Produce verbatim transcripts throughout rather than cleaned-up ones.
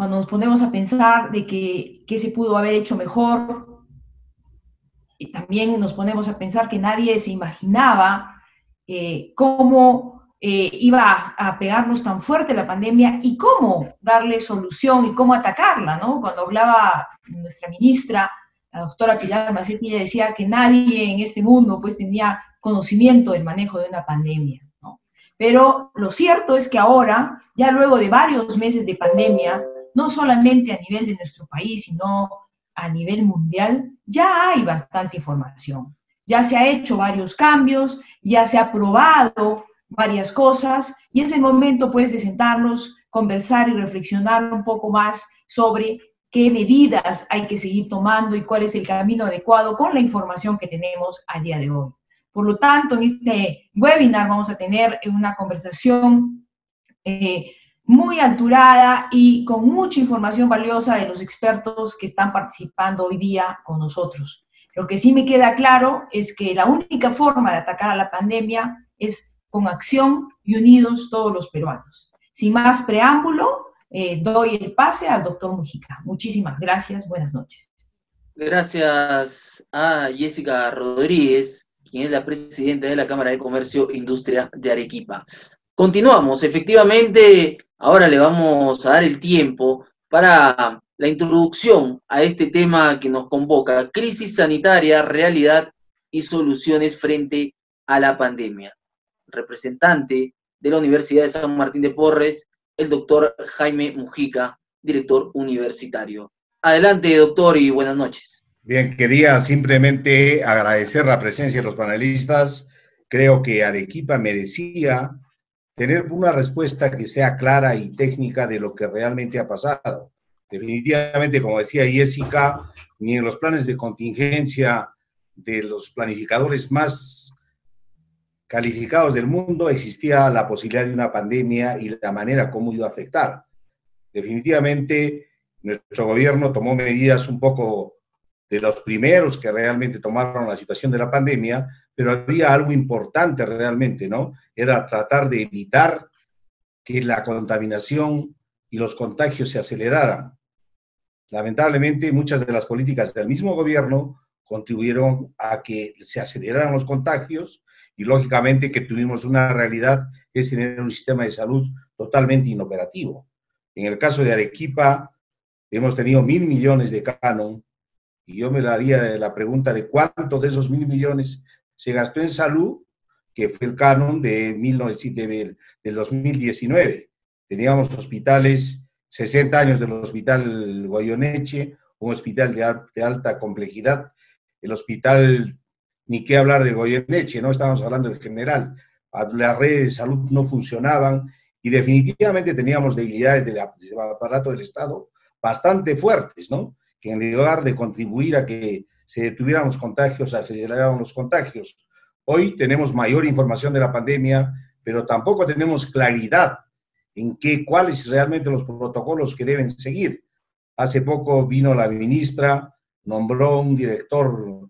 cuando nos ponemos a pensar de que, que se pudo haber hecho mejor, y también nos ponemos a pensar que nadie se imaginaba eh, cómo eh, iba a, a pegarnos tan fuerte la pandemia y cómo darle solución y cómo atacarla, ¿no? Cuando hablaba nuestra ministra, la doctora Pilar Macetti, ella decía que nadie en este mundo pues tenía conocimiento del manejo de una pandemia, ¿no? Pero lo cierto es que ahora, ya luego de varios meses de pandemia, no solamente a nivel de nuestro país, sino a nivel mundial, ya hay bastante información. Ya se ha hecho varios cambios, ya se ha probado varias cosas y es el momento pues de sentarnos, conversar y reflexionar un poco más sobre qué medidas hay que seguir tomando y cuál es el camino adecuado con la información que tenemos al día de hoy. Por lo tanto, en este webinar vamos a tener una conversación eh, muy alturada y con mucha información valiosa de los expertos que están participando hoy día con nosotros. Lo que sí me queda claro es que la única forma de atacar a la pandemia es con acción y unidos todos los peruanos. Sin más preámbulo, eh, doy el pase al doctor Mujica. Muchísimas gracias, buenas noches. Gracias a Jessica Rodríguez, quien es la presidenta de la Cámara de Comercio e Industria de Arequipa. Continuamos, efectivamente, ahora le vamos a dar el tiempo para la introducción a este tema que nos convoca, crisis sanitaria, realidad y soluciones frente a la pandemia. Representante de la Universidad de San Martín de Porres, el doctor Jaime Mujica, director universitario. Adelante, doctor, y buenas noches. Bien, quería simplemente agradecer la presencia de los panelistas. Creo que Arequipa merecía tener una respuesta que sea clara y técnica de lo que realmente ha pasado. Definitivamente, como decía Jessica, ni en los planes de contingencia de los planificadores más calificados del mundo existía la posibilidad de una pandemia y la manera como iba a afectar. Definitivamente, nuestro gobierno tomó medidas un poco de los primeros que realmente tomaron la situación de la pandemia, pero había algo importante realmente, ¿no? Era tratar de evitar que la contaminación y los contagios se aceleraran. Lamentablemente, muchas de las políticas del mismo gobierno contribuyeron a que se aceleraran los contagios y, lógicamente, que tuvimos una realidad que es tener un sistema de salud totalmente inoperativo. En el caso de Arequipa, hemos tenido mil millones de canon y yo me daría la pregunta de cuánto de esos mil millones se gastó en salud, que fue el canon de, mil novecientos, de, del dos mil diecinueve. Teníamos hospitales, sesenta años del hospital Goyeneche, un hospital de, de alta complejidad, el hospital, ni qué hablar de Goyeneche, no estamos hablando del general, las redes de salud no funcionaban y definitivamente teníamos debilidades del aparato del Estado bastante fuertes, ¿no? Que en lugar de contribuir a que se detuvieran los contagios, aceleraran los contagios. Hoy tenemos mayor información de la pandemia, pero tampoco tenemos claridad en qué, cuáles realmente los protocolos que deben seguir. Hace poco vino la ministra, nombró un director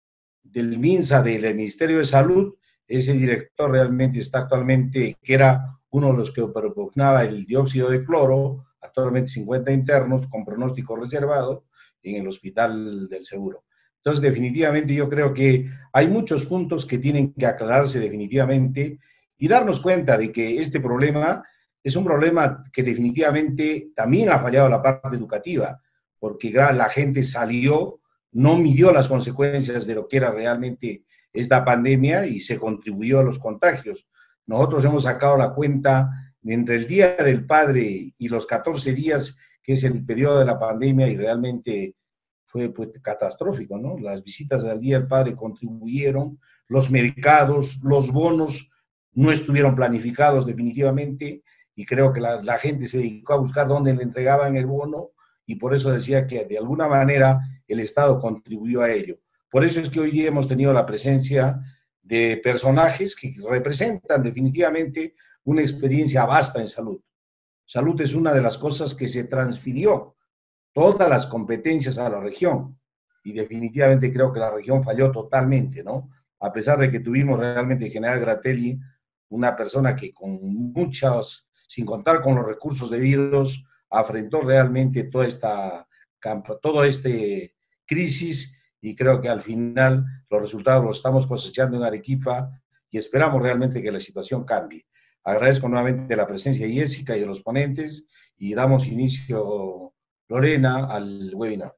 del MINSA, del Ministerio de Salud. Ese director realmente está actualmente, que era uno de los que propugnaba el dióxido de cloro, actualmente cincuenta internos con pronóstico reservado en el Hospital del Seguro. Entonces, definitivamente yo creo que hay muchos puntos que tienen que aclararse definitivamente y darnos cuenta de que este problema es un problema que definitivamente también ha fallado la parte educativa, porque la gente salió, no midió las consecuencias de lo que era realmente esta pandemia y se contribuyó a los contagios. Nosotros hemos sacado la cuenta de entre el Día del Padre y los catorce días, que es el periodo de la pandemia, y realmente fue pues, catastrófico, ¿no? Las visitas del Día del Padre contribuyeron, los mercados, los bonos no estuvieron planificados definitivamente, y creo que la, la gente se dedicó a buscar dónde le entregaban el bono, y por eso decía que de alguna manera el Estado contribuyó a ello. Por eso es que hoy día hemos tenido la presencia de personajes que representan definitivamente una experiencia vasta en salud. Salud es una de las cosas que se transfirió todas las competencias a la región y definitivamente creo que la región falló totalmente, ¿no? A pesar de que tuvimos realmente el general Gratelli, una persona que con muchos, sin contar con los recursos debidos, afrontó realmente toda esta, toda esta crisis, y creo que al final los resultados los estamos cosechando en Arequipa y esperamos realmente que la situación cambie. Agradezco nuevamente la presencia de Jessica y de los ponentes y damos inicio, Lorena, al webinar.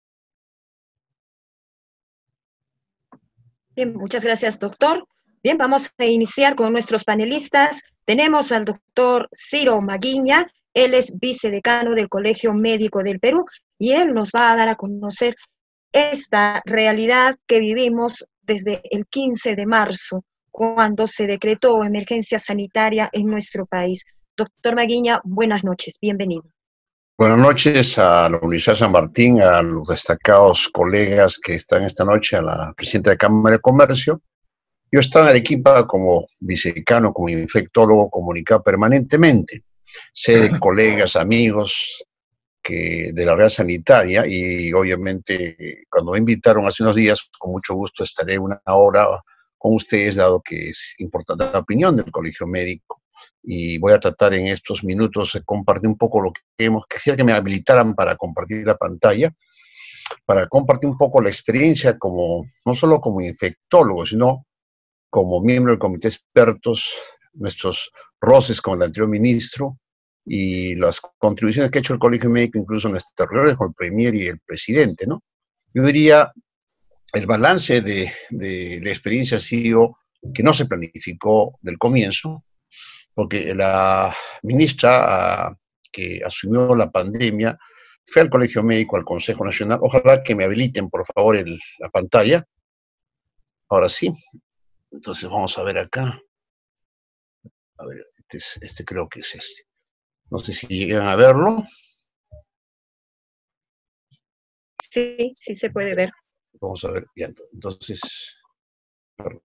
Bien, muchas gracias, doctor. Bien, vamos a iniciar con nuestros panelistas. Tenemos al doctor Ciro Maguiña, él es vicedecano del Colegio Médico del Perú y él nos va a dar a conocer esta realidad que vivimos desde el quince de marzo, cuando se decretó emergencia sanitaria en nuestro país. Doctor Maguiña, buenas noches, bienvenido. Buenas noches a la Universidad San Martín, a los destacados colegas que están esta noche, a la presidenta de Cámara de Comercio. Yo estaba en Arequipa como vicedecano, como infectólogo, comunicado permanentemente. Sé de colegas, amigos que de la red sanitaria y obviamente cuando me invitaron hace unos días, con mucho gusto estaré una hora con ustedes, dado que es importante la opinión del Colegio Médico. Y voy a tratar en estos minutos de compartir un poco lo que hemos, quisiera que me habilitaran para compartir la pantalla, para compartir un poco la experiencia como, no solo como infectólogo, sino como miembro del comité de expertos, nuestros roces con el anterior ministro y las contribuciones que ha hecho el Colegio Médico, incluso en estas reuniones con el Premier y el presidente, ¿no? Yo diría, el balance de, de la experiencia ha sido que no se planificó del comienzo, porque la ministra uh, que asumió la pandemia fue al Colegio Médico, al Consejo Nacional. Ojalá que me habiliten, por favor, el, la pantalla. Ahora sí. Entonces vamos a ver acá. A ver, este, es, este creo que es este. No sé si llegan a verlo. Sí, sí se puede ver. Vamos a ver. Ya, entonces, perdón.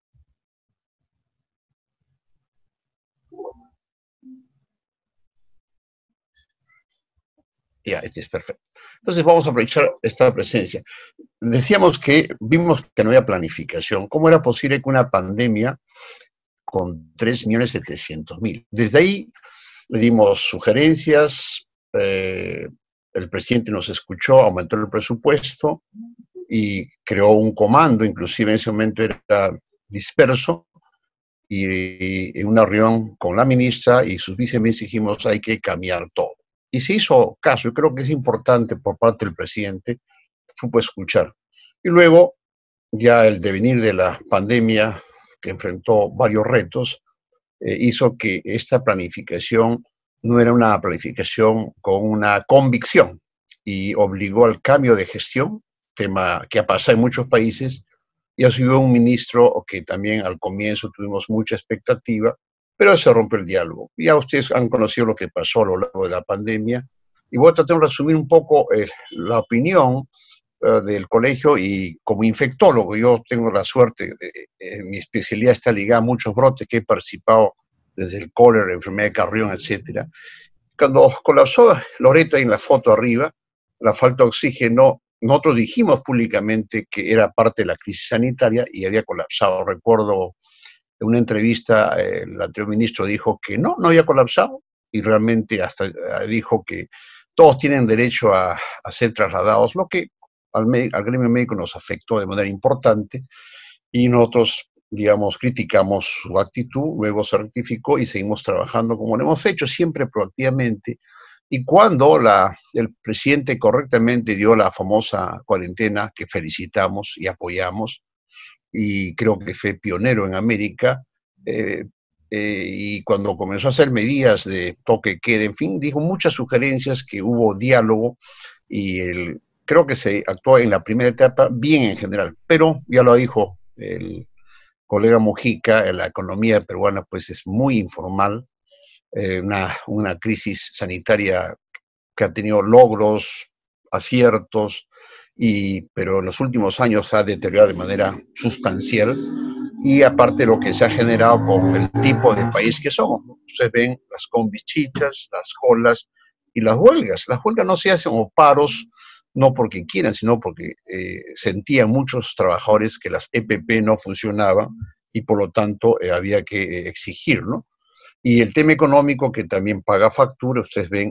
Ya, este es perfecto. Entonces vamos a aprovechar esta presencia. Decíamos que vimos que no había planificación. ¿Cómo era posible que una pandemia con tres millones setecientos mil? Desde ahí le dimos sugerencias, eh, el presidente nos escuchó, aumentó el presupuesto y creó un comando, inclusive en ese momento era disperso, y en una reunión con la ministra y sus viceministros dijimos hay que cambiar todo. Y se hizo caso, y creo que es importante por parte del presidente, supo escuchar. Y luego, ya el devenir de la pandemia, que enfrentó varios retos, eh, hizo que esta planificación no era una planificación con una convicción, y obligó al cambio de gestión, tema que ha pasado en muchos países, y asumió un ministro que también al comienzo tuvimos mucha expectativa, pero se rompió el diálogo. Ya ustedes han conocido lo que pasó a lo largo de la pandemia, y voy a tratar de resumir un poco eh, la opinión eh, del colegio, y como infectólogo, yo tengo la suerte, de, eh, mi especialidad está ligada a muchos brotes que he participado desde el cólera, la enfermedad de Carrión, etcétera. Cuando colapsó Loreto, ahí en la foto arriba, la falta de oxígeno, nosotros dijimos públicamente que era parte de la crisis sanitaria y había colapsado. Recuerdo en una entrevista, el anterior ministro dijo que no, no había colapsado, y realmente hasta dijo que todos tienen derecho a, a ser trasladados, lo que al, al gremio médico nos afectó de manera importante, y nosotros, digamos, criticamos su actitud, luego se rectificó y seguimos trabajando como lo hemos hecho, siempre proactivamente. Y cuando la, el presidente correctamente dio la famosa cuarentena, que felicitamos y apoyamos, y creo que fue pionero en América, eh, eh, y cuando comenzó a hacer medidas de toque queda, en fin, dijo muchas sugerencias, que hubo diálogo, y el, creo que se actuó en la primera etapa bien en general, pero ya lo dijo el colega Mujica, la economía peruana pues es muy informal, eh, una, una crisis sanitaria que ha tenido logros, aciertos, y, pero en los últimos años se ha deteriorado de manera sustancial, y aparte lo que se ha generado con el tipo de país que somos. Ustedes ven las combichichas, las colas y las huelgas. Las huelgas no se hacen, o paros, no porque quieran, sino porque eh, sentían muchos trabajadores que las E P P no funcionaban, y por lo tanto eh, había que eh, exigir, ¿no? Y el tema económico, que también paga factura. Ustedes ven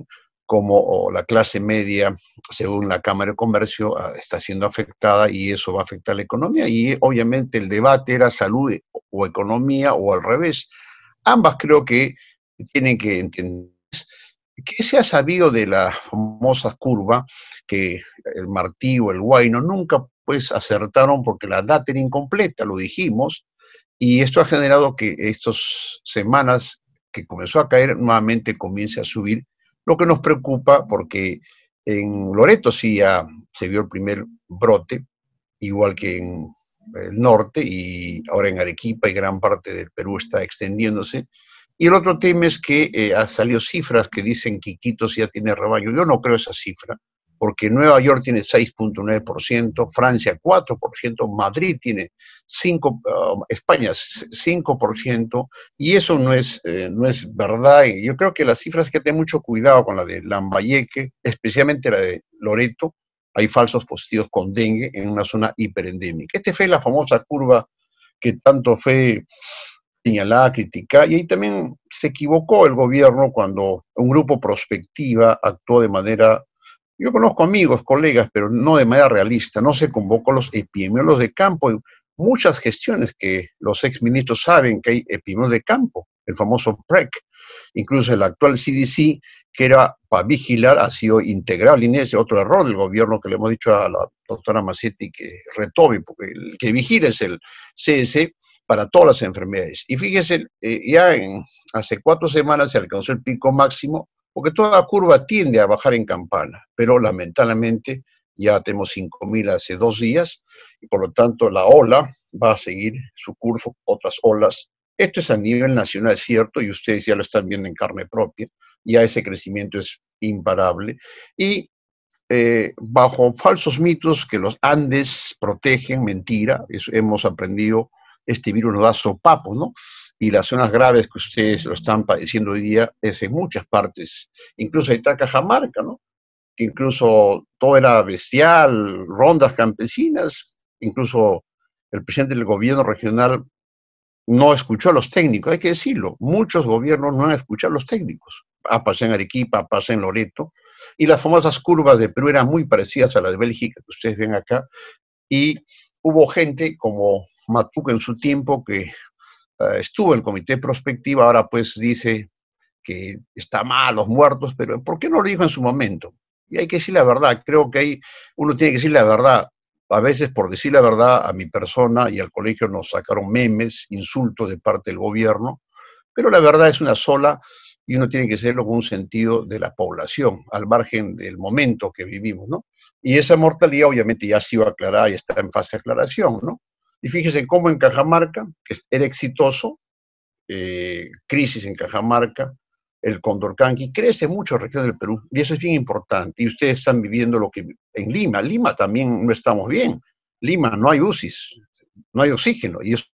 como la clase media, según la Cámara de Comercio, está siendo afectada y eso va a afectar la economía. Y obviamente el debate era salud o economía o al revés. Ambas creo que tienen que entender. ¿Qué se ha sabido de la famosa curva que el Martí o el Huayno nunca pues acertaron porque la data era incompleta, lo dijimos, y esto ha generado que estas semanas que comenzó a caer nuevamente comience a subir, lo que nos preocupa porque en Loreto sí ya se vio el primer brote, igual que en el norte y ahora en Arequipa y gran parte del Perú está extendiéndose. Y el otro tema es que eh, han salido cifras que dicen que Iquitos ya tiene rebaño. Yo no creo esa cifra, porque Nueva York tiene seis punto nueve por ciento, Francia cuatro por ciento, Madrid tiene cinco por ciento, uh, España cinco por ciento, y eso no es, eh, no es verdad. Y yo creo que las cifras hay que tener mucho cuidado con la de Lambayeque, especialmente la de Loreto. Hay falsos positivos con dengue en una zona hiperendémica. Esta fue la famosa curva que tanto fue señalada, criticada, y ahí también se equivocó el gobierno cuando un grupo Prospectiva actuó de manera, yo conozco amigos, colegas, pero no de manera realista, no se convocó a los epidemiólogos de campo, en muchas gestiones que los exministros saben que hay epidemiólogos de campo, el famoso P R E C, incluso el actual C D C, que era para vigilar, ha sido integrado, y ese otro error del gobierno que le hemos dicho a la doctora Macetti que retome, porque el que vigila es el C S para todas las enfermedades. Y fíjense, eh, ya en, hace cuatro semanas se alcanzó el pico máximo, porque toda curva tiende a bajar en campana, pero lamentablemente ya tenemos cinco mil hace dos días, y por lo tanto la ola va a seguir su curso, otras olas. Esto es a nivel nacional, cierto, y ustedes ya lo están viendo en carne propia, ya ese crecimiento es imparable, y eh, bajo falsos mitos que los Andes protegen, mentira, eso hemos aprendido. Este virus nos da sopapos, ¿no? Y las zonas graves que ustedes lo están padeciendo hoy día es en muchas partes, incluso ahí está Cajamarca, ¿no? Que incluso todo era bestial, rondas campesinas, incluso el presidente del gobierno regional no escuchó a los técnicos, hay que decirlo, muchos gobiernos no han escuchado a los técnicos. Ha pasado en Arequipa, pasa en Loreto, y las famosas curvas de Perú eran muy parecidas a las de Bélgica, que ustedes ven acá, y hubo gente como Matuca en su tiempo que uh, estuvo en el comité Prospectiva, ahora pues dice que está mal los muertos, pero ¿por qué no lo dijo en su momento? Y hay que decir la verdad, creo que hay, uno tiene que decir la verdad. A veces por decir la verdad a mi persona y al colegio nos sacaron memes, insultos de parte del gobierno, pero la verdad es una sola y uno tiene que hacerlo con un sentido de la población, al margen del momento que vivimos, ¿no? Y esa mortalidad obviamente ya ha sido aclarada y está en fase de aclaración, ¿no? Y fíjense cómo en Cajamarca, que era exitoso, eh, crisis en Cajamarca, el Condorcanqui, crece mucho en la región del Perú, y eso es bien importante, y ustedes están viviendo lo que en Lima, Lima también no estamos bien, Lima no hay U C Is, no hay oxígeno, y eso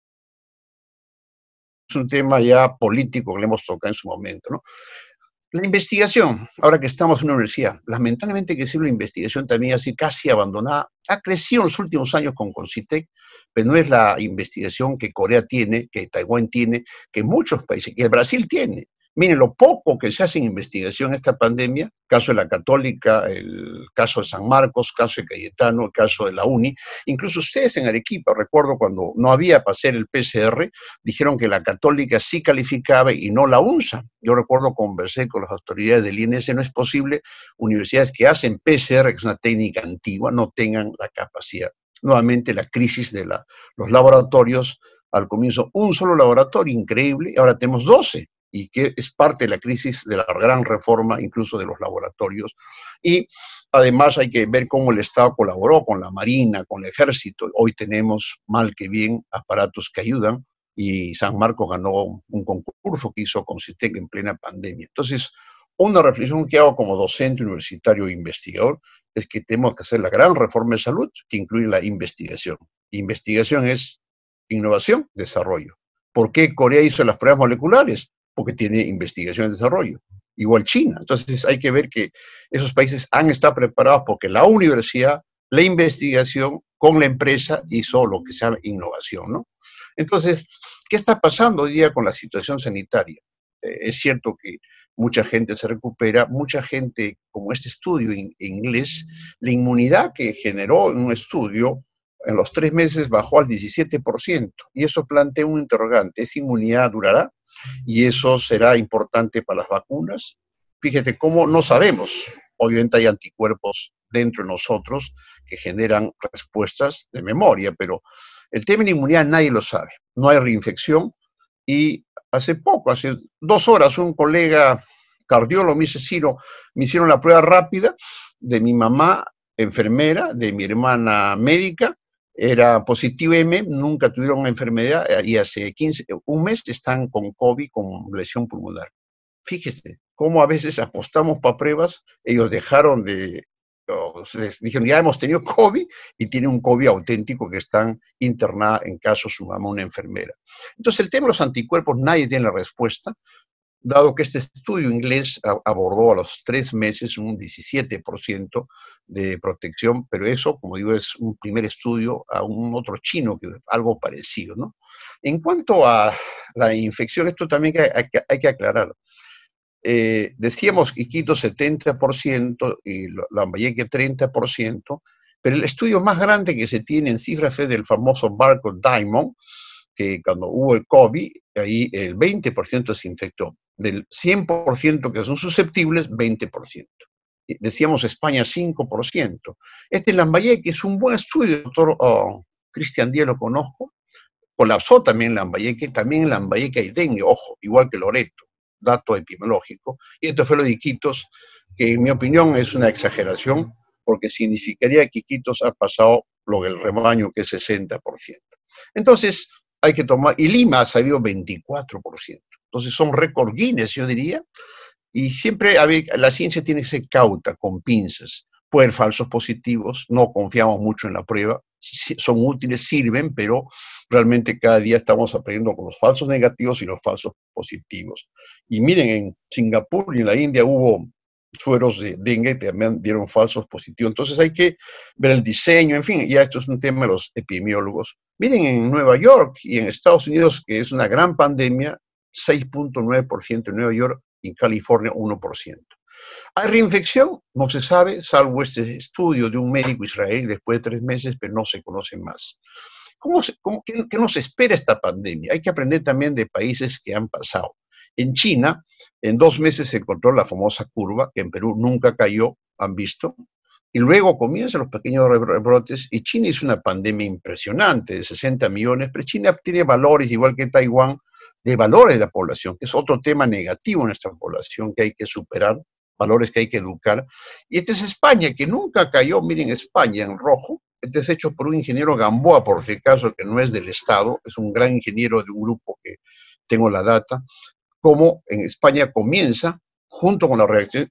es un tema ya político que le hemos tocado en su momento, ¿no? La investigación, ahora que estamos en una universidad, lamentablemente que sí, la investigación también así casi abandonada, ha crecido en los últimos años con CONCITEC, pero no es la investigación que Corea tiene, que Taiwán tiene, que muchos países, que el Brasil tiene. Miren, lo poco que se hace en investigación en esta pandemia, caso de la Católica, el caso de San Marcos, caso de Cayetano, el caso de la UNI, incluso ustedes en Arequipa, recuerdo cuando no había para hacer el P C R, dijeron que la Católica sí calificaba y no la UNSA. Yo recuerdo, conversé con las autoridades del I N S, no es posible universidades que hacen P C R, que es una técnica antigua, no tengan la capacidad. Nuevamente la crisis de la, los laboratorios, al comienzo un solo laboratorio, increíble, y ahora tenemos doce. Y que es parte de la crisis de la gran reforma, incluso de los laboratorios. Y además hay que ver cómo el Estado colaboró con la Marina, con el Ejército. Hoy tenemos, mal que bien, aparatos que ayudan, y San Marcos ganó un concurso que hizo CONCITEC en plena pandemia. Entonces, una reflexión que hago como docente universitario e investigador es que tenemos que hacer la gran reforma de salud que incluye la investigación. Investigación es innovación, desarrollo. ¿Por qué Corea hizo las pruebas moleculares? Porque tiene investigación y desarrollo, igual China. Entonces hay que ver que esos países han estado preparados porque la universidad, la investigación con la empresa hizo lo que se llama innovación, ¿no? Entonces, ¿qué está pasando hoy día con la situación sanitaria? Eh, es cierto que mucha gente se recupera, mucha gente, como este estudio en inglés, la inmunidad que generó en un estudio, en los tres meses bajó al diecisiete por ciento, y eso plantea un interrogante, ¿esa inmunidad durará? ¿Y eso será importante para las vacunas? Fíjate cómo no sabemos, obviamente hay anticuerpos dentro de nosotros que generan respuestas de memoria, pero el tema de la inmunidad nadie lo sabe, no hay reinfección, y hace poco, hace dos horas, un colega cardiólogo me dice, Ciro, me hicieron la prueba rápida de mi mamá, enfermera, de mi hermana médica, era positivo M, nunca tuvieron una enfermedad y hace quince, un mes están con COVID, con lesión pulmonar. Fíjese cómo a veces apostamos para pruebas, ellos dejaron de, les dijeron, ya hemos tenido COVID y tienen un COVID auténtico que están internada en caso su mamá, una enfermera. Entonces el tema de los anticuerpos nadie tiene la respuesta, dado que este estudio inglés abordó a los tres meses un diecisiete por ciento de protección, pero eso, como digo, es un primer estudio a un otro chino, que algo parecido, ¿no? En cuanto a la infección, esto también hay que, hay que aclarar. Eh, decíamos Iquitos setenta por ciento y Lambayeque treinta por ciento, pero el estudio más grande que se tiene en cifras es del famoso Barcode Diamond, que cuando hubo el COVID, ahí el veinte por ciento se infectó. Del cien por ciento que son susceptibles, veinte por ciento. Decíamos España cinco por ciento. Este Lambayeque es un buen estudio, doctor oh, Cristian Díaz lo conozco, colapsó también Lambayeque, también en Lambayeque hay dengue, ojo, igual que Loreto, dato epidemiológico, y esto fue lo de Iquitos, que en mi opinión es una exageración, porque significaría que Iquitos ha pasado lo del rebaño, que es sesenta por ciento. Entonces, hay que tomar, y Lima ha salido veinticuatro por ciento. Entonces son récord Guinness, yo diría, y siempre la ciencia tiene que ser cauta, con pinzas. Pueden haber falsos positivos, no confiamos mucho en la prueba, son útiles, sirven, pero realmente cada día estamos aprendiendo con los falsos negativos y los falsos positivos. Y miren, en Singapur y en la India hubo sueros de dengue que también dieron falsos positivos. Entonces hay que ver el diseño, en fin, ya esto es un tema de los epidemiólogos. Miren, en Nueva York y en Estados Unidos, que es una gran pandemia, seis punto nueve por ciento en Nueva York y en California uno por ciento. ¿Hay reinfección? No se sabe, salvo este estudio de un médico israelí después de tres meses, pero no se conoce más. ¿Cómo se, cómo, qué, ¿Qué nos espera esta pandemia? Hay que aprender también de países que han pasado. En China, en dos meses se encontró la famosa curva, que en Perú nunca cayó, han visto, y luego comienzan los pequeños rebrotes, y China hizo una pandemia impresionante de sesenta millones, pero China tiene valores, igual que Taiwán, de valores de la población, que es otro tema negativo en nuestra población que hay que superar, valores que hay que educar. Y este es España, que nunca cayó, miren, España en rojo, este es hecho por un ingeniero Gamboa, por si acaso, que no es del Estado, es un gran ingeniero de un grupo que tengo la data, como en España comienza, junto con la reacción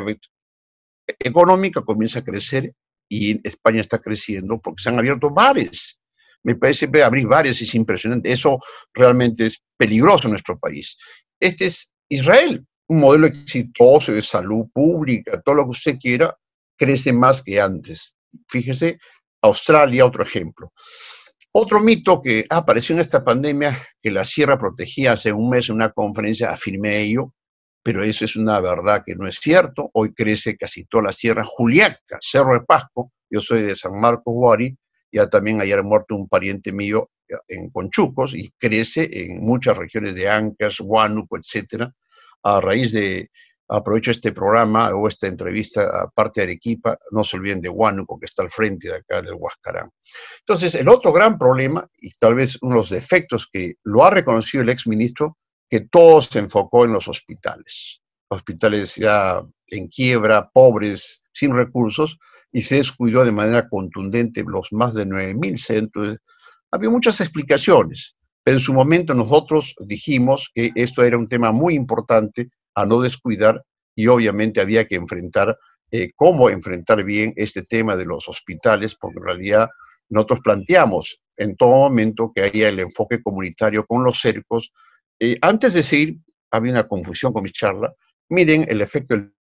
económica, comienza a crecer, y España está creciendo porque se han abierto bares. Me parece que abrir bares es impresionante, eso realmente es peligroso en nuestro país. Este es Israel, un modelo exitoso de salud pública, todo lo que usted quiera, crece más que antes. Fíjese, Australia, otro ejemplo. Otro mito que apareció en esta pandemia, que la sierra protegía hace un mes en una conferencia, afirmé ello, pero eso es una verdad que no es cierto. Hoy crece casi toda la sierra Juliaca, Cerro de Pasco, yo soy de San Marcos, Huari, ya también ayer muerto un pariente mío en Conchucos, y crece en muchas regiones de Ancash, Huánuco, etcétera. A raíz de, aprovecho este programa o esta entrevista, aparte de Arequipa, no se olviden de Huánuco, que está al frente de acá del Huascarán. Entonces, el otro gran problema, y tal vez uno de los defectos que lo ha reconocido el exministro, que todo se enfocó en los hospitales. Hospitales ya en quiebra, pobres, sin recursos, y se descuidó de manera contundente los más de nueve mil centros. Había muchas explicaciones, pero en su momento nosotros dijimos que esto era un tema muy importante a no descuidar, y obviamente había que enfrentar eh, cómo enfrentar bien este tema de los hospitales, porque en realidad nosotros planteamos en todo momento que haya el enfoque comunitario con los cercos. Eh, antes de seguir, había una confusión con mi charla. Miren el efecto del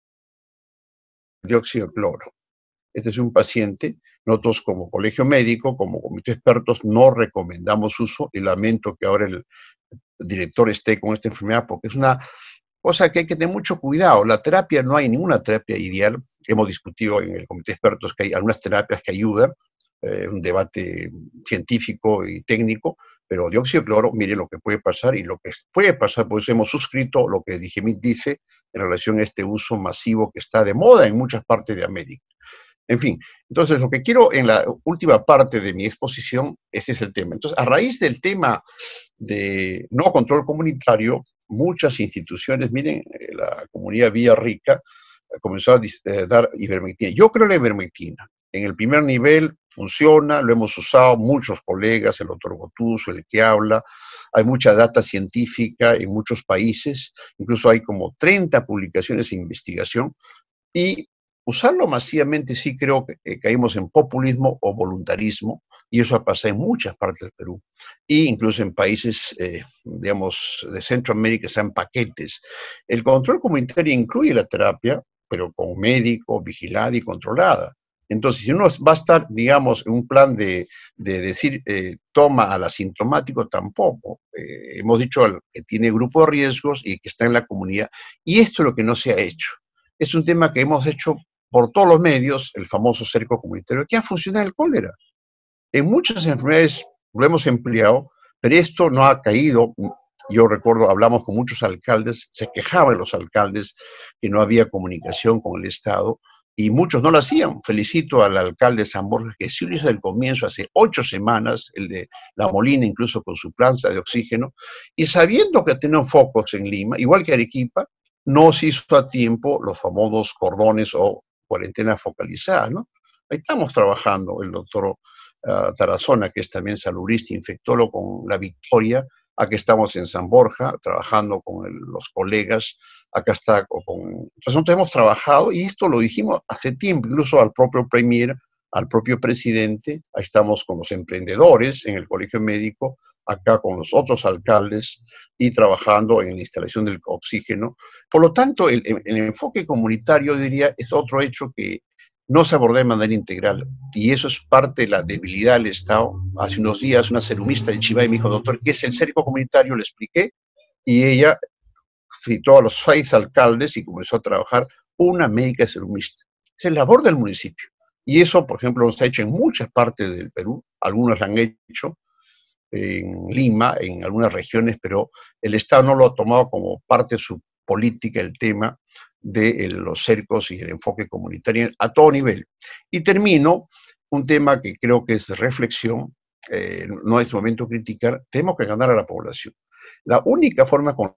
dióxido de cloro. Este es un paciente, nosotros como colegio médico, como comité de expertos, no recomendamos uso, y lamento que ahora el director esté con esta enfermedad, porque es una Cosa que hay que tener mucho cuidado. La terapia, no hay ninguna terapia ideal. Hemos discutido en el comité de expertos que hay algunas terapias que ayudan, eh, un debate científico y técnico, pero dióxido de cloro, mire lo que puede pasar y lo que puede pasar, pues hemos suscrito lo que Digemit dice en relación a este uso masivo que está de moda en muchas partes de América. En fin, entonces lo que quiero en la última parte de mi exposición, este es el tema. Entonces, a raíz del tema de no control comunitario, muchas instituciones, miren, la comunidad Villarrica comenzó a dar ivermectina. Yo creo en la ivermectina. En el primer nivel funciona, lo hemos usado muchos colegas, el doctor Gotuso, el que habla, hay mucha data científica en muchos países, incluso hay como treinta publicaciones de investigación, y usarlo masivamente sí creo que eh, caímos en populismo o voluntarismo, y eso ha pasado en muchas partes del Perú, e incluso en países, eh, digamos, de Centroamérica, están paquetes. El control comunitario incluye la terapia, pero con médico, vigilada y controlada. Entonces, si uno va a estar, digamos, en un plan de, de decir, eh, toma al asintomático, tampoco. Eh, hemos dicho al que tiene grupo de riesgos y que está en la comunidad, y esto es lo que no se ha hecho. Es un tema que hemos hecho por todos los medios, el famoso cerco comunitario, que ha funcionado en el cólera. En muchas enfermedades lo hemos empleado, pero esto no ha caído. Yo recuerdo, hablamos con muchos alcaldes, se quejaban los alcaldes que no había comunicación con el Estado, y muchos no lo hacían. Felicito al alcalde de San Borja, que sí lo hizo desde el comienzo, hace ocho semanas, el de La Molina, incluso con su planta de oxígeno, y sabiendo que tenían focos en Lima, igual que Arequipa, no se hizo a tiempo los famosos cordones o cuarentena focalizada, ¿no? Ahí estamos trabajando, el doctor uh, Tarazona, que es también saludista, infectólogo con La Victoria, aquí estamos en San Borja, trabajando con el, los colegas, acá está con... Nosotros hemos trabajado, y esto lo dijimos hace tiempo, incluso al propio premier, al propio presidente, ahí estamos con los emprendedores en el colegio médico, acá con los otros alcaldes, y trabajando en la instalación del oxígeno. Por lo tanto, el, el enfoque comunitario, diría, es otro hecho que no se aborda de manera integral, y eso es parte de la debilidad del Estado. Hace unos días una serumista de Chivay me dijo, doctor, ¿qué es el cerco comunitario? Le expliqué, y ella citó a los seis alcaldes y comenzó a trabajar una médica serumista. Es el labor del municipio, y eso, por ejemplo, se ha hecho en muchas partes del Perú, algunos lo han hecho, en Lima, en algunas regiones, pero el Estado no lo ha tomado como parte de su política, el tema de los cercos y el enfoque comunitario a todo nivel. Y termino un tema que creo que es de reflexión, eh, no es momento de criticar, tenemos que ganar a la población. La única forma con...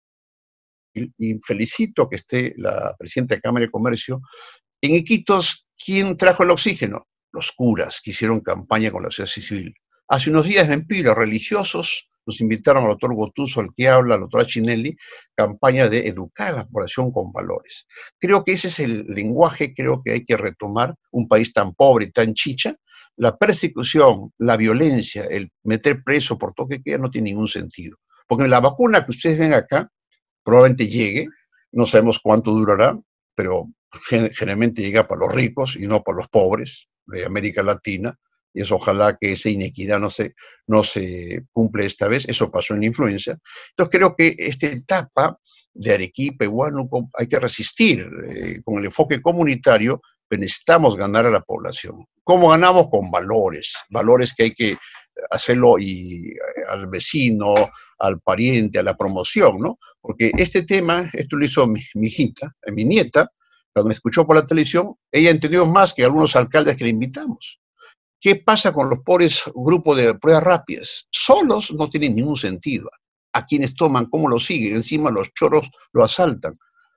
y felicito que esté la presidenta de Cámara de Comercio, en Iquitos, ¿quién trajo el oxígeno? Los curas que hicieron campaña con la sociedad civil. Hace unos días en Pila, religiosos nos invitaron al doctor Gotuso, al que habla, al doctor Achinelli, campaña de educar a la población con valores. Creo que ese es el lenguaje, creo que hay que retomar, un país tan pobre y tan chicha. La persecución, la violencia, el meter preso por todo que queda no tiene ningún sentido. Porque la vacuna que ustedes ven acá probablemente llegue, no sabemos cuánto durará, pero generalmente llega para los ricos y no para los pobres de América Latina. Y eso, ojalá que esa inequidad no se, no se cumple esta vez. Eso pasó en la influenza. Entonces creo que esta etapa de Arequipa y Huánuco hay que resistir eh, con el enfoque comunitario, pero necesitamos ganar a la población. ¿Cómo ganamos? Con valores, valores que hay que hacerlo y, eh, al vecino, al pariente, a la promoción, ¿no? Porque este tema, esto lo hizo mi, mi hijita, mi nieta, cuando me escuchó por la televisión, ella entendió más que algunos alcaldes que le invitamos. ¿Qué pasa con los pobres grupos de pruebas rápidas? Solos no tienen ningún sentido. A quienes toman, ¿cómo lo siguen? Encima los choros lo asaltan.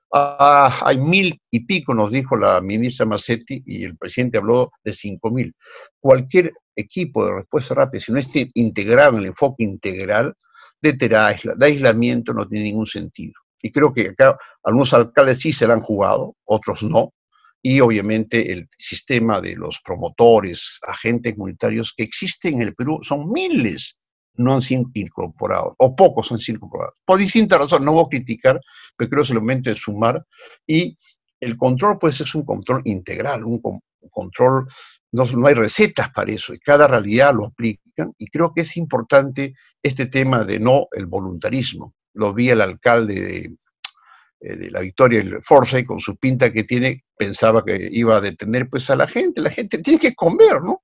Ah, hay mil y pico, nos dijo la ministra Massetti, y el presidente habló de cinco mil. Cualquier equipo de respuesta rápida, si no esté integrado en el enfoque integral de, terapia, de aislamiento, no tiene ningún sentido. Y creo que acá algunos alcaldes sí se la han jugado, otros no. Y obviamente el sistema de los promotores, agentes comunitarios que existen en el Perú, son miles, no han sido incorporados, o pocos han sido incorporados. Por distintas razones, no voy a criticar, pero creo que es el momento de sumar, y el control pues es un control integral, un, un control, no, no hay recetas para eso, y cada realidad lo aplican, y creo que es importante este tema de no el voluntarismo. Lo vi al alcalde de eh, de la victoria, el Forsyth, con su pinta que tiene, pensaba que iba a detener pues a la gente. La gente tiene que comer, ¿no?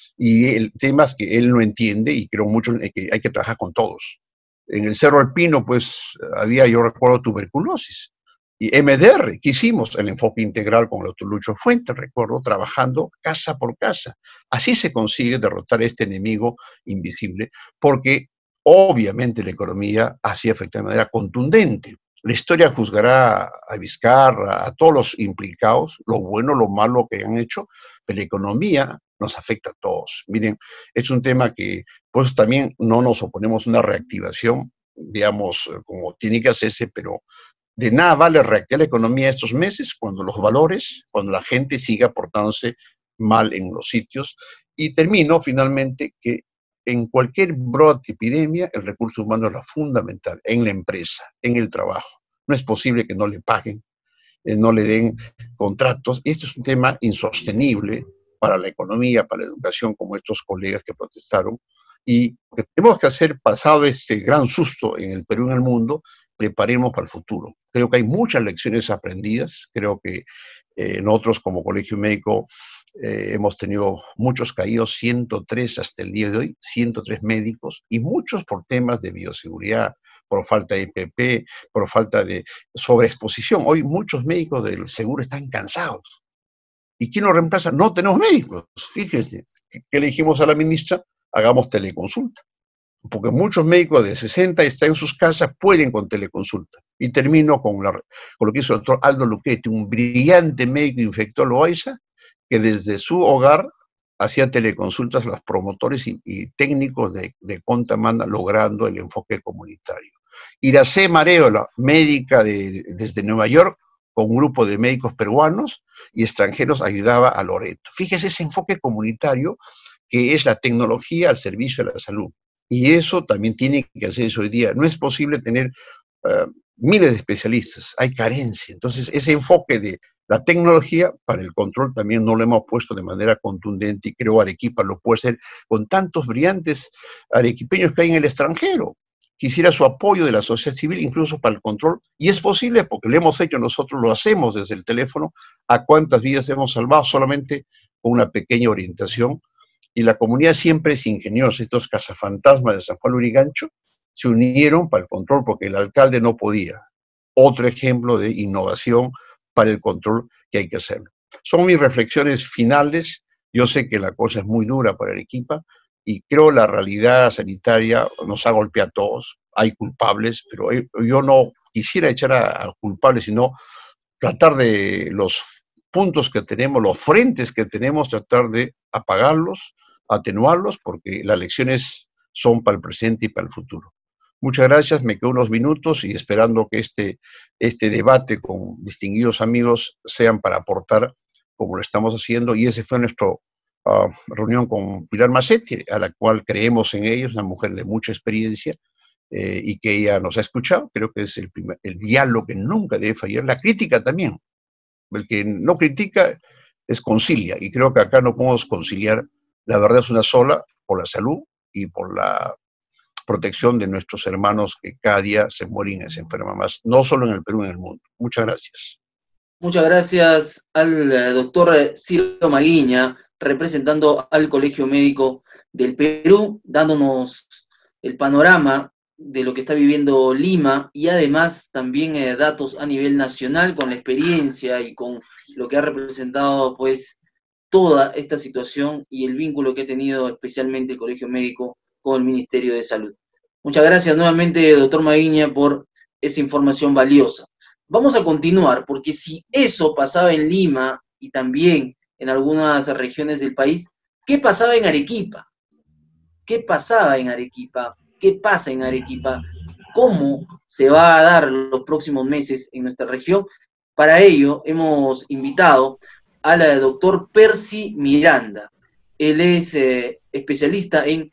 Y el tema es que él no entiende, y creo mucho que hay que trabajar con todos. En el Cerro Alpino, pues, había, yo recuerdo, tuberculosis. Y M D R, ¿qué hicimos? El enfoque integral con el doctor Lucho Fuentes, recuerdo, trabajando casa por casa. Así se consigue derrotar a este enemigo invisible, porque obviamente la economía así afecta de manera contundente. La historia juzgará a Vizcarra, a todos los implicados, lo bueno, lo malo que han hecho, pero la economía nos afecta a todos. Miren, es un tema que, pues también no nos oponemos a una reactivación, digamos, como tiene que hacerse, pero de nada vale reactivar la economía estos meses cuando los valores, cuando la gente siga portándose mal en los sitios. Y termino finalmente que en cualquier brote, epidemia, el recurso humano es lo fundamental, en la empresa, en el trabajo. No es posible que no le paguen, eh, no le den contratos. Este es un tema insostenible para la economía, para la educación, como estos colegas que protestaron. Y lo que tenemos que hacer, pasado este gran susto en el Perú y en el mundo, preparemos para el futuro. Creo que hay muchas lecciones aprendidas. Creo que eh, nosotros como Colegio Médico eh, hemos tenido muchos caídos, ciento tres hasta el día de hoy, ciento tres médicos, y muchos por temas de bioseguridad, por falta de I P P, por falta de sobreexposición. Hoy muchos médicos del seguro están cansados. ¿Y quién los reemplaza? No tenemos médicos. Fíjense, ¿qué le dijimos a la ministra? Hagamos teleconsulta. Porque muchos médicos de sesenta están en sus casas, pueden con teleconsulta. Y termino con, la, con lo que hizo el doctor Aldo Luchetti, un brillante médico infectólogo AISA, que desde su hogar hacía teleconsultas a los promotores y, y técnicos de, de Contamana, logrando el enfoque comunitario. Iracé Mareola, médica de, desde Nueva York, con un grupo de médicos peruanos y extranjeros, ayudaba a Loreto. Fíjese ese enfoque comunitario que es la tecnología al servicio de la salud. Y eso también tiene que hacerse hoy día. No es posible tener uh, miles de especialistas, hay carencia. Entonces, ese enfoque de la tecnología para el control también no lo hemos puesto de manera contundente, y creo Arequipa lo puede hacer con tantos brillantes arequipeños que hay en el extranjero. Quisiera su apoyo de la sociedad civil, incluso para el control, y es posible porque lo hemos hecho nosotros, lo hacemos desde el teléfono. ¿A cuántas vidas hemos salvado solamente con una pequeña orientación? Y la comunidad siempre es ingeniosa. Estos cazafantasmas de San Juan Lurigancho se unieron para el control porque el alcalde no podía. Otro ejemplo de innovación para el control que hay que hacerlo. Son mis reflexiones finales. Yo sé que la cosa es muy dura para Arequipa y creo la realidad sanitaria nos ha golpeado a todos. Hay culpables, pero yo no quisiera echar a, a culpables, sino tratar de los puntos que tenemos, los frentes que tenemos, tratar de apagarlos, atenuarlos, porque las lecciones son para el presente y para el futuro. Muchas gracias, me quedo unos minutos y esperando que este, este debate con distinguidos amigos sean para aportar como lo estamos haciendo, y ese fue nuestra uh, reunión con Pilar Macetti, a la cual creemos en ella, es una mujer de mucha experiencia eh, y que ella nos ha escuchado. Creo que es el, primer, el diálogo que nunca debe fallar, la crítica también. El que no critica es concilia, y creo que acá no podemos conciliar. La verdad es una sola, por la salud y por la protección de nuestros hermanos que cada día se mueren y se enferman más, no solo en el Perú, en el mundo. Muchas gracias. Muchas gracias al doctor Ciro Maguiña, representando al Colegio Médico del Perú, dándonos el panorama de lo que está viviendo Lima, y además también eh, datos a nivel nacional con la experiencia y con lo que ha representado pues toda esta situación y el vínculo que ha tenido especialmente el Colegio Médico con el Ministerio de Salud. Muchas gracias nuevamente, doctor Maguiña, por esa información valiosa. Vamos a continuar, porque si eso pasaba en Lima y también en algunas regiones del país, ¿qué pasaba en Arequipa? ¿Qué pasaba en Arequipa? ¿Qué pasa en Arequipa? ¿Cómo se va a dar los próximos meses en nuestra región? Para ello hemos invitado al doctor Percy Miranda. Él es eh, especialista en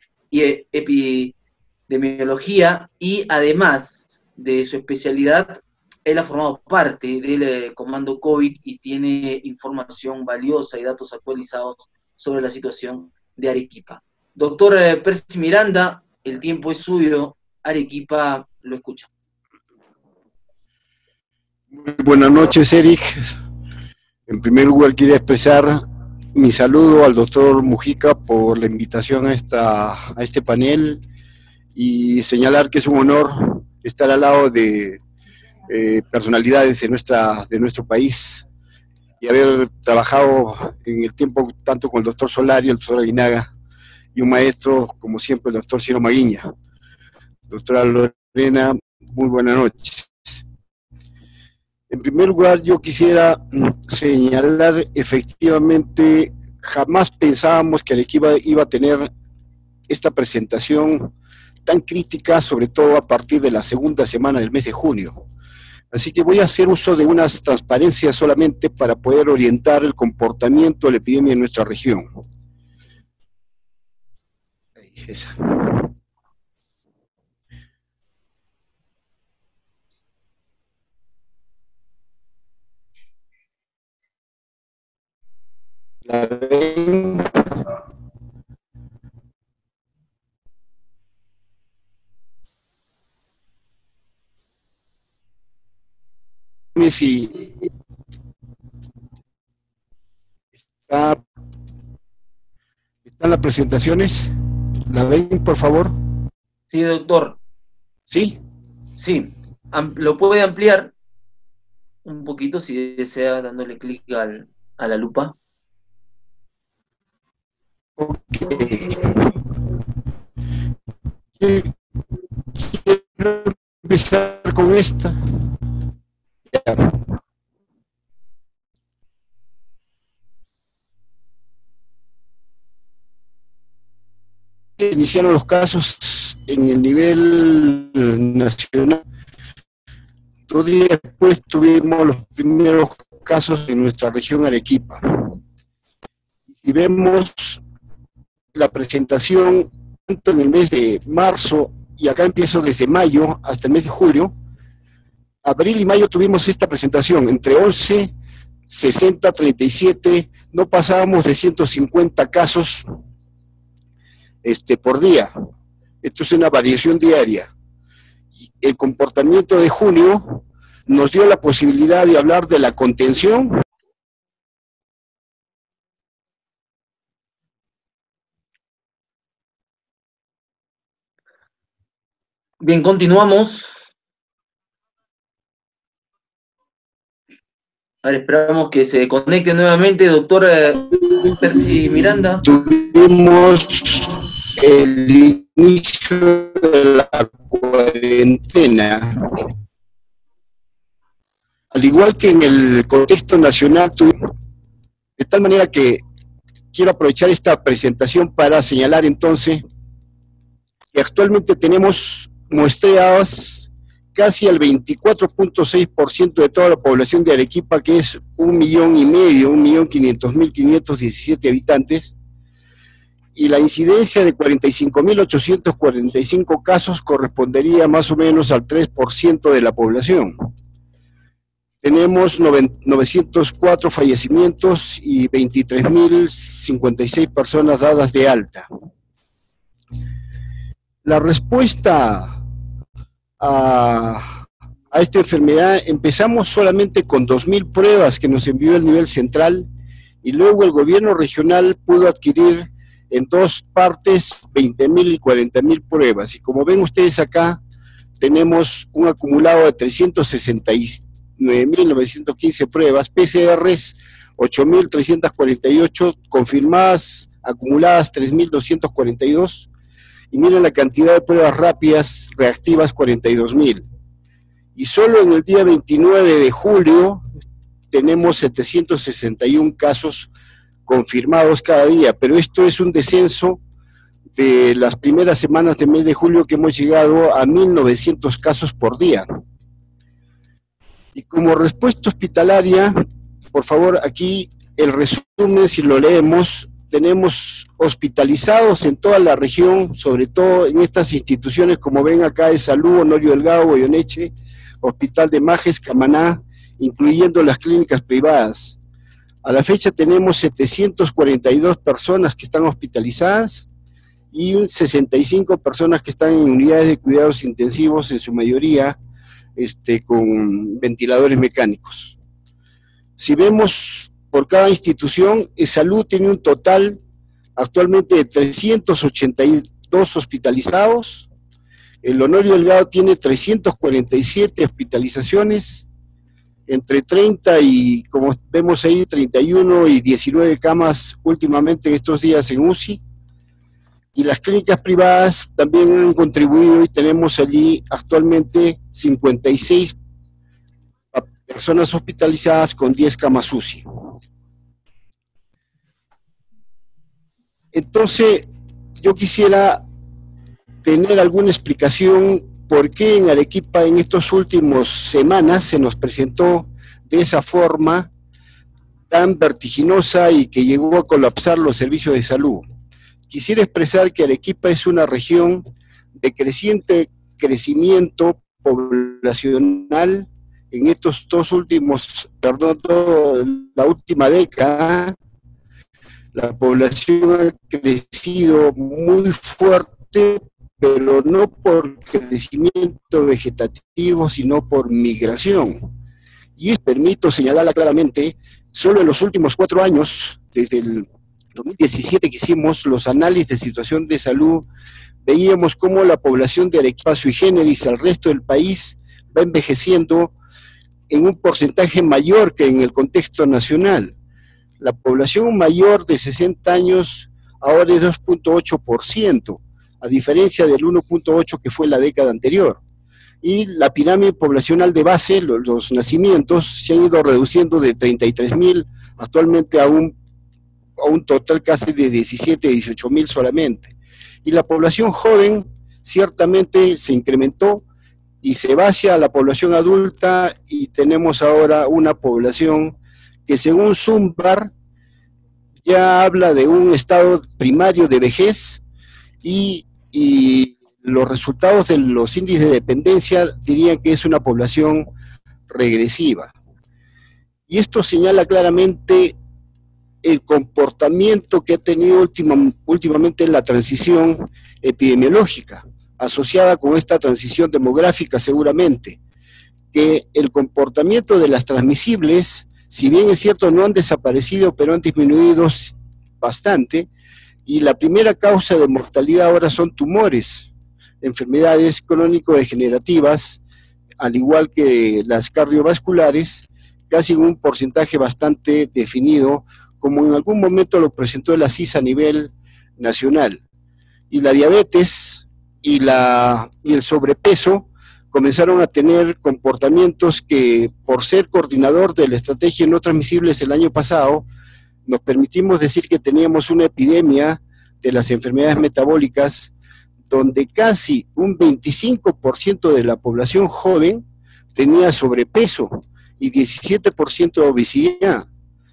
epidemiología y además de su especialidad, él ha formado parte del eh, Comando COVID y tiene información valiosa y datos actualizados sobre la situación de Arequipa. Doctor eh, Percy Miranda, el tiempo es suyo. Arequipa lo escucha. Muy buenas noches, Eric. En primer lugar, quiero expresar mi saludo al doctor Mujica por la invitación a, esta, a este panel y señalar que es un honor estar al lado de eh, personalidades de, nuestra, de nuestro país y haber trabajado en el tiempo tanto con el doctor Solari, el doctor Aguinaga, y un maestro, como siempre, el doctor Ciro Maguiña. Doctora Lorena, muy buenas noches. En primer lugar, yo quisiera señalar, efectivamente, jamás pensábamos que Arequipa iba a tener esta presentación tan crítica, sobre todo a partir de la segunda semana del mes de junio. Así que voy a hacer uso de unas transparencias solamente para poder orientar el comportamiento de la epidemia en nuestra región. Ahí, esa. La ven. Si está, están las presentaciones, ¿la ven, por favor? Sí, doctor. ¿Sí? Sí, Am lo puede ampliar un poquito si desea, dándole clic al, a la lupa. Ok. Quiero empezar con esta. Iniciaron los casos en el nivel nacional. Dos días después tuvimos los primeros casos en nuestra región Arequipa. Y vemos la presentación tanto en el mes de marzo, y acá empiezo desde mayo hasta el mes de julio. Abril y mayo tuvimos esta presentación, entre once, sesenta, treinta y siete, no pasábamos de ciento cincuenta casos este, por día. Esto es una variación diaria. El comportamiento de junio nos dio la posibilidad de hablar de la contención. Bien, continuamos. Ahora esperamos que se conecte nuevamente, doctor Percy Miranda. Tuvimos el inicio de la cuarentena. Al igual que en el contexto nacional, de tal manera que quiero aprovechar esta presentación para señalar entonces que actualmente tenemos muestreadas casi al veinticuatro punto seis por ciento de toda la población de Arequipa, que es un millón y medio, un millón quinientos mil quinientos diecisiete habitantes, y la incidencia de cuarenta y cinco mil ochocientos cuarenta y cinco casos correspondería más o menos al tres por ciento de la población. Tenemos novecientos cuatro fallecimientos y veintitrés mil cincuenta y seis personas dadas de alta. La respuesta a, a esta enfermedad, empezamos solamente con dos mil pruebas que nos envió el nivel central, y luego el gobierno regional pudo adquirir en dos partes veinte mil y cuarenta mil pruebas, y como ven ustedes acá, tenemos un acumulado de trescientos sesenta y nueve mil novecientos quince pruebas, P C Rs ocho mil trescientos cuarenta y ocho, confirmadas, acumuladas tres mil doscientos cuarenta y dos, y miren la cantidad de pruebas rápidas reactivas, cuarenta y dos mil. Y solo en el día veintinueve de julio tenemos setecientos sesenta y uno casos confirmados cada día, pero esto es un descenso de las primeras semanas del mes de julio, que hemos llegado a mil novecientos casos por día. Y como respuesta hospitalaria, por favor, aquí el resumen, si lo leemos, tenemos hospitalizados en toda la región, sobre todo en estas instituciones, como ven acá, de Salud, Honorio Delgado, Goyeneche, Hospital de Majes, Camaná, incluyendo las clínicas privadas. A la fecha tenemos setecientas cuarenta y dos personas que están hospitalizadas y sesenta y cinco personas que están en unidades de cuidados intensivos, en su mayoría este, con ventiladores mecánicos. Si vemos por cada institución, Salud tiene un total actualmente de trescientos ochenta y dos hospitalizados, el Honorio Delgado tiene trescientas cuarenta y siete hospitalizaciones, entre treinta y, como vemos ahí, treinta y uno y diecinueve camas últimamente en estos días en U C I, y las clínicas privadas también han contribuido y tenemos allí actualmente cincuenta y seis personas hospitalizadas con diez camas U C I. Entonces, yo quisiera tener alguna explicación por qué en Arequipa en estas últimas semanas se nos presentó de esa forma tan vertiginosa y que llegó a colapsar los servicios de salud. Quisiera expresar que Arequipa es una región de creciente crecimiento poblacional en estos dos últimos, perdón, todo, la última década. La población ha crecido muy fuerte, pero no por crecimiento vegetativo, sino por migración. Y permito señalarla claramente, solo en los últimos cuatro años, desde el dos mil diecisiete que hicimos los análisis de situación de salud, veíamos cómo la población de Arequipa sui generis al resto del país va envejeciendo en un porcentaje mayor que en el contexto nacional. La población mayor de sesenta años ahora es dos punto ocho por ciento, a diferencia del uno punto ocho por ciento que fue la década anterior. Y la pirámide poblacional de base, los, los nacimientos, se han ido reduciendo de treinta y tres mil actualmente a un, a un total casi de diecisiete, dieciocho mil solamente. Y la población joven ciertamente se incrementó y se va hacia la población adulta, y tenemos ahora una población que según Zumbar ya habla de un estado primario de vejez, y, y los resultados de los índices de dependencia dirían que es una población regresiva. Y esto señala claramente el comportamiento que ha tenido última, últimamente la transición epidemiológica, asociada con esta transición demográfica seguramente, que el comportamiento de las transmisibles, si bien es cierto no han desaparecido, pero han disminuido bastante, y la primera causa de mortalidad ahora son tumores, enfermedades crónico-degenerativas, al igual que las cardiovasculares, casi en un porcentaje bastante definido, como en algún momento lo presentó el A S I S a nivel nacional. Y la diabetes y, la, y el sobrepeso comenzaron a tener comportamientos que, por ser coordinador de la estrategia no transmisibles el año pasado, nos permitimos decir que teníamos una epidemia de las enfermedades metabólicas, donde casi un veinticinco por ciento de la población joven tenía sobrepeso y diecisiete por ciento de obesidad.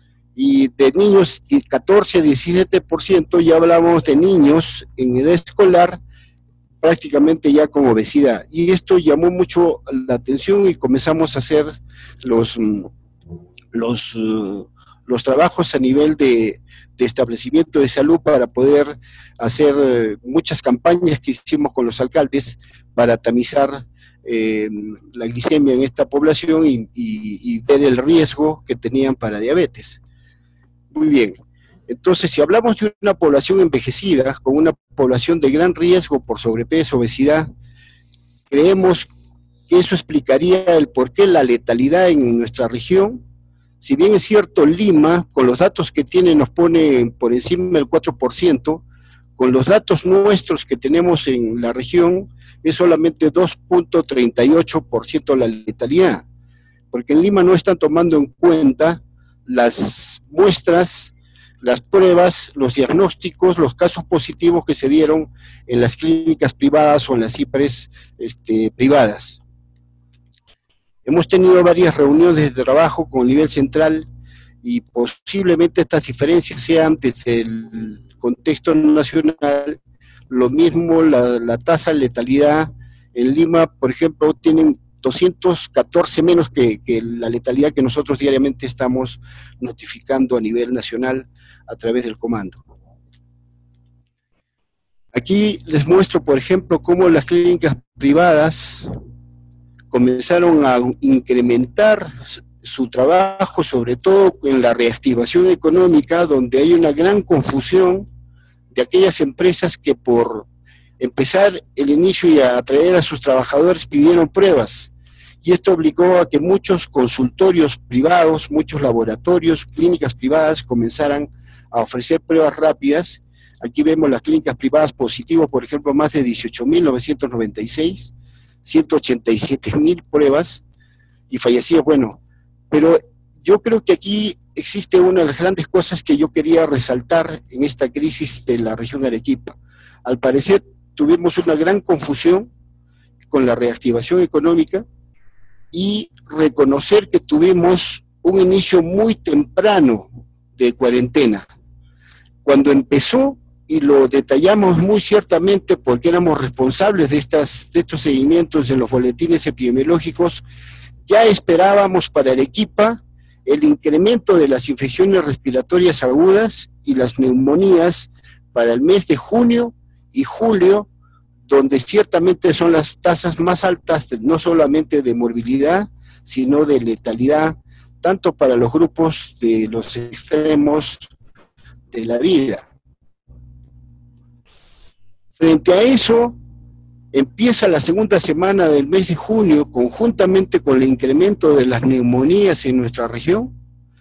Y de niños, catorce a diecisiete por ciento, ya hablamos de niños en edad escolar, prácticamente ya con obesidad. Y esto llamó mucho la atención y comenzamos a hacer los, los, los trabajos a nivel de, de establecimiento de salud para poder hacer muchas campañas que hicimos con los alcaldes para tamizar eh, la glicemia en esta población y, y, y ver el riesgo que tenían para diabetes. Muy bien. Entonces, si hablamos de una población envejecida, con una población de gran riesgo por sobrepeso, obesidad, creemos que eso explicaría el por qué la letalidad en nuestra región. Si bien es cierto, Lima, con los datos que tiene, nos pone por encima del cuatro por ciento, con los datos nuestros que tenemos en la región, es solamente dos punto treinta y ocho por ciento la letalidad, porque en Lima no están tomando en cuenta las muestras, las pruebas, los diagnósticos, los casos positivos que se dieron en las clínicas privadas o en las I P R E S este, privadas. Hemos tenido varias reuniones de trabajo con el nivel central y posiblemente estas diferencias sean desde el contexto nacional. Lo mismo la, la tasa de letalidad en Lima, por ejemplo, tienen doscientos catorce menos que, que la letalidad que nosotros diariamente estamos notificando a nivel nacional a través del comando. Aquí les muestro, por ejemplo, cómo las clínicas privadas comenzaron a incrementar su trabajo, sobre todo en la reactivación económica, donde hay una gran confusión de aquellas empresas que por empezar el inicio y a atraer a sus trabajadores pidieron pruebas. Y esto obligó a que muchos consultorios privados, muchos laboratorios, clínicas privadas comenzaran a ofrecer pruebas rápidas. Aquí vemos las clínicas privadas positivas, por ejemplo, más de dieciocho mil novecientos noventa y seis, ciento ochenta y siete mil pruebas y fallecidos, bueno, pero yo creo que aquí existe una de las grandes cosas que yo quería resaltar en esta crisis de la región de Arequipa. Al parecer tuvimos una gran confusión con la reactivación económica y reconocer que tuvimos un inicio muy temprano de cuarentena. Cuando empezó, y lo detallamos muy ciertamente porque éramos responsables de, estas, de estos seguimientos en los boletines epidemiológicos, ya esperábamos para Arequipa el incremento de las infecciones respiratorias agudas y las neumonías para el mes de junio y julio, donde ciertamente son las tasas más altas, de, no solamente de morbilidad, sino de letalidad, tanto para los grupos de los extremos de la vida. Frente a eso, empieza la segunda semana del mes de junio, conjuntamente con el incremento de las neumonías en nuestra región,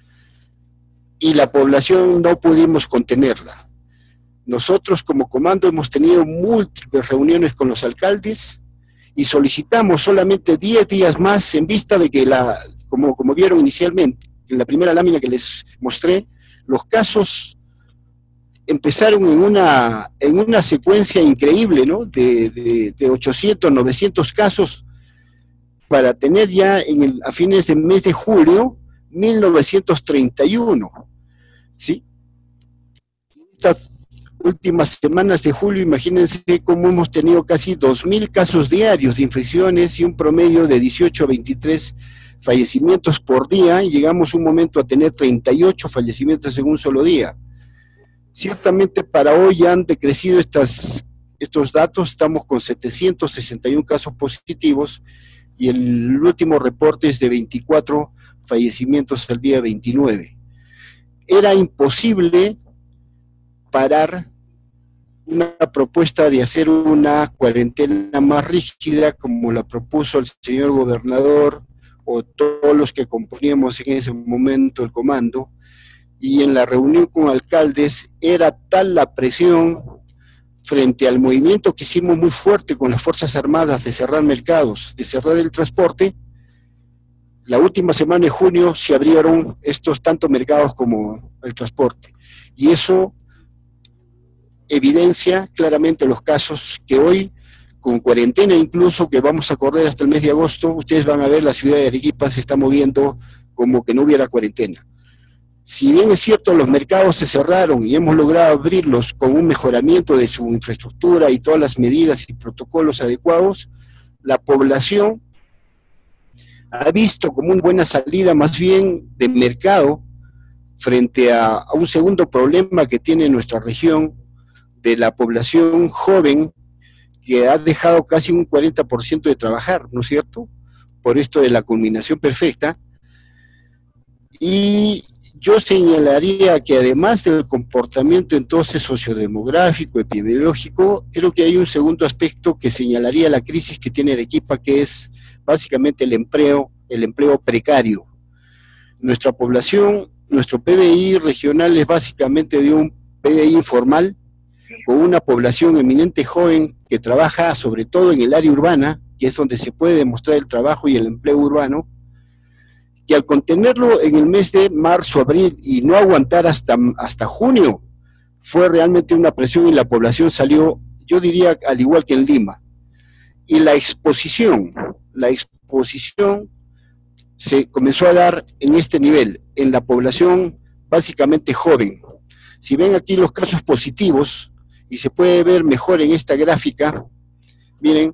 y la población no pudimos contenerla. Nosotros como comando hemos tenido múltiples reuniones con los alcaldes y solicitamos solamente diez días más en vista de que, la, como, como vieron inicialmente, en la primera lámina que les mostré, los casos empezaron en una, en una secuencia increíble, ¿no? De, de, de ochocientos, novecientos casos, para tener ya en el, a fines del mes de julio, mil novecientos treinta y uno, ¿sí? Estas últimas semanas de julio, imagínense cómo hemos tenido casi dos mil casos diarios de infecciones y un promedio de dieciocho a veintitrés fallecimientos por día, y llegamos un momento a tener treinta y ocho fallecimientos en un solo día. Ciertamente para hoy ya han decrecido estas, estos datos, estamos con setecientos sesenta y uno casos positivos y el último reporte es de veinticuatro fallecimientos al día veintinueve. Era imposible parar una propuesta de hacer una cuarentena más rígida como la propuso el señor gobernador o todos los que componíamos en ese momento el comando, y en la reunión con alcaldes era tal la presión frente al movimiento que hicimos muy fuerte con las Fuerzas Armadas de cerrar mercados, de cerrar el transporte. La última semana de junio se abrieron estos tanto mercados como el transporte, y eso evidencia claramente los casos que hoy, con cuarentena incluso, que vamos a correr hasta el mes de agosto, ustedes van a ver la ciudad de Arequipa se está moviendo como que no hubiera cuarentena. Si bien es cierto, los mercados se cerraron y hemos logrado abrirlos con un mejoramiento de su infraestructura y todas las medidas y protocolos adecuados, la población ha visto como una buena salida más bien de mercado frente a, a un segundo problema que tiene nuestra región de la población joven que ha dejado casi un cuarenta por ciento de trabajar, ¿no es cierto? Por esto de la culminación perfecta. Y yo señalaría que además del comportamiento entonces sociodemográfico, epidemiológico, creo que hay un segundo aspecto que señalaría la crisis que tiene Arequipa, que es básicamente el empleo, el empleo precario. Nuestra población, nuestro P B I regional es básicamente de un P B I informal, con una población eminente joven que trabaja sobre todo en el área urbana, que es donde se puede demostrar el trabajo y el empleo urbano, y al contenerlo en el mes de marzo, abril, y no aguantar hasta, hasta junio, fue realmente una presión y la población salió, yo diría, al igual que en Lima. Y la exposición, la exposición se comenzó a dar en este nivel, en la población básicamente joven. Si ven aquí los casos positivos, y se puede ver mejor en esta gráfica, miren,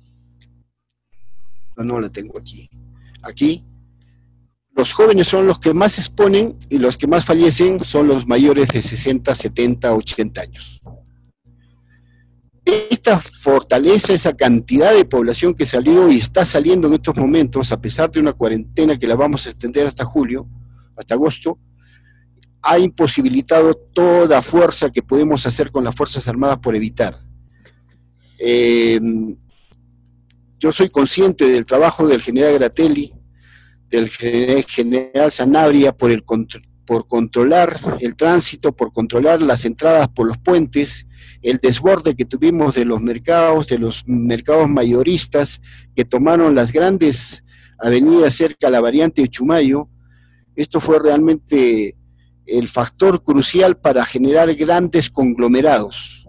no, no la tengo aquí, aquí, los jóvenes son los que más se exponen y los que más fallecen son los mayores de sesenta, setenta, ochenta años. esta fortaleza, esa cantidad de población que salió y está saliendo en estos momentos, a pesar de una cuarentena que la vamos a extender hasta julio, hasta agosto, ha imposibilitado toda fuerza que podemos hacer con las Fuerzas Armadas por evitar. Eh, yo soy consciente del trabajo del general Gratelli, del general Sanabria por, el, por controlar el tránsito, por controlar las entradas por los puentes, el desborde que tuvimos de los mercados, de los mercados mayoristas que tomaron las grandes avenidas cerca a la variante de Chumayo. Esto fue realmente el factor crucial para generar grandes conglomerados.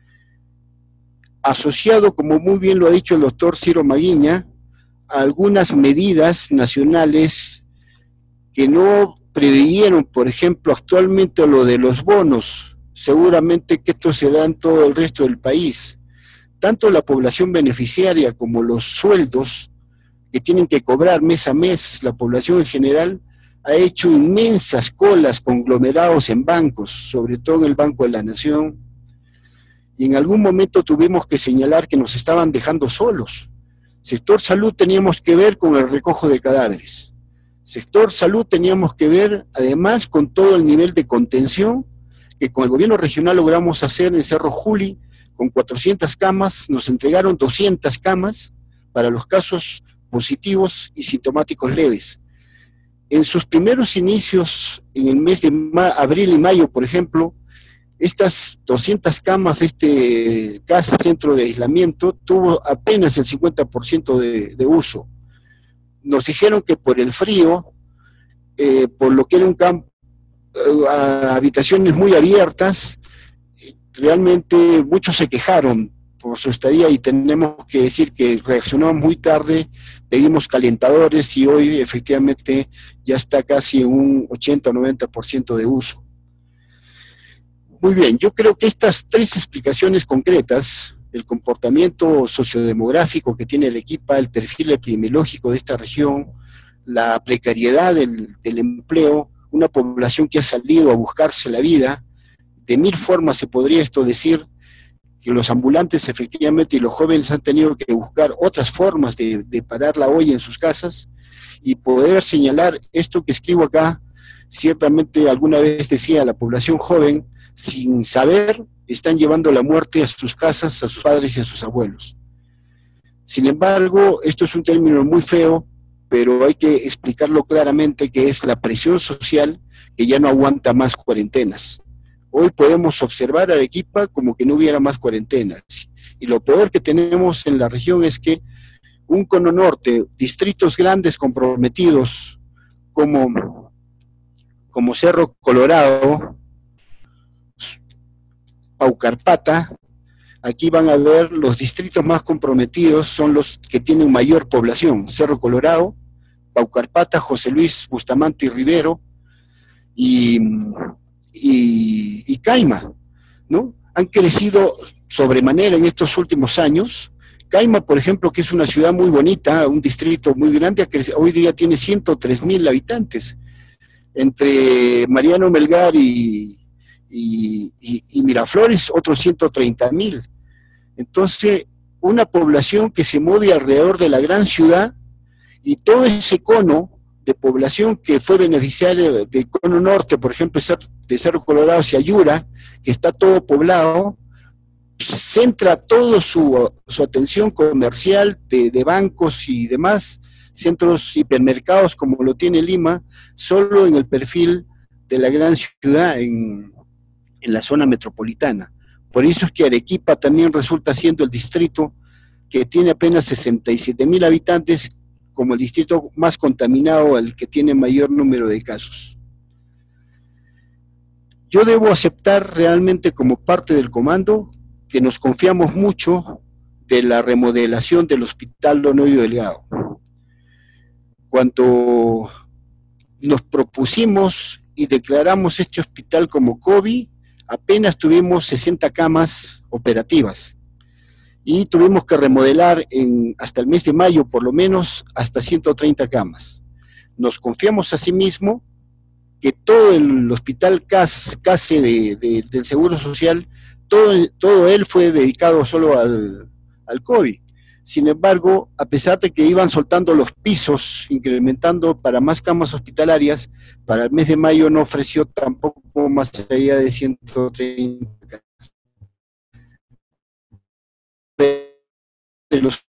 Asociado, como muy bien lo ha dicho el doctor Ciro Maguiña, a algunas medidas nacionales que no preveyeron, por ejemplo, actualmente lo de los bonos. Seguramente que esto se da en todo el resto del país. Tanto la población beneficiaria como los sueldos que tienen que cobrar mes a mes, la población en general, ha hecho inmensas colas, conglomerados en bancos, sobre todo en el Banco de la Nación, y en algún momento tuvimos que señalar que nos estaban dejando solos. Sector salud teníamos que ver con el recojo de cadáveres. Sector salud teníamos que ver además con todo el nivel de contención que con el gobierno regional logramos hacer en Cerro Juli, con cuatrocientas camas, nos entregaron doscientas camas para los casos positivos y sintomáticos leves. En sus primeros inicios, en el mes de abril y mayo, por ejemplo, estas doscientas camas de este casa centro de aislamiento tuvo apenas el cincuenta por ciento de, de uso. Nos dijeron que por el frío, eh, por lo que era un campo, eh, habitaciones muy abiertas, realmente muchos se quejaron por su estadía y tenemos que decir que reaccionamos muy tarde, pedimos calentadores y hoy efectivamente ya está casi en un ochenta o noventa por ciento de uso. Muy bien, yo creo que estas tres explicaciones concretas, el comportamiento sociodemográfico que tiene el equipo, el perfil epidemiológico de esta región, la precariedad del, del empleo, una población que ha salido a buscarse la vida, de mil formas se podría esto decir, que los ambulantes efectivamente y los jóvenes han tenido que buscar otras formas de, de parar la olla en sus casas y poder señalar esto que escribo acá. Ciertamente alguna vez decía, la población joven, sin saber, están llevando la muerte a sus casas, a sus padres y a sus abuelos. Sin embargo, esto es un término muy feo, pero hay que explicarlo claramente, que es la presión social que ya no aguanta más cuarentenas. Hoy podemos observar a Arequipa como que no hubiera más cuarentenas. Y lo peor que tenemos en la región es que un cono norte, distritos grandes comprometidos como, como Cerro Colorado, Paucarpata, aquí van a ver los distritos más comprometidos, son los que tienen mayor población: Cerro Colorado, Paucarpata, José Luis Bustamante y Rivero, y, y, y Caima, ¿no? Han crecido sobremanera en estos últimos años. Caima, por ejemplo, que es una ciudad muy bonita, un distrito muy grande, hoy día tiene ciento tres mil habitantes. Entre Mariano Melgar y, y, y, y Miraflores, otros ciento treinta mil. Entonces, una población que se mueve alrededor de la gran ciudad, y todo ese cono de población que fue beneficiaria del de cono norte, por ejemplo, de Cerro Colorado hacia Yura, que está todo poblado, centra toda su, su atención comercial de, de bancos y demás, centros hipermercados como lo tiene Lima, solo en el perfil de la gran ciudad, en, en la zona metropolitana. Por eso es que Arequipa también resulta siendo el distrito que tiene apenas sesenta y siete mil habitantes, como el distrito más contaminado, el que tiene mayor número de casos. Yo debo aceptar realmente como parte del comando que nos confiamos mucho de la remodelación del Hospital Honorio Delgado. Cuando nos propusimos y declaramos este hospital como COVID, apenas tuvimos sesenta camas operativas y tuvimos que remodelar en, hasta el mes de mayo por lo menos hasta ciento treinta camas. Nos confiamos asimismo que todo el hospital C A S, C A S E de, de, del Seguro Social todo, todo él fue dedicado solo al, al COVID. Sin embargo, a pesar de que iban soltando los pisos, incrementando para más camas hospitalarias, para el mes de mayo no ofreció tampoco más allá de ciento treinta. De los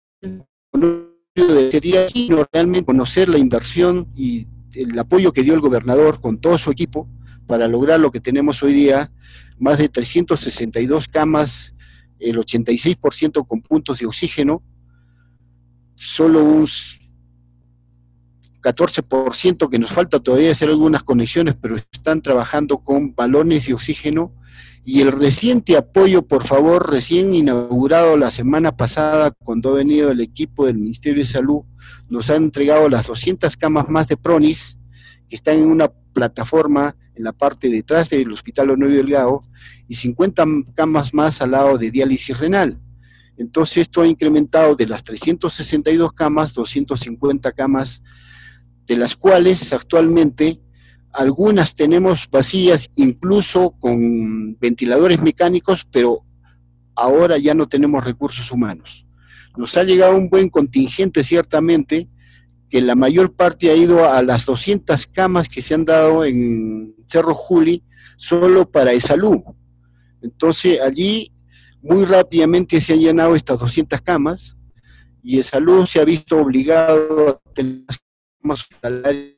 sería realmente conocer la inversión y el apoyo que dio el gobernador con todo su equipo para lograr lo que tenemos hoy día, más de trescientas sesenta y dos camas, el ochenta y seis por ciento con puntos de oxígeno, solo un catorce por ciento que nos falta todavía hacer algunas conexiones, pero están trabajando con balones de oxígeno, y el reciente apoyo, por favor, recién inaugurado la semana pasada, cuando ha venido el equipo del Ministerio de Salud, nos han entregado las doscientas camas más de Pronis, que están en una plataforma en la parte detrás del Hospital Honorio Delgado, y cincuenta camas más al lado de diálisis renal. Entonces esto ha incrementado de las trescientas sesenta y dos camas, doscientas cincuenta camas, de las cuales actualmente algunas tenemos vacías, incluso con ventiladores mecánicos, pero ahora ya no tenemos recursos humanos. Nos ha llegado un buen contingente, ciertamente, que la mayor parte ha ido a las doscientas camas que se han dado en Cerro Juli, solo para ESalud. Entonces allí muy rápidamente se han llenado estas doscientas camas, y ESalud se ha visto obligado a tener camas hospitalarias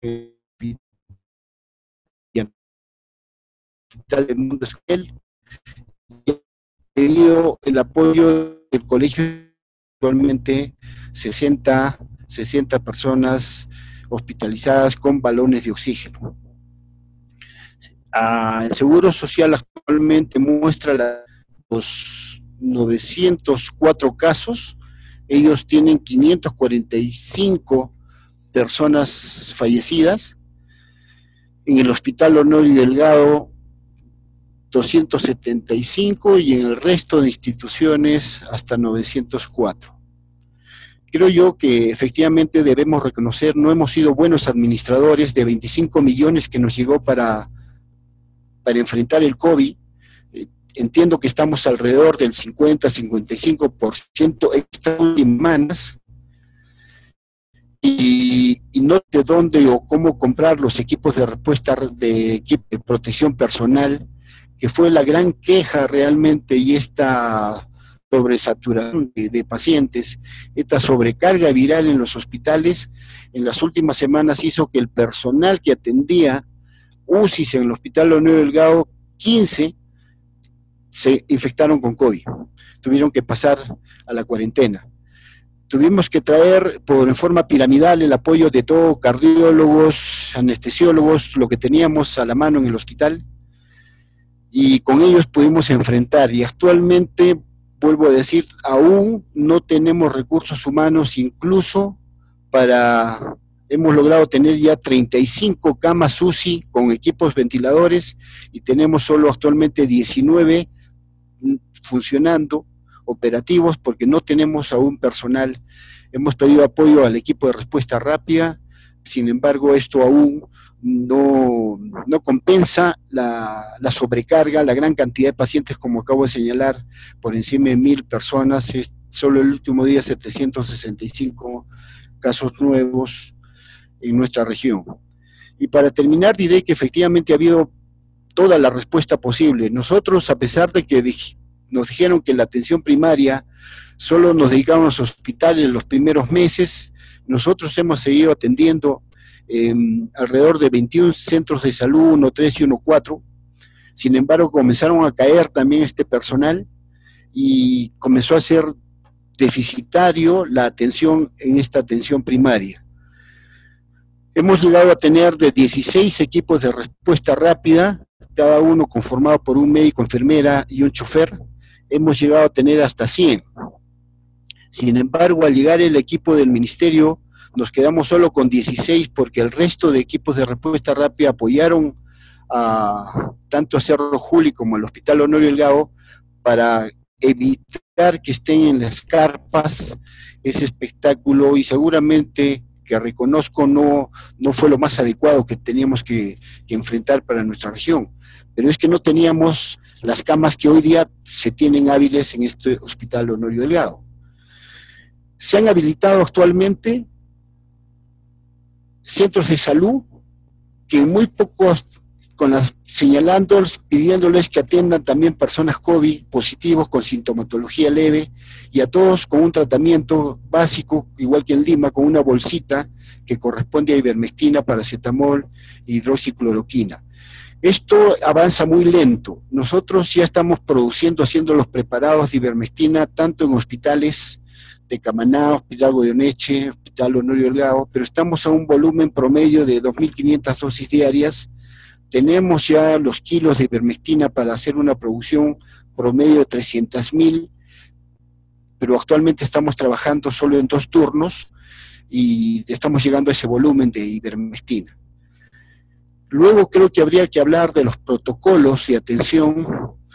del mundo escuela, y ha pedido el apoyo del colegio, actualmente sesenta, sesenta personas hospitalizadas con balones de oxígeno. Ah, el Seguro Social actualmente muestra la, los novecientos cuatro casos, ellos tienen quinientas cuarenta y cinco personas fallecidas, en el Hospital Honorio Delgado doscientos setenta y cinco, y en el resto de instituciones hasta novecientos cuatro. Creo yo que efectivamente debemos reconocer, no hemos sido buenos administradores de veinticinco millones que nos llegó para, para enfrentar el COVID. Entiendo que estamos alrededor del cincuenta a cincuenta y cinco por ciento estas semanas, y, y no de dónde o cómo comprar los equipos de respuesta de, equipo de protección personal, que fue la gran queja realmente, y esta sobresaturación de, de pacientes, esta sobrecarga viral en los hospitales, en las últimas semanas hizo que el personal que atendía U C Is en el Hospital Honorio Delgado, quince se infectaron con COVID, tuvieron que pasar a la cuarentena. Tuvimos que traer por en forma piramidal el apoyo de todos, cardiólogos, anestesiólogos, lo que teníamos a la mano en el hospital, y con ellos pudimos enfrentar, y actualmente, vuelvo a decir, aún no tenemos recursos humanos, incluso para, hemos logrado tener ya treinta y cinco camas U C I con equipos ventiladores, y tenemos solo actualmente diecinueve funcionando, operativos, porque no tenemos aún personal. Hemos pedido apoyo al equipo de respuesta rápida, sin embargo esto aún no, no compensa la, la sobrecarga, la gran cantidad de pacientes, como acabo de señalar, por encima de mil personas, es solo el último día setecientos sesenta y cinco casos nuevos en nuestra región. Y para terminar diré que efectivamente ha habido toda la respuesta posible. Nosotros, a pesar de que nos dijeron que la atención primaria solo nos dedicábamos a hospitales en los primeros meses, nosotros hemos seguido atendiendo eh, alrededor de veintiún centros de salud, uno tres y uno cuatro. Sin embargo, comenzaron a caer también este personal, y comenzó a ser deficitario la atención en esta atención primaria. Hemos llegado a tener de dieciséis equipos de respuesta rápida, cada uno conformado por un médico, enfermera y un chofer. Hemos llegado a tener hasta cien. Sin embargo, al llegar el equipo del ministerio, nos quedamos solo con dieciséis, porque el resto de equipos de respuesta rápida apoyaron a, tanto a Cerro Juli como al Hospital Honorio Delgado, para evitar que estén en las carpas ese espectáculo, y seguramente, que reconozco, no, no fue lo más adecuado que teníamos que, que enfrentar para nuestra región, pero es que no teníamos las camas que hoy día se tienen hábiles en este Hospital Honorio Delgado. Se han habilitado actualmente centros de salud que muy pocos, con las, señalándoles, pidiéndoles que atiendan también personas COVID positivos con sintomatología leve y a todos con un tratamiento básico, igual que en Lima, con una bolsita que corresponde a ivermectina, paracetamol e hidroxicloroquina. Esto avanza muy lento. Nosotros ya estamos produciendo, haciendo los preparados de ivermectina, tanto en hospitales de Camaná, Hospital Goyeneche, Hospital Honorio Delgado, pero estamos a un volumen promedio de dos mil quinientas dosis diarias. Tenemos ya los kilos de ivermectina para hacer una producción promedio de trescientos mil, pero actualmente estamos trabajando solo en dos turnos y estamos llegando a ese volumen de ivermectina. Luego creo que habría que hablar de los protocolos de atención,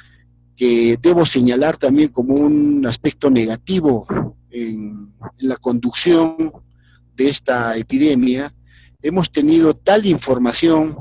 que debo señalar también como un aspecto negativo en, en la conducción de esta epidemia. Hemos tenido tal información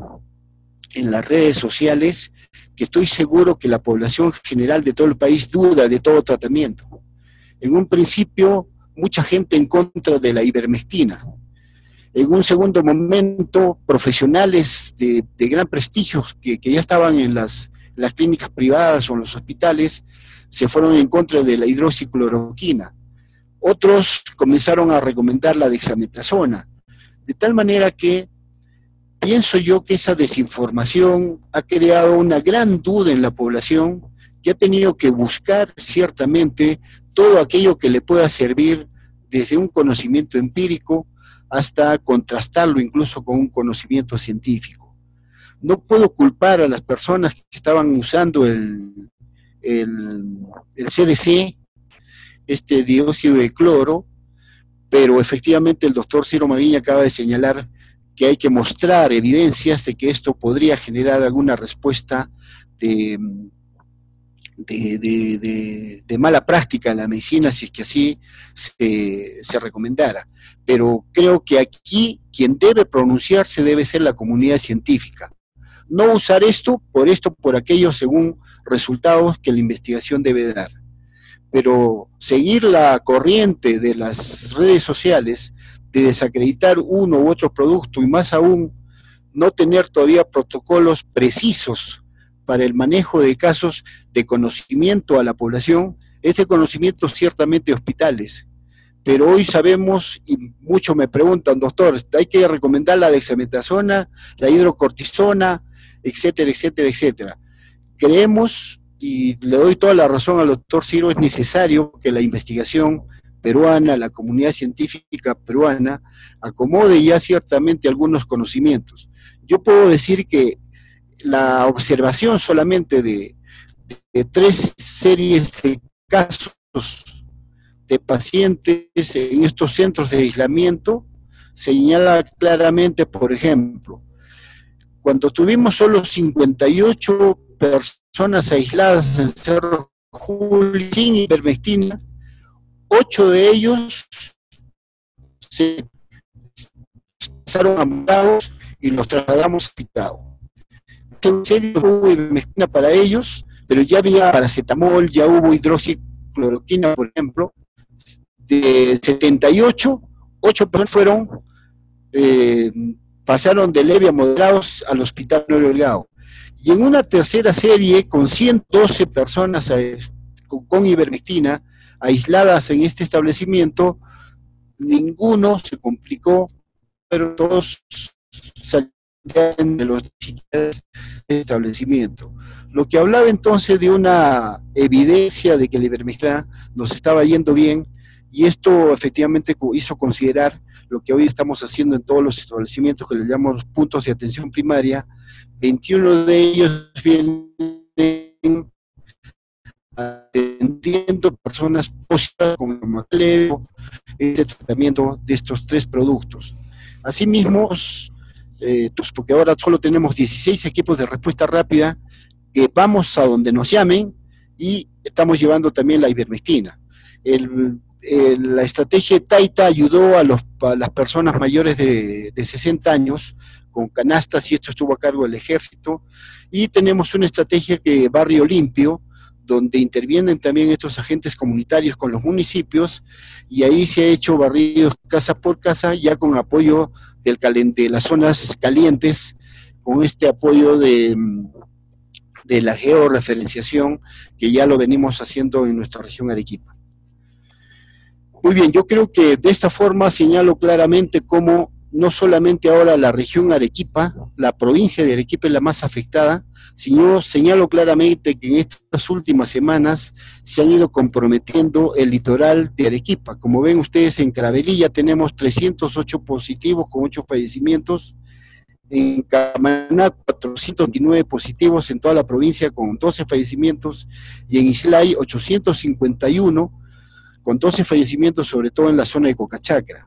en las redes sociales que estoy seguro que la población general de todo el país duda de todo tratamiento. En un principio, mucha gente en contra de la ivermectina. En un segundo momento, profesionales de, de gran prestigio que, que ya estaban en las, las clínicas privadas o en los hospitales se fueron en contra de la hidroxicloroquina. Otros comenzaron a recomendar la dexametasona, de tal manera que pienso yo que esa desinformación ha creado una gran duda en la población que ha tenido que buscar ciertamente todo aquello que le pueda servir desde un conocimiento empírico hasta contrastarlo incluso con un conocimiento científico. No puedo culpar a las personas que estaban usando el, el, el C D C, este dióxido de cloro, pero efectivamente el doctor Ciro Maguiña acaba de señalar que hay que mostrar evidencias de que esto podría generar alguna respuesta de, de, de, de, de mala práctica en la medicina, si es que así se, se recomendara. Pero creo que aquí quien debe pronunciarse debe ser la comunidad científica. No usar esto por esto, por aquello, según resultados que la investigación debe dar. Pero seguir la corriente de las redes sociales de desacreditar uno u otro producto y más aún no tener todavía protocolos precisos para el manejo de casos de conocimiento a la población, este conocimiento ciertamente de hospitales. Pero hoy sabemos, y muchos me preguntan, doctor, hay que recomendar la dexametasona, la hidrocortisona, etcétera, etcétera, etcétera. Creemos, y le doy toda la razón al doctor Ciro, es necesario que la investigación peruana, la comunidad científica peruana, acomode ya ciertamente algunos conocimientos. Yo puedo decir que la observación solamente de, de tres series de casos de pacientes en estos centros de aislamiento señala claramente, por ejemplo, cuando tuvimos solo cincuenta y ocho personas aisladas en Cerro Juli sin ivermectina, ocho de ellos se pasaron amputados y los trasladamos a hospital. En serio hubo ivermectina para ellos, pero ya había paracetamol, ya hubo hidroxicloroquina, por ejemplo. De setenta y ocho, ocho personas fueron, eh, pasaron de leve a moderados al Hospital Honorio Delgado. Y en una tercera serie, con ciento doce personas con, con ivermectina, aisladas en este establecimiento, ninguno se complicó, pero todos salían de los establecimientos. Lo que hablaba entonces de una evidencia de que la ivermectina nos estaba yendo bien, y esto efectivamente hizo considerar lo que hoy estamos haciendo en todos los establecimientos que le llamamos puntos de atención primaria. veintiuno de ellos vienen atendiendo personas positivas con este tratamiento de estos tres productos. Asimismo, eh, porque ahora solo tenemos dieciséis equipos de respuesta rápida, que vamos a donde nos llamen y estamos llevando también la ivermectina. El, el, la estrategia Taita ayudó a, los, a las personas mayores de, de sesenta años con canastas, y esto estuvo a cargo del ejército. Y tenemos una estrategia que Barrio Limpio, donde intervienen también estos agentes comunitarios con los municipios, y ahí se ha hecho barridos casa por casa, ya con apoyo del calen- de las zonas calientes, con este apoyo de, de la georreferenciación, que ya lo venimos haciendo en nuestra región Arequipa. Muy bien, yo creo que de esta forma señalo claramente cómo no solamente ahora la región Arequipa, la provincia de Arequipa es la más afectada, sino señalo claramente que en estas últimas semanas se han ido comprometiendo el litoral de Arequipa. Como ven ustedes, en Caravelí ya tenemos trescientos ocho positivos con ocho fallecimientos, en Camaná cuatrocientos veintinueve positivos en toda la provincia con doce fallecimientos, y en Islay ochocientos cincuenta y uno con doce fallecimientos, sobre todo en la zona de Cocachacra.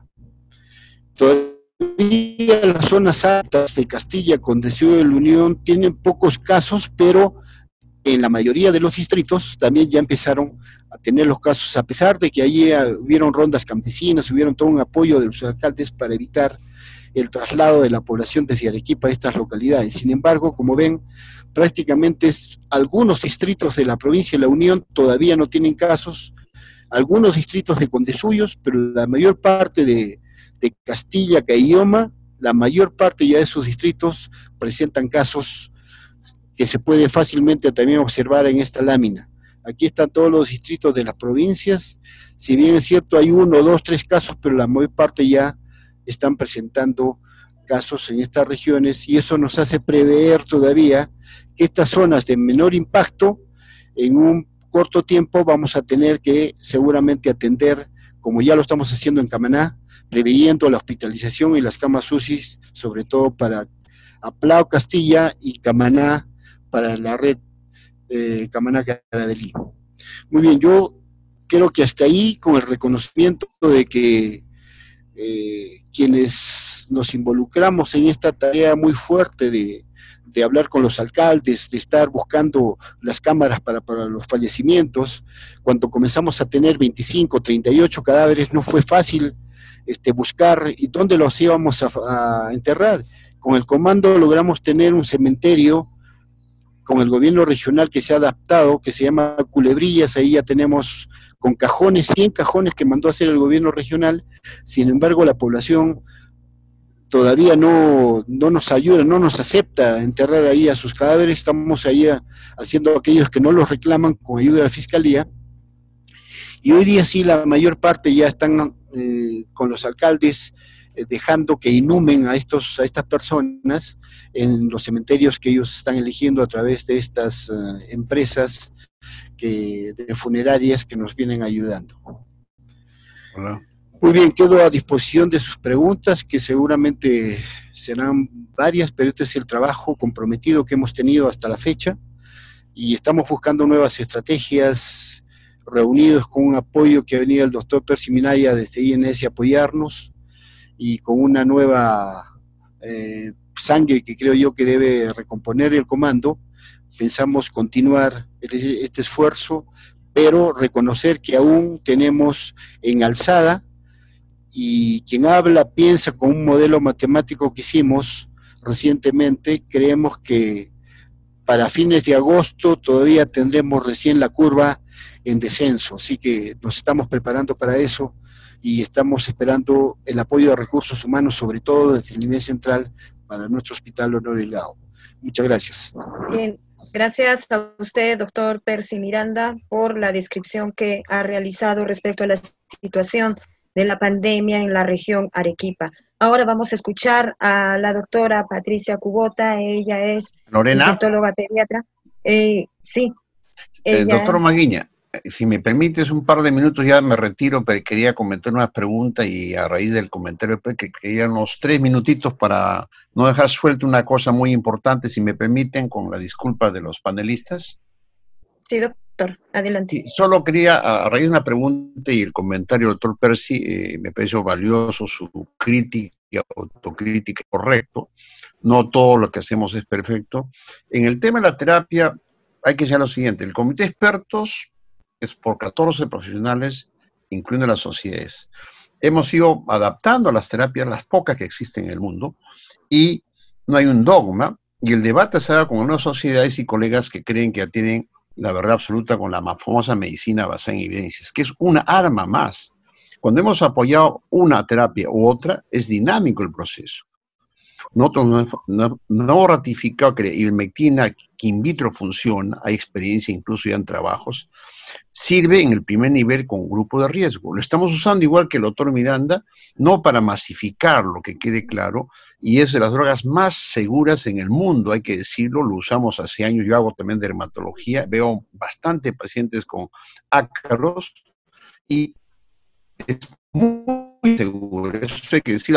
Todavía las zonas altas de Castilla con Deseo de la Unión tienen pocos casos, pero en la mayoría de los distritos también ya empezaron a tener los casos, a pesar de que allí hubieron rondas campesinas, hubieron todo un apoyo de los alcaldes para evitar el traslado de la población desde Arequipa a estas localidades. Sin embargo, como ven, prácticamente algunos distritos de la provincia de la Unión todavía no tienen casos, algunos distritos de Condesuyos, pero la mayor parte de, de Castilla, Caylloma, la mayor parte ya de esos distritos presentan casos que se puede fácilmente también observar en esta lámina. Aquí están todos los distritos de las provincias, si bien es cierto hay uno, dos, tres casos, pero la mayor parte ya están presentando casos en estas regiones, y eso nos hace prever todavía que estas zonas de menor impacto, en un corto tiempo vamos a tener que seguramente atender, como ya lo estamos haciendo en Camaná, preveyendo la hospitalización y las camas U C I, sobre todo para Aplao, Castilla, y Camaná para la red eh, Camaná Caravelí. Muy bien, yo creo que hasta ahí, con el reconocimiento de que eh, quienes nos involucramos en esta tarea muy fuerte de de hablar con los alcaldes, de estar buscando las cámaras para, para los fallecimientos. Cuando comenzamos a tener veinticinco, treinta y ocho cadáveres, no fue fácil este, buscar y dónde los íbamos a, a enterrar. Con el comando logramos tener un cementerio con el gobierno regional que se ha adaptado, que se llama Culebrillas. Ahí ya tenemos con cajones, cien cajones que mandó a hacer el gobierno regional. Sin embargo, la población todavía no, no nos ayuda, no nos acepta enterrar ahí a sus cadáveres. Estamos ahí a, haciendo aquellos que no los reclaman con ayuda de la Fiscalía, y hoy día sí la mayor parte ya están eh, con los alcaldes eh, dejando que inhumen a, estos, a estas personas en los cementerios que ellos están eligiendo a través de estas uh, empresas que, de funerarias que nos vienen ayudando. Hola. Muy bien, quedo a disposición de sus preguntas, que seguramente serán varias, pero este es el trabajo comprometido que hemos tenido hasta la fecha, y estamos buscando nuevas estrategias, reunidos con un apoyo que ha venido el doctor Percy Minaya desde I N S a apoyarnos, y con una nueva eh, sangre que creo yo que debe recomponer el comando. Pensamos continuar este esfuerzo, pero reconocer que aún tenemos en alzada, y quien habla piensa con un modelo matemático que hicimos recientemente. Creemos que para fines de agosto todavía tendremos recién la curva en descenso, así que nos estamos preparando para eso, y estamos esperando el apoyo de recursos humanos, sobre todo desde el nivel central, para nuestro Hospital Honor Delgado. Muchas gracias. Bien, gracias a usted, doctor Percy Miranda, por la descripción que ha realizado respecto a la situación de la pandemia en la región Arequipa. Ahora vamos a escuchar a la doctora Patricia Cubota. Ella es Lorena. infectóloga pediatra. Eh, sí. Ella... Eh, doctor Maguiña, si me permites un par de minutos, ya me retiro, pero quería comentar unas preguntas, y a raíz del comentario que quería unos tres minutitos para no dejar suelta una cosa muy importante, si me permiten, con la disculpa de los panelistas. Sí, doctor, adelante. Sí, solo quería, a raíz de una pregunta y el comentario del doctor Percy, eh, me pareció valioso su crítica, autocrítica, correcto. No todo lo que hacemos es perfecto. En el tema de la terapia, hay que decir lo siguiente: el comité de expertos es por catorce profesionales, incluyendo las sociedades. Hemos ido adaptando a las terapias, las pocas que existen en el mundo, y no hay un dogma, y el debate se haga con unas sociedades y colegas que creen que ya tienen la verdad absoluta con la más famosa medicina basada en evidencias, que es una arma más. Cuando hemos apoyado una terapia u otra, es dinámico el proceso. Nosotros no, no, no hemos ratificado que la ivermectina que in vitro funciona, hay experiencia incluso ya en trabajos, sirve en el primer nivel con grupo de riesgo. Lo estamos usando igual que el doctor Miranda, no para masificar, lo que quede claro, y es de las drogas más seguras en el mundo, hay que decirlo, lo usamos hace años, yo hago también dermatología, veo bastante pacientes con ácaros, y es muy seguro, eso hay que decir.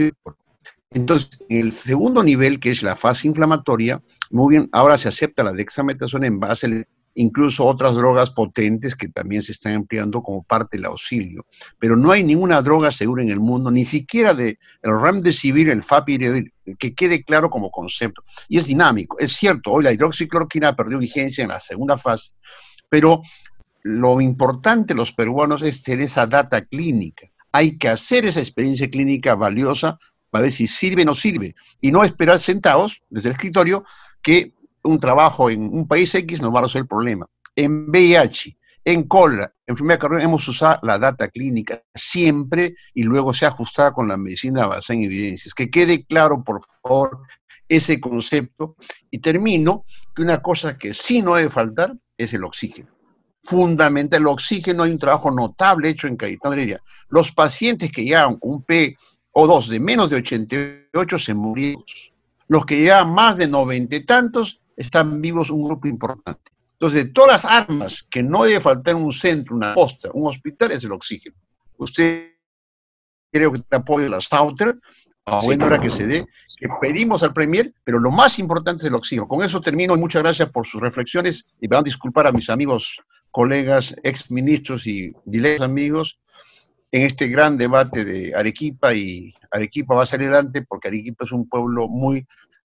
Entonces, en el segundo nivel, que es la fase inflamatoria, muy bien, ahora se acepta la dexametasona en base a incluso otras drogas potentes que también se están empleando como parte del auxilio. Pero no hay ninguna droga segura en el mundo, ni siquiera de el remdesivir, el favipiravir, que quede claro como concepto. Y es dinámico. Es cierto, hoy la hidroxicloroquina perdió vigencia en la segunda fase, pero lo importante los peruanos es tener esa data clínica. Hay que hacer esa experiencia clínica valiosa para ver si sirve o no sirve, y no esperar sentados desde el escritorio que un trabajo en un país X nos va a resolver el problema. En V I H, en cólera, en enfermedad cardíaca, hemos usado la data clínica siempre y luego se ha ajustado con la medicina basada en evidencias. Que quede claro, por favor, ese concepto. Y termino que una cosa que sí no debe faltar es el oxígeno. Fundamental, el oxígeno, hay un trabajo notable hecho en Cayetano Heredia. Los pacientes que llegan con un P o dos de menos de ochenta y ocho se murieron. Los que llevan más de noventa y tantos están vivos, un grupo importante. Entonces, de todas las armas que no debe faltar en un centro, una posta, un hospital, es el oxígeno. Usted creo que te apoya la Sauter, a buena hora que se dé, que pedimos al Premier, pero lo más importante es el oxígeno. Con eso termino y muchas gracias por sus reflexiones y me van a disculpar a mis amigos, colegas, exministros y diletos amigos en este gran debate de Arequipa, y Arequipa va a salir adelante porque Arequipa es un pueblo muy...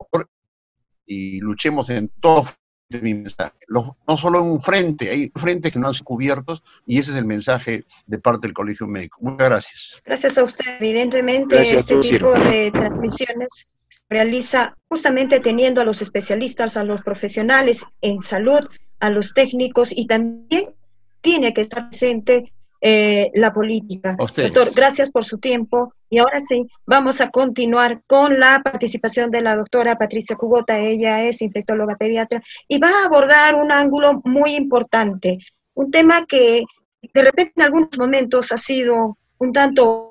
y luchemos en todo mi mensaje. No solo en un frente, hay frentes que no han sido cubiertos y ese es el mensaje de parte del Colegio Médico. Muchas gracias. Gracias a usted. Evidentemente, Gracias, este tipo Ciro. de transmisiones se realiza justamente teniendo a los especialistas, a los profesionales en salud, a los técnicos, y también tiene que estar presente eh, la política. Doctor, gracias por su tiempo. Y ahora sí, vamos a continuar con la participación de la doctora Patricia Cubota. Ella es infectóloga pediatra y va a abordar un ángulo muy importante, un tema que de repente en algunos momentos ha sido un tanto...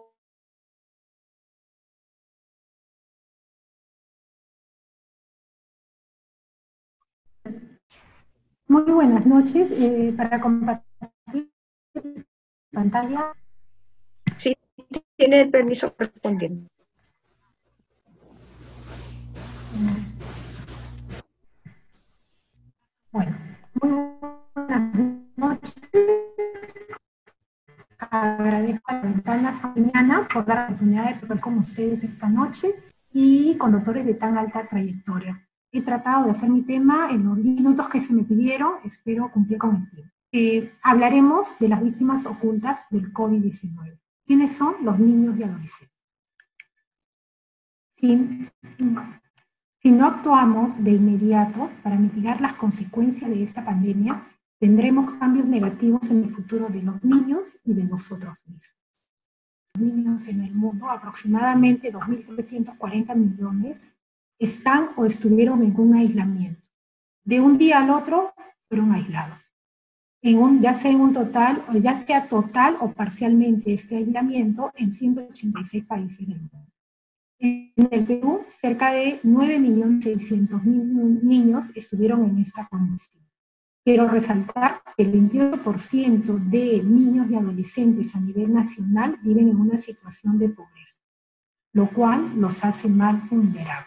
Muy buenas noches. Eh, para compartir pantalla. Sí, tiene el permiso correspondiente. Bueno, muy buenas noches. Agradezco a la ventana mañana por dar la oportunidad de hablar con ustedes esta noche y con doctores de tan alta trayectoria. He tratado de hacer mi tema en los minutos que se me pidieron, espero cumplir con el tiempo. Eh, hablaremos de las víctimas ocultas del COVID diecinueve. ¿Quiénes son los niños y adolescentes? Si, si no actuamos de inmediato para mitigar las consecuencias de esta pandemia, tendremos cambios negativos en el futuro de los niños y de nosotros mismos. Los niños en el mundo, aproximadamente dos mil trescientos cuarenta millones, están o estuvieron en un aislamiento. De un día al otro fueron aislados. En un, ya sea en un total, o ya sea total o parcialmente este aislamiento en ciento ochenta y seis países del mundo. En el Perú, cerca de nueve millones seiscientos mil niños estuvieron en esta condición. Quiero resaltar que el veintiocho por ciento de niños y adolescentes a nivel nacional viven en una situación de pobreza, lo cual los hace más vulnerables.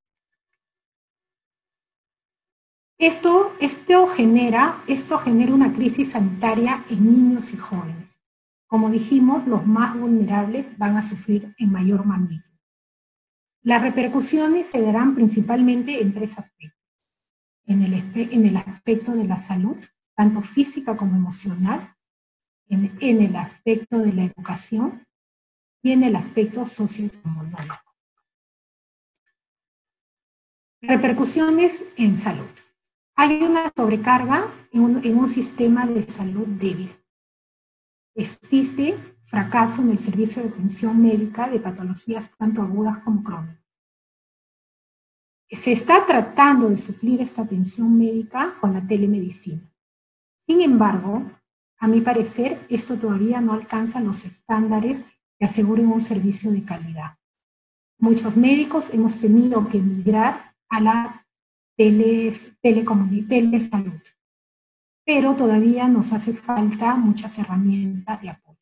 Esto, esto, genera, esto genera una crisis sanitaria en niños y jóvenes. Como dijimos, los más vulnerables van a sufrir en mayor magnitud. Las repercusiones se darán principalmente en tres aspectos. En el, en el aspecto de la salud, tanto física como emocional, en, en el aspecto de la educación y en el aspecto socioeconómico. Repercusiones en salud. Hay una sobrecarga en un, en un sistema de salud débil. Existe fracaso en el servicio de atención médica de patologías tanto agudas como crónicas. Se está tratando de suplir esta atención médica con la telemedicina. Sin embargo, a mi parecer, esto todavía no alcanza los estándares que aseguren un servicio de calidad. Muchos médicos hemos tenido que migrar a la teles, telesalud, pero todavía nos hace falta muchas herramientas de apoyo.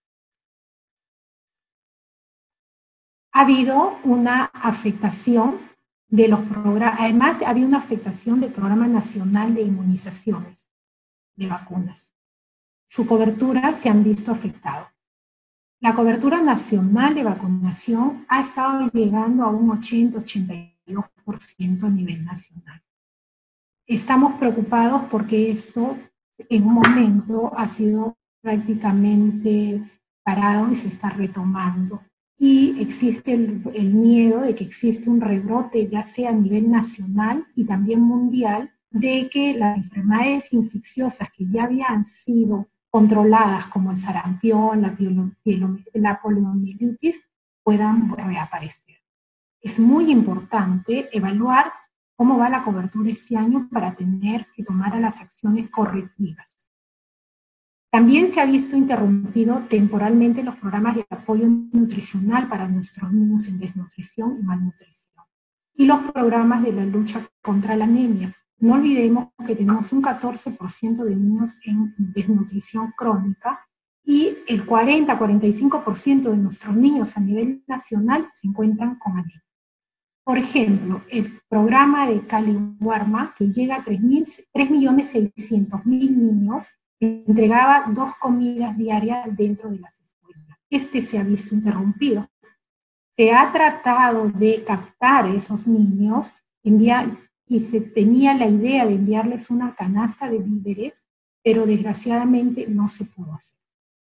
Ha habido una afectación de los programas, además ha habido una afectación del Programa Nacional de Inmunizaciones de Vacunas. Su cobertura se han visto afectados. La cobertura nacional de vacunación ha estado llegando a un ochenta a ochenta y dos por ciento a nivel nacional. Estamos preocupados porque esto en un momento ha sido prácticamente parado y se está retomando. Y existe el, el miedo de que existe un rebrote, ya sea a nivel nacional y también mundial, de que las enfermedades infecciosas que ya habían sido controladas, como el sarampión, la, la poliomielitis, puedan reaparecer. Es muy importante evaluar cómo va la cobertura este año para tener que tomar las acciones correctivas. También se ha visto interrumpido temporalmente los programas de apoyo nutricional para nuestros niños en desnutrición y malnutrición, y los programas de la lucha contra la anemia. No olvidemos que tenemos un catorce por ciento de niños en desnutrición crónica y el cuarenta a cuarenta y cinco por ciento de nuestros niños a nivel nacional se encuentran con anemia. Por ejemplo, el programa de Cali Warma, que llega a tres millones seiscientos mil niños, entregaba dos comidas diarias dentro de las escuelas. Este se ha visto interrumpido. Se ha tratado de captar a esos niños enviar, y se tenía la idea de enviarles una canasta de víveres, pero desgraciadamente no se pudo hacer.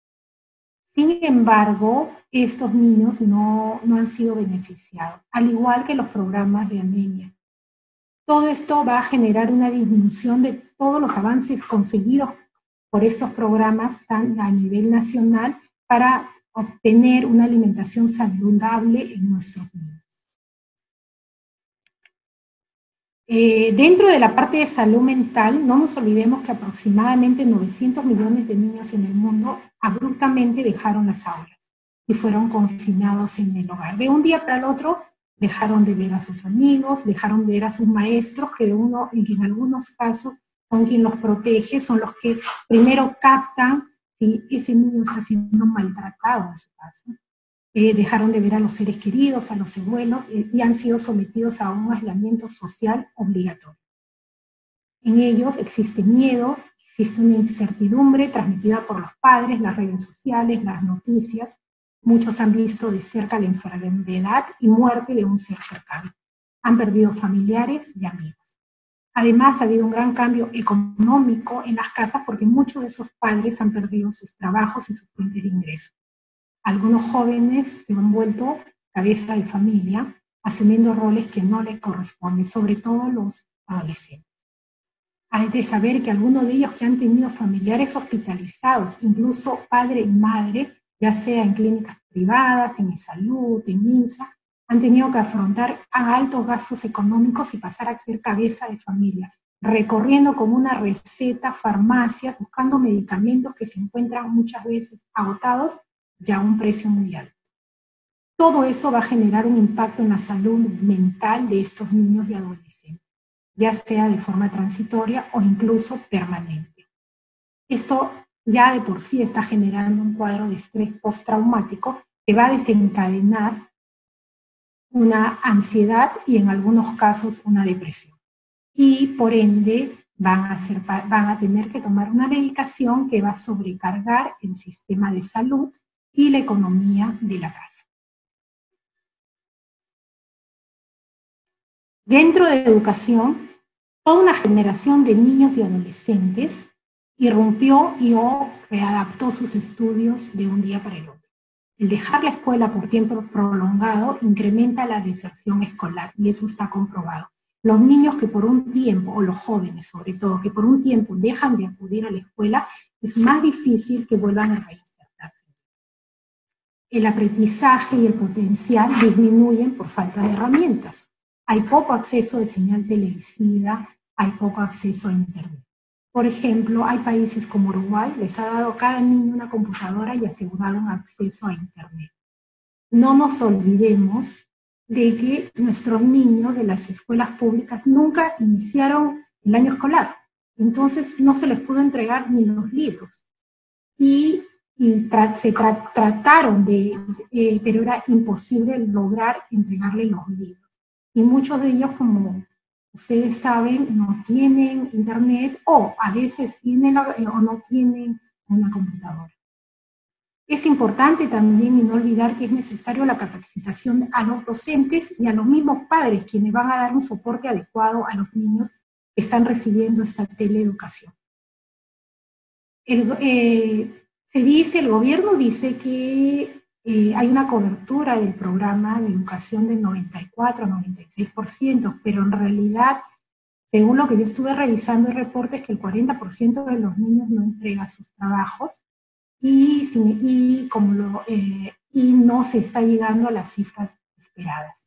Sin embargo, estos niños no, no han sido beneficiados, al igual que los programas de anemia. Todo esto va a generar una disminución de todos los avances conseguidos por estos programas tan a nivel nacional para obtener una alimentación saludable en nuestros niños. Eh, dentro de la parte de salud mental, no nos olvidemos que aproximadamente novecientos millones de niños en el mundo abruptamente dejaron las aulas y fueron confinados en el hogar. De un día para el otro dejaron de ver a sus amigos, dejaron de ver a sus maestros, que, de uno, que en algunos casos son quien los protege, son los que primero captan si ese niño está siendo maltratado en su casa. Eh, dejaron de ver a los seres queridos, a los abuelos, eh, y han sido sometidos a un aislamiento social obligatorio. En ellos existe miedo, existe una incertidumbre transmitida por los padres, las redes sociales, las noticias. Muchos han visto de cerca la enfermedad y muerte de un ser cercano. Han perdido familiares y amigos. Además, ha habido un gran cambio económico en las casas porque muchos de esos padres han perdido sus trabajos y sus fuentes de ingreso. Algunos jóvenes se han vuelto cabeza de familia, asumiendo roles que no les corresponden, sobre todo los adolescentes. Hay de saber que algunos de ellos que han tenido familiares hospitalizados, incluso padre y madre, ya sea en clínicas privadas, en salud, en MINSA, han tenido que afrontar altos gastos económicos y pasar a ser cabeza de familia, recorriendo como una receta farmacias, buscando medicamentos que se encuentran muchas veces agotados ya a un precio muy alto. Todo eso va a generar un impacto en la salud mental de estos niños y adolescentes, ya sea de forma transitoria o incluso permanente. Esto ya de por sí está generando un cuadro de estrés postraumático que va a desencadenar una ansiedad y en algunos casos una depresión. Y por ende van a, ser, van a tener que tomar una medicación que va a sobrecargar el sistema de salud y la economía de la casa. Dentro de educación, toda una generación de niños y adolescentes irrumpió y o readaptó sus estudios de un día para el otro. El dejar la escuela por tiempo prolongado incrementa la deserción escolar y eso está comprobado. Los niños que por un tiempo, o los jóvenes sobre todo, que por un tiempo dejan de acudir a la escuela, es más difícil que vuelvan a reinsertarse. El aprendizaje y el potencial disminuyen por falta de herramientas. Hay poco acceso de señal televisiva, hay poco acceso a internet. Por ejemplo, hay países como Uruguay, les ha dado a cada niño una computadora y asegurado un acceso a internet. No nos olvidemos de que nuestros niños de las escuelas públicas nunca iniciaron el año escolar, entonces no se les pudo entregar ni los libros. Y, y tra se tra trataron de, eh, pero era imposible lograr entregarle los libros. Y muchos de ellos, como ustedes saben, no tienen internet o a veces tienen eh, o no tienen una computadora. Es importante también y no olvidar que es necesario la capacitación a los docentes y a los mismos padres, quienes van a dar un soporte adecuado a los niños que están recibiendo esta teleeducación. El, eh, se dice, el gobierno dice que eh, hay una cobertura del programa de educación del noventa y cuatro a noventa y seis por ciento, pero en realidad, según lo que yo estuve revisando el reporte, es que el cuarenta por ciento de los niños no entrega sus trabajos, Y, y, como lo, eh, y no se está llegando a las cifras esperadas.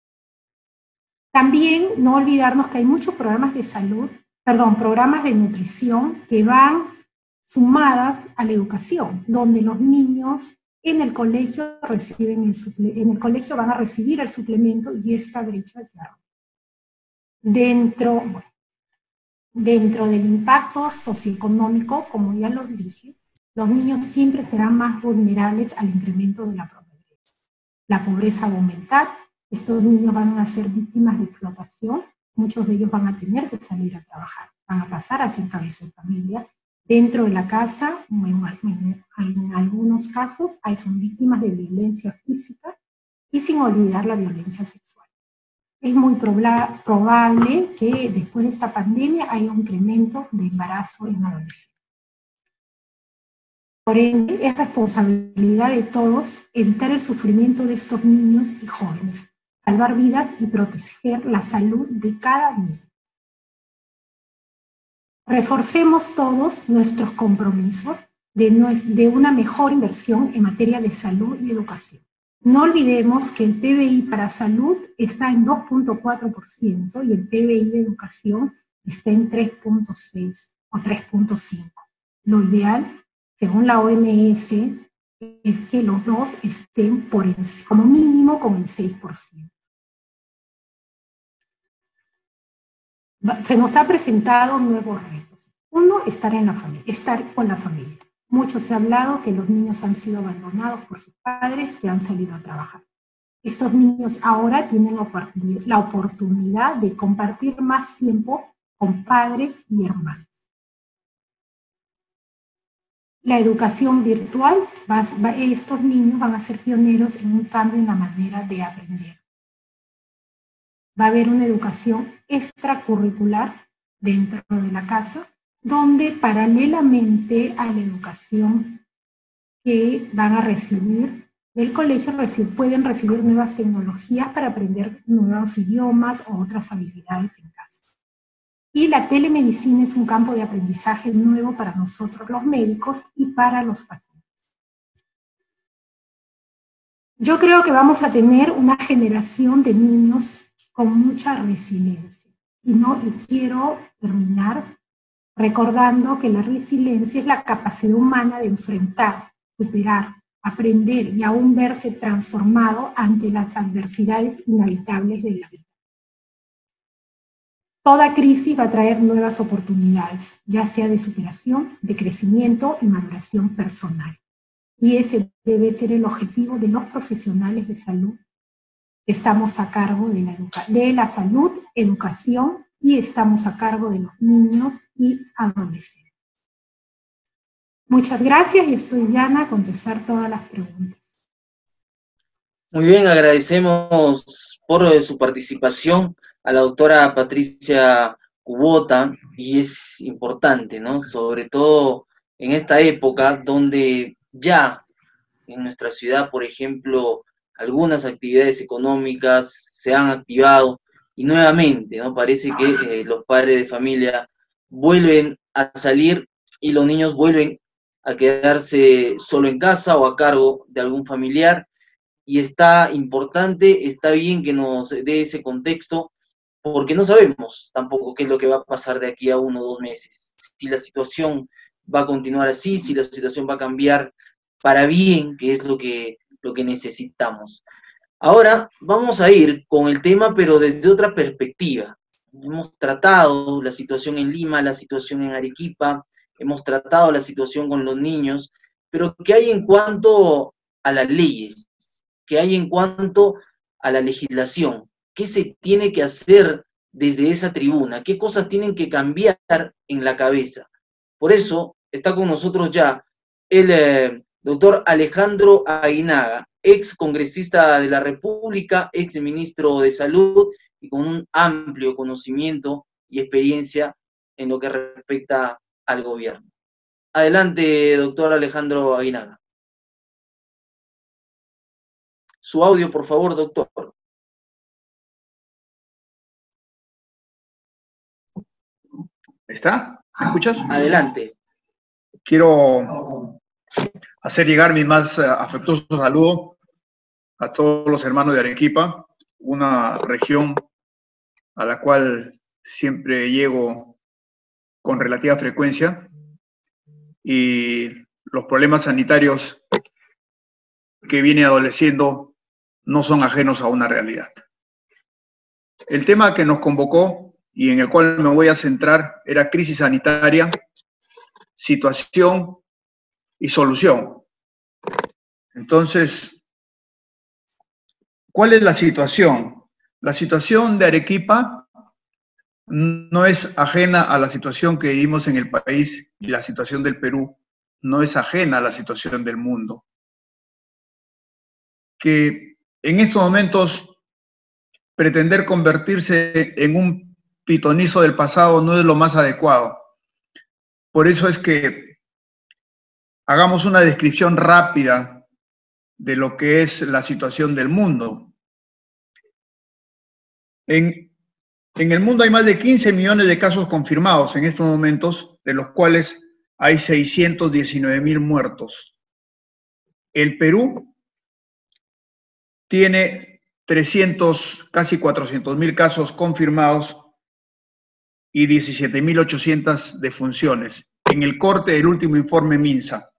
También no olvidarnos que hay muchos programas de salud, perdón, programas de nutrición que van sumadas a la educación, donde los niños en el colegio reciben el en el colegio van a recibir el suplemento y esta brecha se arroja. Dentro, bueno, dentro del impacto socioeconómico, como ya lo dije, los niños siempre serán más vulnerables al incremento de la pobreza. La pobreza va a aumentar, estos niños van a ser víctimas de explotación, muchos de ellos van a tener que salir a trabajar, van a pasar a ser cabeza de familia. Dentro de la casa, en, en algunos casos, hay, son víctimas de violencia física y sin olvidar la violencia sexual. Es muy proba probable que después de esta pandemia haya un incremento de embarazo en adolescentes. Por ende, es responsabilidad de todos evitar el sufrimiento de estos niños y jóvenes, salvar vidas y proteger la salud de cada niño. Reforcemos todos nuestros compromisos de, de una mejor inversión en materia de salud y educación. No olvidemos que el P B I para salud está en dos punto cuatro por ciento y el P B I de educación está en tres punto seis o tres punto cinco. Lo ideal, según la O M S, es que los dos estén por encima, como mínimo con el seis por ciento. Se nos ha presentado nuevos retos. Uno, estar en la familia, estar con la familia. Mucho se ha hablado que los niños han sido abandonados por sus padres que han salido a trabajar. Estos niños ahora tienen la oportunidad, la oportunidad de compartir más tiempo con padres y hermanos. La educación virtual, va, va, estos niños van a ser pioneros en un cambio en la manera de aprender. Va a haber una educación extracurricular dentro de la casa, donde paralelamente a la educación que van a recibir del colegio, pueden recibir nuevas tecnologías para aprender nuevos idiomas o otras habilidades en casa. Y la telemedicina es un campo de aprendizaje nuevo para nosotros los médicos y para los pacientes. Yo creo que vamos a tener una generación de niños con mucha resiliencia. Y, no, y quiero terminar recordando que la resiliencia es la capacidad humana de enfrentar, superar, aprender y aún verse transformado ante las adversidades inevitables de la vida. Toda crisis va a traer nuevas oportunidades, ya sea de superación, de crecimiento y maduración personal. Y ese debe ser el objetivo de los profesionales de salud. Estamos a cargo de la, de la salud, educación, y estamos a cargo de los niños y adolescentes. Muchas gracias y estoy llana a contestar todas las preguntas. Muy bien, agradecemos por su participación a la doctora Patricia Kubota, y es importante, ¿no? Sobre todo en esta época donde ya en nuestra ciudad, por ejemplo, algunas actividades económicas se han activado y nuevamente, ¿no? Parece que eh, los padres de familia vuelven a salir y los niños vuelven a quedarse solo en casa o a cargo de algún familiar, y está importante, está bien que nos dé ese contexto, porque no sabemos tampoco qué es lo que va a pasar de aquí a uno o dos meses, si la situación va a continuar así, si la situación va a cambiar para bien, que es lo que, lo que necesitamos. Ahora vamos a ir con el tema, pero desde otra perspectiva. Hemos tratado la situación en Lima, la situación en Arequipa, hemos tratado la situación con los niños, pero ¿qué hay en cuanto a las leyes? ¿Qué hay en cuanto a la legislación? ¿Qué se tiene que hacer desde esa tribuna? ¿Qué cosas tienen que cambiar en la cabeza? Por eso está con nosotros ya el eh, doctor Alejandro Aguinaga, ex congresista de la República, ex ministro de Salud y con un amplio conocimiento y experiencia en lo que respecta al gobierno. Adelante, doctor Alejandro Aguinaga. Su audio, por favor, doctor. ¿Está? ¿Me escuchas? Adelante. Quiero hacer llegar mi más afectuoso saludo a todos los hermanos de Arequipa, una región a la cual siempre llego con relativa frecuencia, y los problemas sanitarios que viene adoleciendo no son ajenos a una realidad. El tema que nos convocó y en el cual me voy a centrar era crisis sanitaria, situación y solución. Entonces, ¿cuál es la situación? La situación de Arequipa no es ajena a la situación que vivimos en el país, y la situación del Perú no es ajena a la situación del mundo. Que en estos momentos pretender convertirse en un pitonizo del pasado no es lo más adecuado. Por eso es que hagamos una descripción rápida de lo que es la situación del mundo. En, en el mundo hay más de quince millones de casos confirmados en estos momentos, de los cuales hay seiscientos diecinueve mil muertos. El Perú tiene trescientos, casi cuatrocientos mil casos confirmados y diecisiete mil ochocientas defunciones, en el corte del último informe MINSA.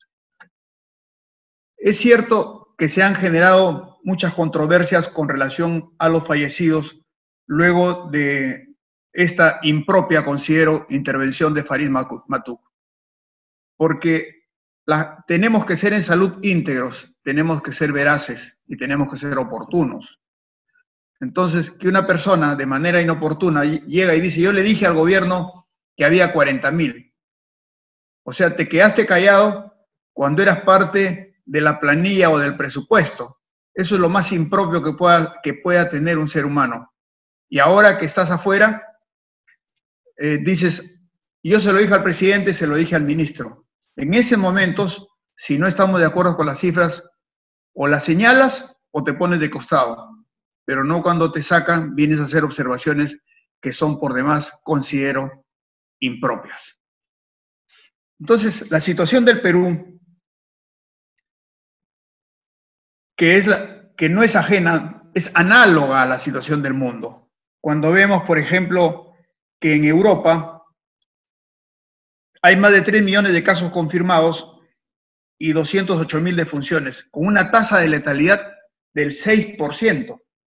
Es cierto que se han generado muchas controversias con relación a los fallecidos luego de esta impropia, considero, intervención de Farid Matuk, porque la, tenemos que ser en salud íntegros, tenemos que ser veraces y tenemos que ser oportunos. Entonces, que una persona de manera inoportuna llega y dice, yo le dije al gobierno que había cuarenta mil. O sea, te quedaste callado cuando eras parte de la planilla o del presupuesto. Eso es lo más impropio que pueda, que pueda tener un ser humano. Y ahora que estás afuera, eh, dices, yo se lo dije al presidente, se lo dije al ministro. En ese momento, si no estamos de acuerdo con las cifras, o las señalas o te pones de costado. Pero no cuando te sacan, vienes a hacer observaciones que son por demás, considero, impropias. Entonces, la situación del Perú, que, es la, que no es ajena, es análoga a la situación del mundo. Cuando vemos, por ejemplo, que en Europa hay más de tres millones de casos confirmados y doscientos ocho mil defunciones, con una tasa de letalidad del seis por ciento.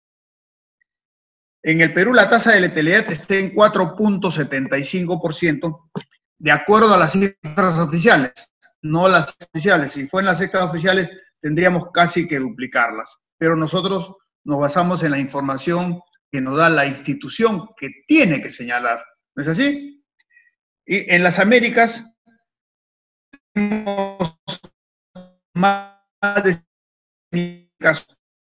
En el Perú la tasa de letalidad está en cuatro punto setenta y cinco por ciento, de acuerdo a las cifras oficiales, no las oficiales. Si fueran las cifras oficiales, tendríamos casi que duplicarlas. Pero nosotros nos basamos en la información que nos da la institución que tiene que señalar. ¿No es así? Y en las Américas tenemos más de mil casos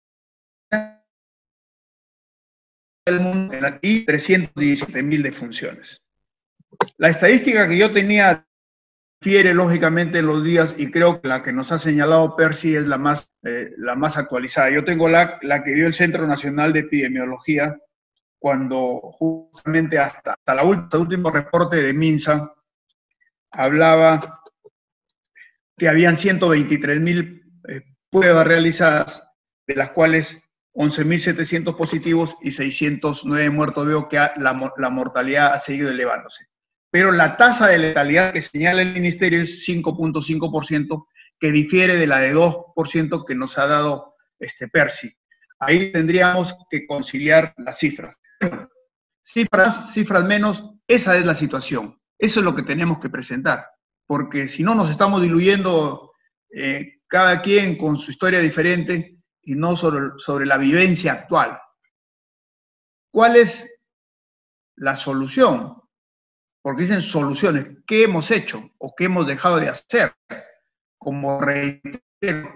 del mundo y trescientos diecisiete mil defunciones. La estadística que yo tenía difiere lógicamente en los días, y creo que la que nos ha señalado Percy es la más, eh, la más actualizada. Yo tengo la, la que dio el Centro Nacional de Epidemiología cuando justamente hasta, hasta la última, el último reporte de MINSA hablaba que habían ciento veintitrés mil eh, pruebas realizadas, de las cuales once mil setecientos positivos y seiscientos nueve muertos. Veo que la, la mortalidad ha seguido elevándose. Pero la tasa de letalidad que señala el Ministerio es cinco punto cinco por ciento, que difiere de la de dos por ciento que nos ha dado este Percy. Ahí tendríamos que conciliar las cifras. Cifras, cifras menos, esa es la situación. Eso es lo que tenemos que presentar. Porque si no nos estamos diluyendo eh, cada quien con su historia diferente y no sobre, sobre la vivencia actual. ¿Cuál es la solución? Porque dicen soluciones. ¿Qué hemos hecho o qué hemos dejado de hacer? Como reitero,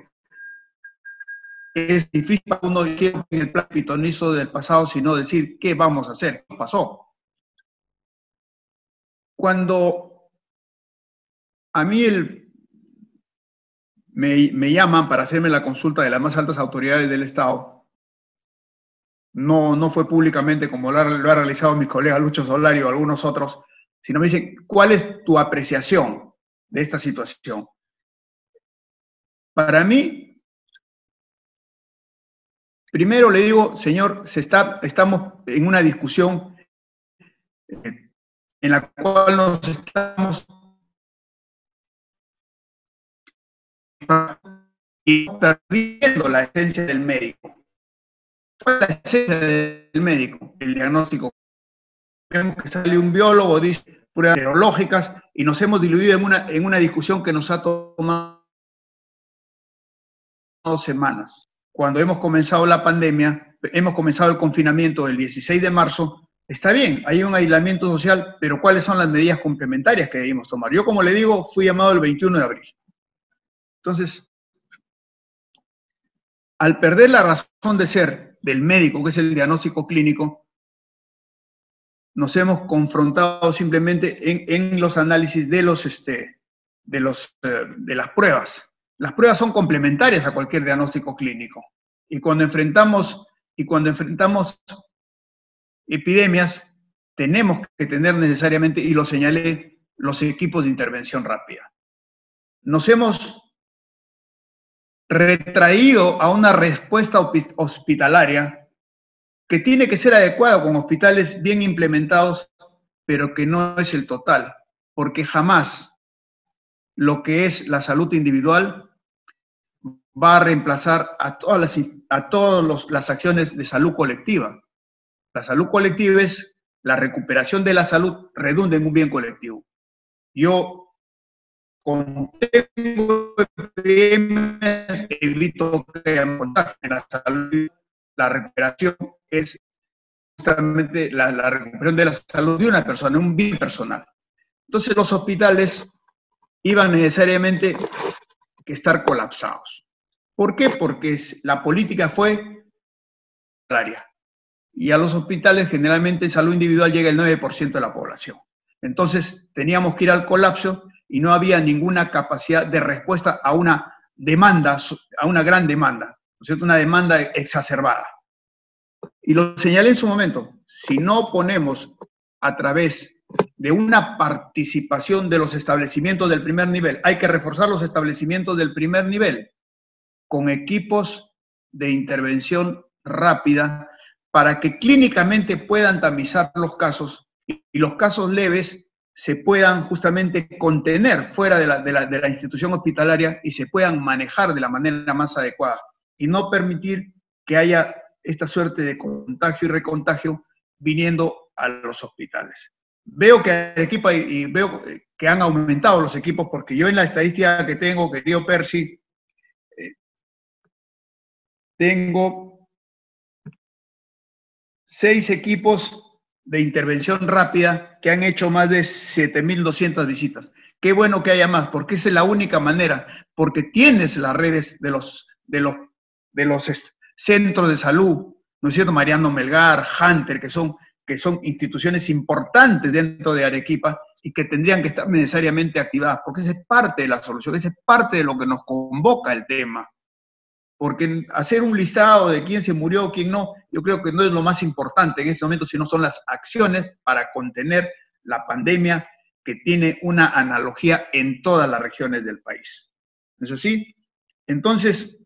es difícil para uno decir en el plan pitonizo del pasado, sino decir qué vamos a hacer, qué pasó. Cuando a mí el, me, me llaman para hacerme la consulta de las más altas autoridades del Estado, no, no fue públicamente como lo ha, lo ha realizado mis colegas Lucho Solari o algunos otros, sino me dicen, ¿cuál es tu apreciación de esta situación? Para mí, primero le digo, señor, se está, estamos en una discusión eh, en la cual nos estamos perdiendo la esencia del médico. ¿Cuál es la esencia del médico? El diagnóstico. Vemos que sale un biólogo, dice pruebas serológicas, y nos hemos diluido en una, en una discusión que nos ha tomado dos semanas. Cuando hemos comenzado la pandemia, hemos comenzado el confinamiento el dieciséis de marzo, está bien, hay un aislamiento social, pero ¿cuáles son las medidas complementarias que debimos tomar? Yo, como le digo, fui llamado el veintiuno de abril. Entonces, al perder la razón de ser del médico, que es el diagnóstico clínico, nos hemos confrontado simplemente en, en los análisis de, los, este, de, los, eh, de las pruebas. Las pruebas son complementarias a cualquier diagnóstico clínico. Y cuando enfrentamos, y cuando enfrentamos epidemias, tenemos que tener necesariamente, y lo señalé, los equipos de intervención rápida. Nos hemos retraído a una respuesta hospitalaria que tiene que ser adecuada con hospitales bien implementados, pero que no es el total, porque jamás lo que es la salud individual va a reemplazar a todas las, a todas los, las acciones de salud colectiva. La salud colectiva es la recuperación de la salud redunda en un bien colectivo. Yo contengo epidemias, evito que haya contagio en la salud. La recuperación es justamente la, la recuperación de la salud de una persona, un bien personal. Entonces los hospitales iban necesariamente que estar colapsados. ¿Por qué? Porque la política fue área. Y a los hospitales generalmente en salud individual llega el nueve por ciento de la población. Entonces teníamos que ir al colapso y no había ninguna capacidad de respuesta a una demanda, a una gran demanda, ¿no es cierto? Una demanda exacerbada. Y lo señalé en su momento, si no ponemos a través de una participación de los establecimientos del primer nivel, hay que reforzar los establecimientos del primer nivel con equipos de intervención rápida para que clínicamente puedan tamizar los casos y los casos leves se puedan justamente contener fuera de la, de la, de la institución hospitalaria y se puedan manejar de la manera más adecuada y no permitir que haya esta suerte de contagio y recontagio viniendo a los hospitales. Veo que Arequipa y, y veo que han aumentado los equipos porque yo en la estadística que tengo, querido Percy, eh, tengo seis equipos de intervención rápida que han hecho más de siete mil doscientas visitas. Qué bueno que haya más, porque esa es la única manera, porque tienes las redes de los, de los, de los centros de salud, ¿no es cierto? Mariano Melgar, Hunter, que son, que son instituciones importantes dentro de Arequipa y que tendrían que estar necesariamente activadas, porque esa es parte de la solución, esa es parte de lo que nos convoca el tema. porque hacer un listado de quién se murió, quién no, yo creo que no es lo más importante en este momento, sino son las acciones para contener la pandemia que tiene una analogía en todas las regiones del país. ¿Es así? Entonces,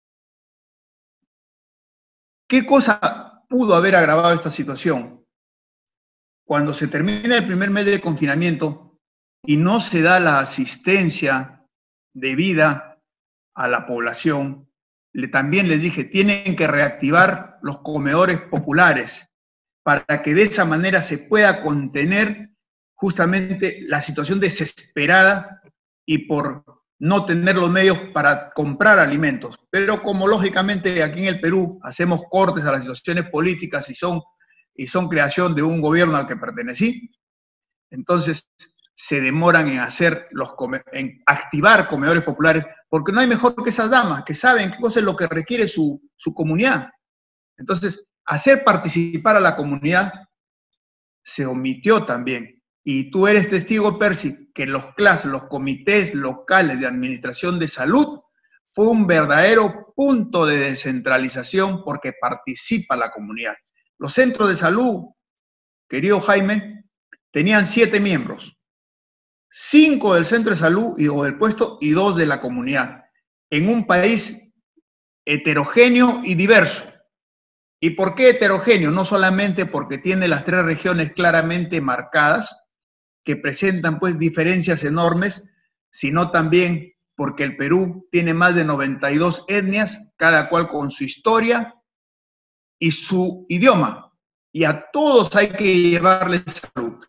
¿qué cosa pudo haber agravado esta situación? Cuando se termina el primer mes de confinamiento y no se da la asistencia debida a la población, le, también les dije, tienen que reactivar los comedores populares para que de esa manera se pueda contener justamente la situación desesperada y por no tener los medios para comprar alimentos. Pero como lógicamente aquí en el Perú hacemos cortes a las situaciones políticas y son, y son creación de un gobierno al que pertenecí, entonces se demoran en hacer los en activar comedores populares, porque no hay mejor que esas damas que saben qué cosa es lo que requiere su, su comunidad. Entonces, hacer participar a la comunidad se omitió también. Y tú eres testigo, Percy, que los C L A S, los comités locales de administración de salud, fue un verdadero punto de descentralización porque participa la comunidad. Los centros de salud, querido Jaime, tenían siete miembros. Cinco del centro de salud y, o del puesto y dos de la comunidad. En un país heterogéneo y diverso. ¿Y por qué heterogéneo? No solamente porque tiene las tres regiones claramente marcadas, que presentan pues diferencias enormes, sino también porque el Perú tiene más de noventa y dos etnias, cada cual con su historia y su idioma, y a todos hay que llevarles salud.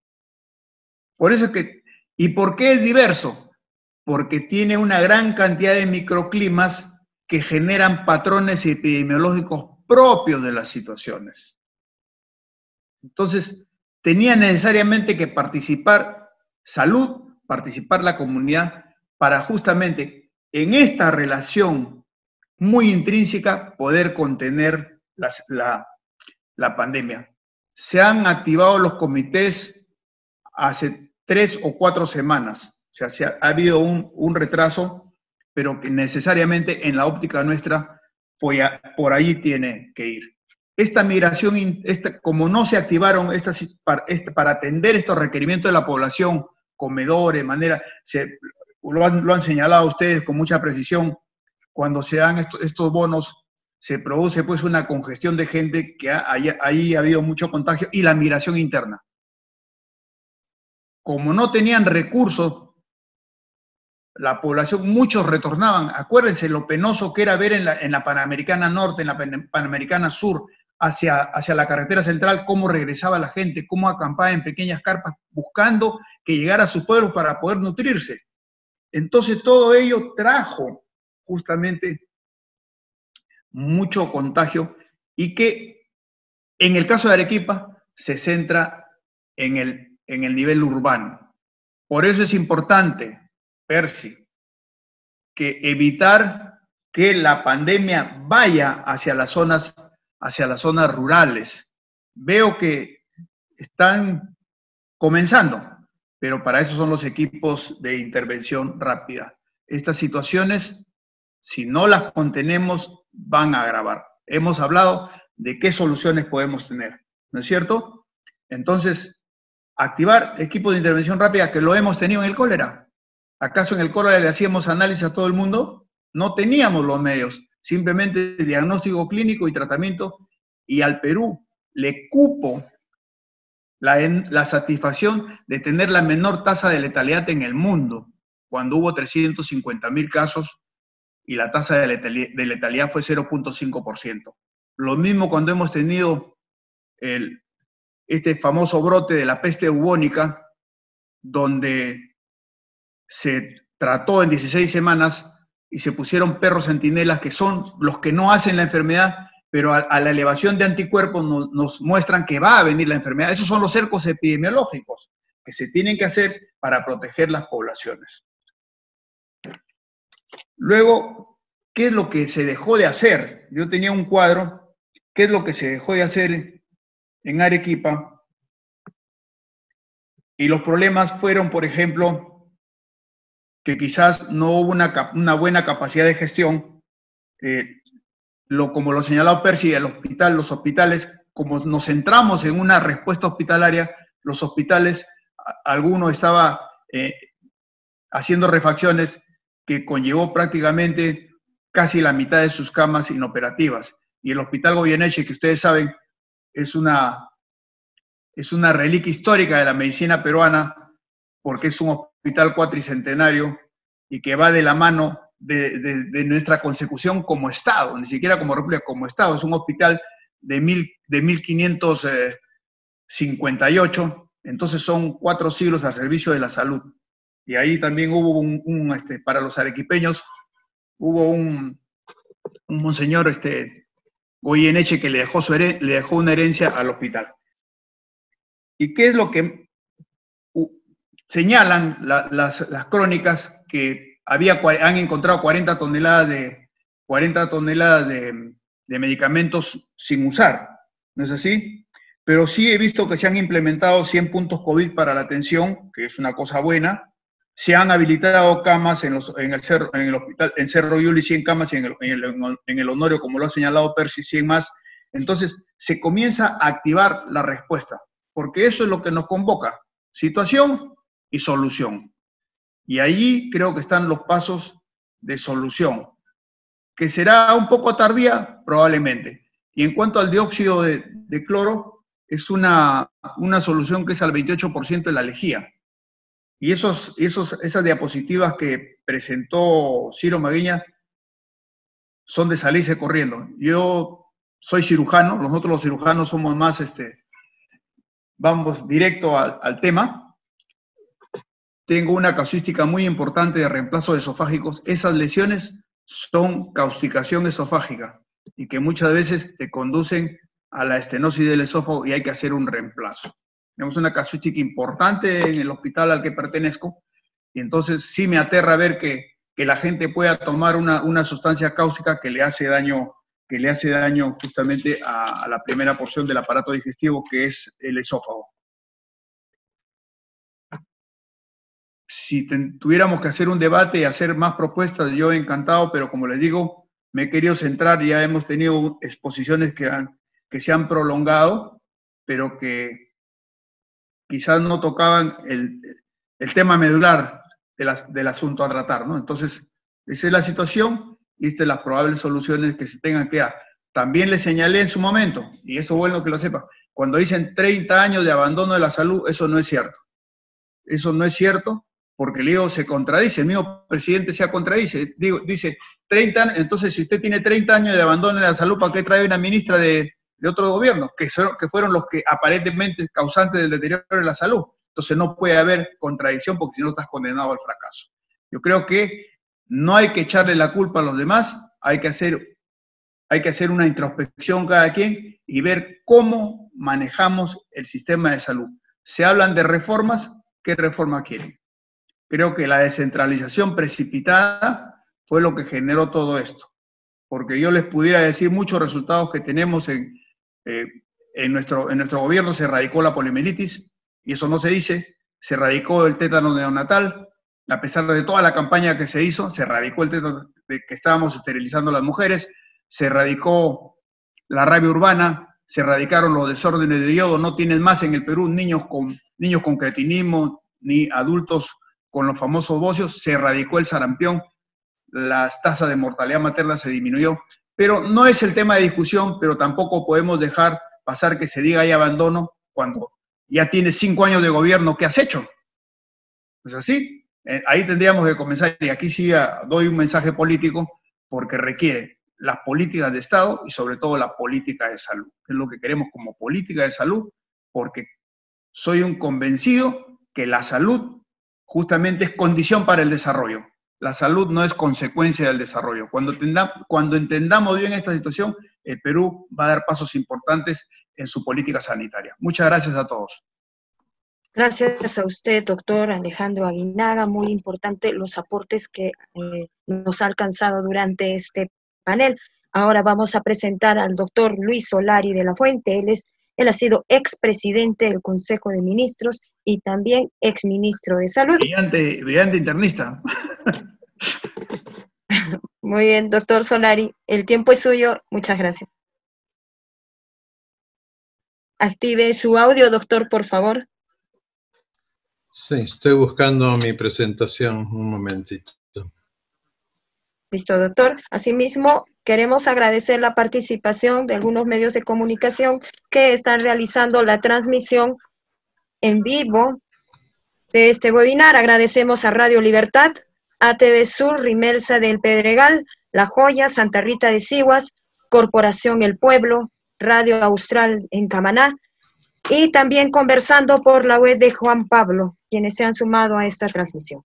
Por eso es que, ¿y por qué es diverso? Porque tiene una gran cantidad de microclimas que generan patrones epidemiológicos propios de las situaciones. Entonces, tenía necesariamente que participar salud, participar la comunidad, para justamente en esta relación muy intrínseca poder contener la, la, la pandemia. Se han activado los comités hace tres o cuatro semanas, o sea, se ha, ha habido un, un retraso, pero que necesariamente en la óptica nuestra pues, por ahí tiene que ir. Esta migración, esta, como no se activaron estas, para, este, para atender estos requerimientos de la población, comedores, manera, se, lo, han, lo han señalado ustedes con mucha precisión, cuando se dan estos, estos bonos, se produce pues una congestión de gente que ha, ahí, ahí ha habido mucho contagio y la migración interna. Como no tenían recursos, la población, muchos retornaban. Acuérdense lo penoso que era ver en la, en la Panamericana Norte, en la Panamericana Sur, Hacia, hacia la carretera central, cómo regresaba la gente, cómo acampaba en pequeñas carpas, buscando que llegara a sus pueblos para poder nutrirse. Entonces todo ello trajo justamente mucho contagio y que en el caso de Arequipa se centra en el, en el nivel urbano. Por eso es importante, Percy, que evitar que la pandemia vaya hacia las zonas hacia las zonas rurales. Veo que están comenzando, pero para eso son los equipos de intervención rápida. Estas situaciones, si no las contenemos, van a agravar. Hemos hablado de qué soluciones podemos tener, ¿no es cierto? Entonces, activar equipos de intervención rápida que lo hemos tenido en el cólera. ¿Acaso en el cólera le hacíamos análisis a todo el mundo? No teníamos los medios. Simplemente diagnóstico clínico y tratamiento, y al Perú le cupo la, la satisfacción de tener la menor tasa de letalidad en el mundo, cuando hubo trescientos cincuenta mil casos y la tasa de letalidad, de letalidad fue cero punto cinco por ciento. Lo mismo cuando hemos tenido el, este famoso brote de la peste bubónica, donde se trató en dieciséis semanas y se pusieron perros centinelas que son los que no hacen la enfermedad, pero a, a la elevación de anticuerpos nos, nos muestran que va a venir la enfermedad. Esos son los cercos epidemiológicos que se tienen que hacer para proteger las poblaciones. Luego, ¿qué es lo que se dejó de hacer? Yo tenía un cuadro, ¿qué es lo que se dejó de hacer en Arequipa? Y los problemas fueron, por ejemplo, que quizás no hubo una, una buena capacidad de gestión eh, lo, como lo señaló Percy, el hospital, los hospitales, como nos centramos en una respuesta hospitalaria, los hospitales, alguno estaba eh, haciendo refacciones que conllevó prácticamente casi la mitad de sus camas inoperativas. Y el Hospital Goyeneche, que ustedes saben, es una, es una reliquia histórica de la medicina peruana, porque es un hospital cuatricentenario y que va de la mano de, de, de nuestra consecución como Estado, ni siquiera como República, como Estado. Es un hospital de, mil, de mil quinientos cincuenta y ocho, entonces son cuatro siglos al servicio de la salud. Y ahí también hubo un, un este, para los arequipeños, hubo un, un monseñor este, Goyeneche que le dejó, su le dejó una herencia al hospital. ¿Y qué es lo que uh, señalan la, las, las crónicas? Que había, han encontrado cuarenta toneladas de, cuarenta toneladas de, de medicamentos sin usar, ¿no es así? Pero sí he visto que se han implementado cien puntos COVID para la atención, que es una cosa buena. Se han habilitado camas en, los, en, el, cerro, en el hospital, en Cerro Yuli, cien camas, y en el, en, el, en el Honorio, como lo ha señalado Percy, cien más. Entonces, se comienza a activar la respuesta, porque eso es lo que nos convoca, situación y solución. Y allí creo que están los pasos de solución, que será un poco tardía, probablemente. Y en cuanto al dióxido de, de cloro, es una, una solución que es al veintiocho por ciento de la lejía. Y esos, esos, esas diapositivas que presentó Ciro Maguiña son de salirse corriendo. Yo soy cirujano, nosotros los cirujanos somos más, este, vamos directo al, al tema. Tengo una casuística muy importante de reemplazo de esofágicos. Esas lesiones son causticación esofágica y que muchas veces te conducen a la estenosis del esófago y hay que hacer un reemplazo. Tenemos una casuística importante en el hospital al que pertenezco y entonces sí me aterra ver que, que la gente pueda tomar una, una sustancia cáustica que le hace daño, que le hace daño justamente a, a la primera porción del aparato digestivo, que es el esófago. Si ten, tuviéramos que hacer un debate y hacer más propuestas, yo encantado, pero como les digo, me he querido centrar, ya hemos tenido exposiciones que, han, que se han prolongado, pero que quizás no tocaban el, el tema medular de las, del asunto a tratar, ¿no? Entonces, esa es la situación y estas son las probables soluciones que se tengan que dar. También les señalé en su momento, y eso es bueno que lo sepa, cuando dicen treinta años de abandono de la salud, eso no es cierto. Eso no es cierto, porque el digo, se contradice, el mismo presidente se contradice, digo, dice treinta años, entonces si usted tiene treinta años de abandono de la salud, ¿para qué trae una ministra de, de otro gobierno? Que, son, que fueron los que aparentemente causantes del deterioro de la salud. Entonces no puede haber contradicción porque si no estás condenado al fracaso. Yo creo que no hay que echarle la culpa a los demás, hay que hacer, hay que hacer una introspección cada quien y ver cómo manejamos el sistema de salud. Se hablan de reformas, ¿qué reforma quieren? Creo que la descentralización precipitada fue lo que generó todo esto. Porque yo les pudiera decir muchos resultados que tenemos en, eh, en, nuestro, en nuestro gobierno. Se erradicó la poliomielitis, y eso no se dice. Se erradicó el tétano neonatal. A pesar de toda la campaña que se hizo, se erradicó el tétano de que estábamos esterilizando a las mujeres. Se erradicó la rabia urbana. Se erradicaron los desórdenes de yodo. No tienen más en el Perú niños con, niños con cretinismo ni adultos con los famosos bocios. Se erradicó el sarampión. Las tasas de mortalidad materna se disminuyó, pero no es el tema de discusión, pero tampoco podemos dejar pasar que se diga hay abandono cuando ya tienes cinco años de gobierno. ¿Qué has hecho? ¿Es así? Eh, ahí tendríamos que comenzar, y aquí sí doy un mensaje político, porque requiere las políticas de Estado y sobre todo la política de salud, que es lo que queremos como política de salud, porque soy un convencido que la salud justamente es condición para el desarrollo. La salud no es consecuencia del desarrollo. Cuando, tendam, cuando entendamos bien esta situación, el Perú va a dar pasos importantes en su política sanitaria. Muchas gracias a todos. Gracias a usted, doctor Alejandro Aguinaga. Muy importante los aportes que eh, nos ha alcanzado durante este panel. Ahora vamos a presentar al doctor Luis Solari de la Fuente. Él, es, él ha sido expresidente del Consejo de Ministros y también exministro de Salud. Brillante, brillante internista. Muy bien, doctor Solari, el tiempo es suyo. Muchas gracias. Active su audio, doctor, por favor. Sí, estoy buscando mi presentación, un momentito. Listo, doctor. Asimismo, queremos agradecer la participación de algunos medios de comunicación que están realizando la transmisión en vivo de este webinar. Agradecemos a Radio Libertad, A T V Sur, Rimelsa del Pedregal, La Joya, Santa Rita de Sihuas, Corporación El Pueblo, Radio Austral en Camaná, y también conversando por la web de Juan Pablo, quienes se han sumado a esta transmisión.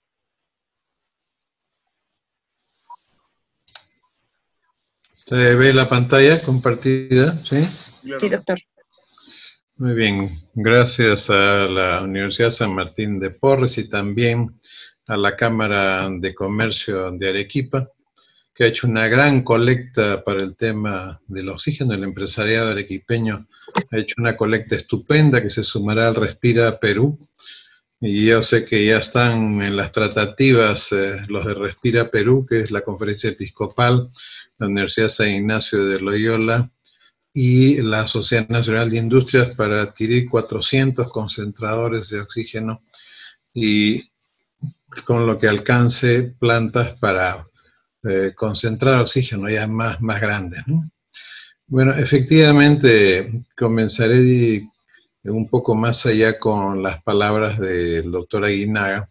¿Se ve la pantalla compartida? ¿Sí? Sí, doctor. Muy bien. Gracias a la Universidad San Martín de Porres y también a la Cámara de Comercio de Arequipa, que ha hecho una gran colecta para el tema del oxígeno. El empresariado arequipeño ha hecho una colecta estupenda que se sumará al Respira Perú. Y yo sé que ya están en las tratativas eh, los de Respira Perú, que es la Conferencia Episcopal, la Universidad San Ignacio de Loyola y la Sociedad Nacional de Industrias para adquirir cuatrocientos concentradores de oxígeno y con lo que alcance plantas para eh, concentrar oxígeno ya más, más grandes, ¿no? Bueno, efectivamente comenzaré un poco más allá con las palabras del doctor Aguinaga,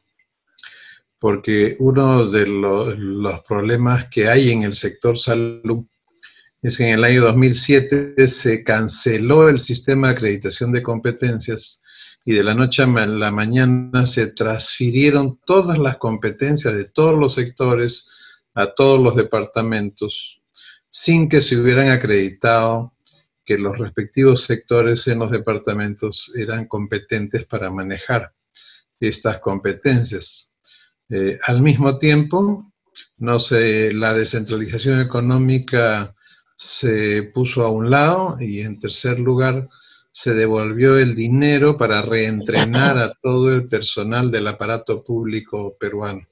porque uno de los, los problemas que hay en el sector salud es que en el año dos mil siete se canceló el sistema de acreditación de competencias y de la noche a la mañana se transfirieron todas las competencias de todos los sectores a todos los departamentos sin que se hubieran acreditado que los respectivos sectores en los departamentos eran competentes para manejar estas competencias. Eh, al mismo tiempo, no sé, la descentralización económica se puso a un lado y en tercer lugar se devolvió el dinero para reentrenar a todo el personal del aparato público peruano.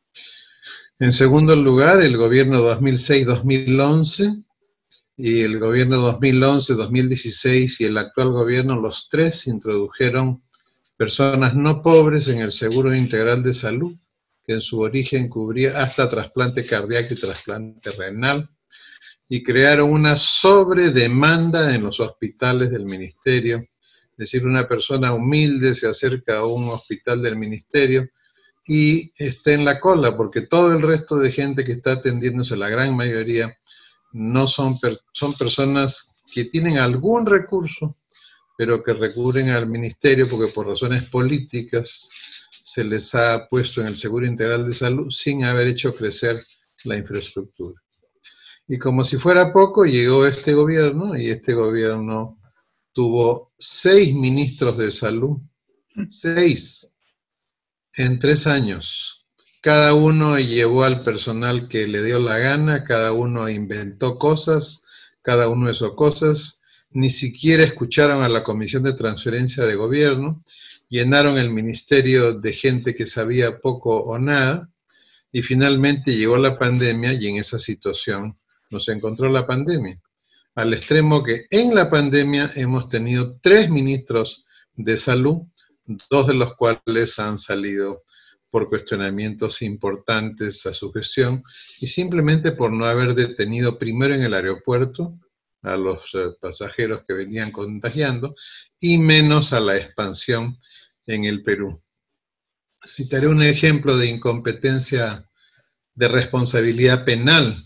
En segundo lugar, el gobierno dos mil seis dos mil once y el gobierno dos mil once dos mil dieciséis y el actual gobierno, los tres introdujeron personas no pobres en el Seguro Integral de Salud, que en su origen cubría hasta trasplante cardíaco y trasplante renal, y crearon una sobredemanda en los hospitales del ministerio. Es decir, una persona humilde se acerca a un hospital del ministerio y está en la cola, porque todo el resto de gente que está atendiéndose, la gran mayoría, no son, per son personas que tienen algún recurso, pero que recurren al ministerio porque por razones políticas se les ha puesto en el Seguro Integral de Salud sin haber hecho crecer la infraestructura. Y como si fuera poco, llegó este gobierno, y este gobierno tuvo seis ministros de salud, seis, en tres años. Cada uno llevó al personal que le dio la gana, cada uno inventó cosas, cada uno hizo cosas, ni siquiera escucharon a la Comisión de Transferencia de Gobierno, llenaron el ministerio de gente que sabía poco o nada, y finalmente llegó la pandemia, y en esa situación nos encontró la pandemia, al extremo que en la pandemia hemos tenido tres ministros de salud, dos de los cuales han salido por cuestionamientos importantes a su gestión y simplemente por no haber detenido primero en el aeropuerto a los eh, pasajeros que venían contagiando y menos a la expansión en el Perú. Citaré un ejemplo de incompetencia de responsabilidad penal.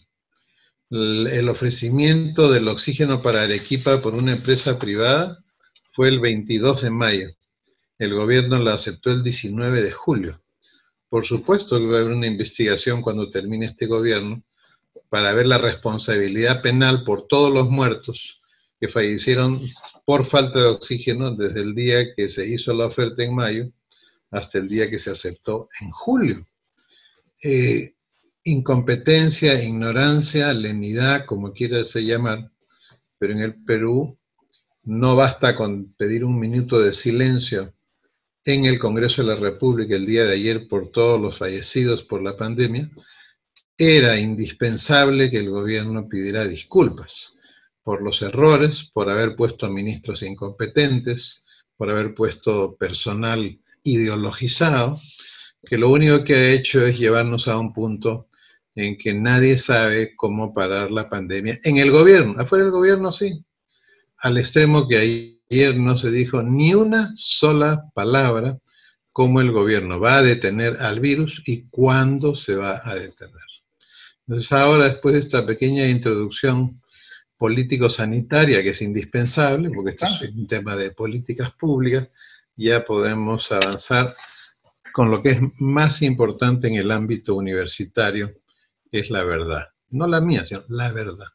El ofrecimiento del oxígeno para Arequipa por una empresa privada fue el veintidós de mayo. El gobierno la aceptó el diecinueve de julio. Por supuesto que va a haber una investigación cuando termine este gobierno para ver la responsabilidad penal por todos los muertos que fallecieron por falta de oxígeno desde el día que se hizo la oferta en mayo hasta el día que se aceptó en julio. Eh, incompetencia, ignorancia, lenidad, como quieras llamar, pero en el Perú no basta con pedir un minuto de silencio en el Congreso de la República el día de ayer por todos los fallecidos por la pandemia, era indispensable que el gobierno pidiera disculpas por los errores, por haber puesto ministros incompetentes, por haber puesto personal ideologizado, que lo único que ha hecho es llevarnos a un punto en que nadie sabe cómo parar la pandemia en el gobierno. Afuera del gobierno sí, al extremo que ayer no se dijo ni una sola palabra cómo el gobierno va a detener al virus y cuándo se va a detener. Entonces ahora, después de esta pequeña introducción político-sanitaria, que es indispensable, porque esto es un tema de políticas públicas, ya podemos avanzar con lo que es más importante en el ámbito universitario, que es la verdad. No la mía, sino la verdad.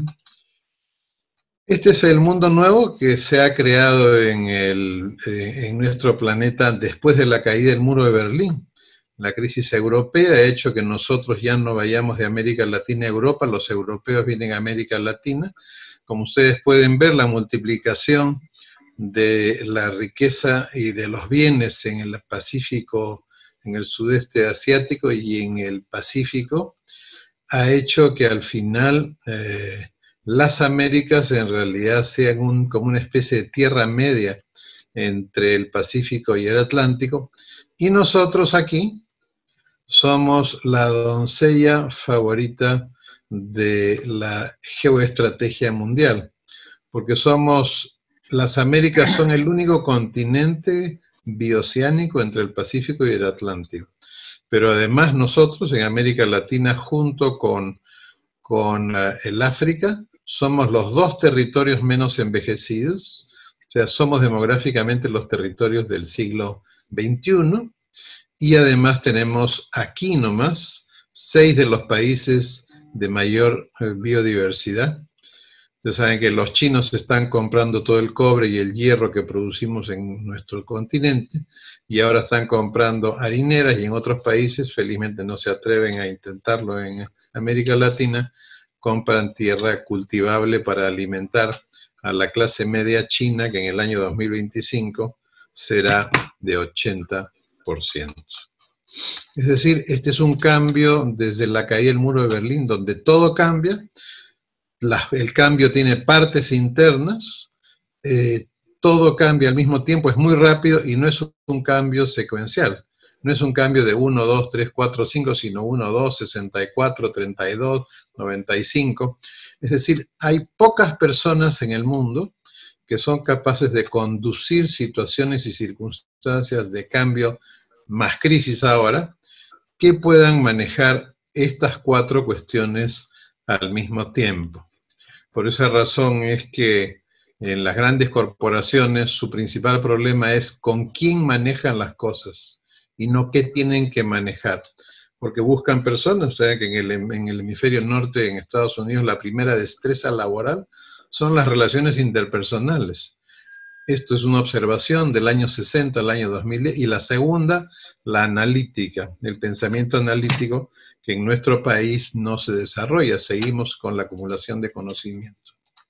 Este es el mundo nuevo que se ha creado en, el, eh, en nuestro planeta después de la caída del muro de Berlín. La crisis europea ha hecho que nosotros ya no vayamos de América Latina a Europa, los europeos vienen a América Latina. Como ustedes pueden ver, la multiplicación de la riqueza y de los bienes en el Pacífico, en el sudeste asiático y en el Pacífico, ha hecho que al final eh, las Américas en realidad sean un, como una especie de tierra media entre el Pacífico y el Atlántico, y nosotros aquí somos la doncella favorita de la geoestrategia mundial, porque somos, las Américas son el único continente bioceánico entre el Pacífico y el Atlántico. Pero además nosotros en América Latina, junto con, con uh, el África, somos los dos territorios menos envejecidos, o sea, somos demográficamente los territorios del siglo veintiuno, y además tenemos aquí nomás seis de los países de mayor eh, biodiversidad. Ustedes saben que los chinos están comprando todo el cobre y el hierro que producimos en nuestro continente, y ahora están comprando harineras, y en otros países, felizmente no se atreven a intentarlo en América Latina, compran tierra cultivable para alimentar a la clase media china, que en el año dos mil veinticinco será de ochenta por ciento. Es decir, este es un cambio desde la caída del muro de Berlín, donde todo cambia. La, el cambio tiene partes internas, eh, todo cambia al mismo tiempo, es muy rápido y no es un cambio secuencial. No es un cambio de uno, dos, tres, cuatro, cinco, sino uno, dos, sesenta y cuatro, treinta y dos, noventa y cinco. Es decir, hay pocas personas en el mundo que son capaces de conducir situaciones y circunstancias de cambio, más crisis ahora, que puedan manejar estas cuatro cuestiones al mismo tiempo. Por esa razón es que en las grandes corporaciones su principal problema es con quién manejan las cosas y no qué tienen que manejar. Porque buscan personas, o sea que en el, en el hemisferio norte, en Estados Unidos, la primera destreza laboral son las relaciones interpersonales. Esto es una observación del año sesenta al año dos mil diez, y la segunda, la analítica, el pensamiento analítico, que en nuestro país no se desarrolla, seguimos con la acumulación de conocimiento.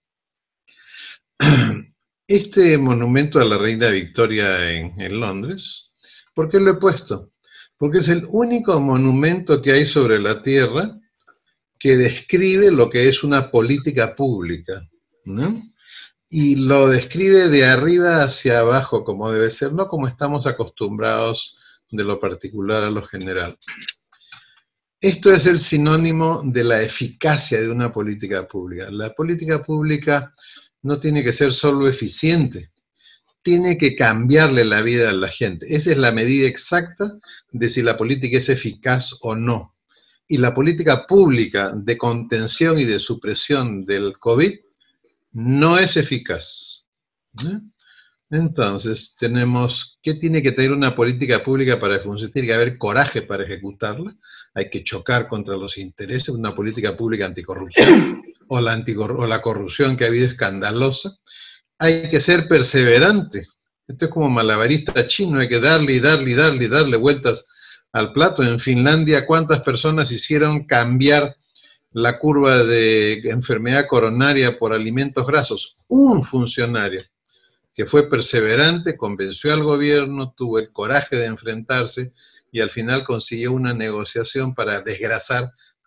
Este monumento a la Reina Victoria en, en Londres, ¿por qué lo he puesto? Porque es el único monumento que hay sobre la Tierra que describe lo que es una política pública, ¿no? Y lo describe de arriba hacia abajo, como debe ser, no como estamos acostumbrados de lo particular a lo general. Esto es el sinónimo de la eficacia de una política pública. La política pública no tiene que ser solo eficiente, tiene que cambiarle la vida a la gente. Esa es la medida exacta de si la política es eficaz o no. Y la política pública de contención y de supresión del COVID no es eficaz. ¿Eh? Entonces, tenemos, ¿qué tiene que tener una política pública para funcionar? Tiene que haber coraje para ejecutarla, hay que chocar contra los intereses, una política pública anticorrupción, o la, anticor o la corrupción que ha habido escandalosa. Hay que ser perseverante. Esto es como malabarista chino, hay que darle y darle y darle y darle vueltas al plato. En Finlandia, ¿cuántas personas hicieron cambiar la curva de enfermedad coronaria por alimentos grasos? Un funcionario que fue perseverante, convenció al gobierno, tuvo el coraje de enfrentarse y al final consiguió una negociación para desgrasar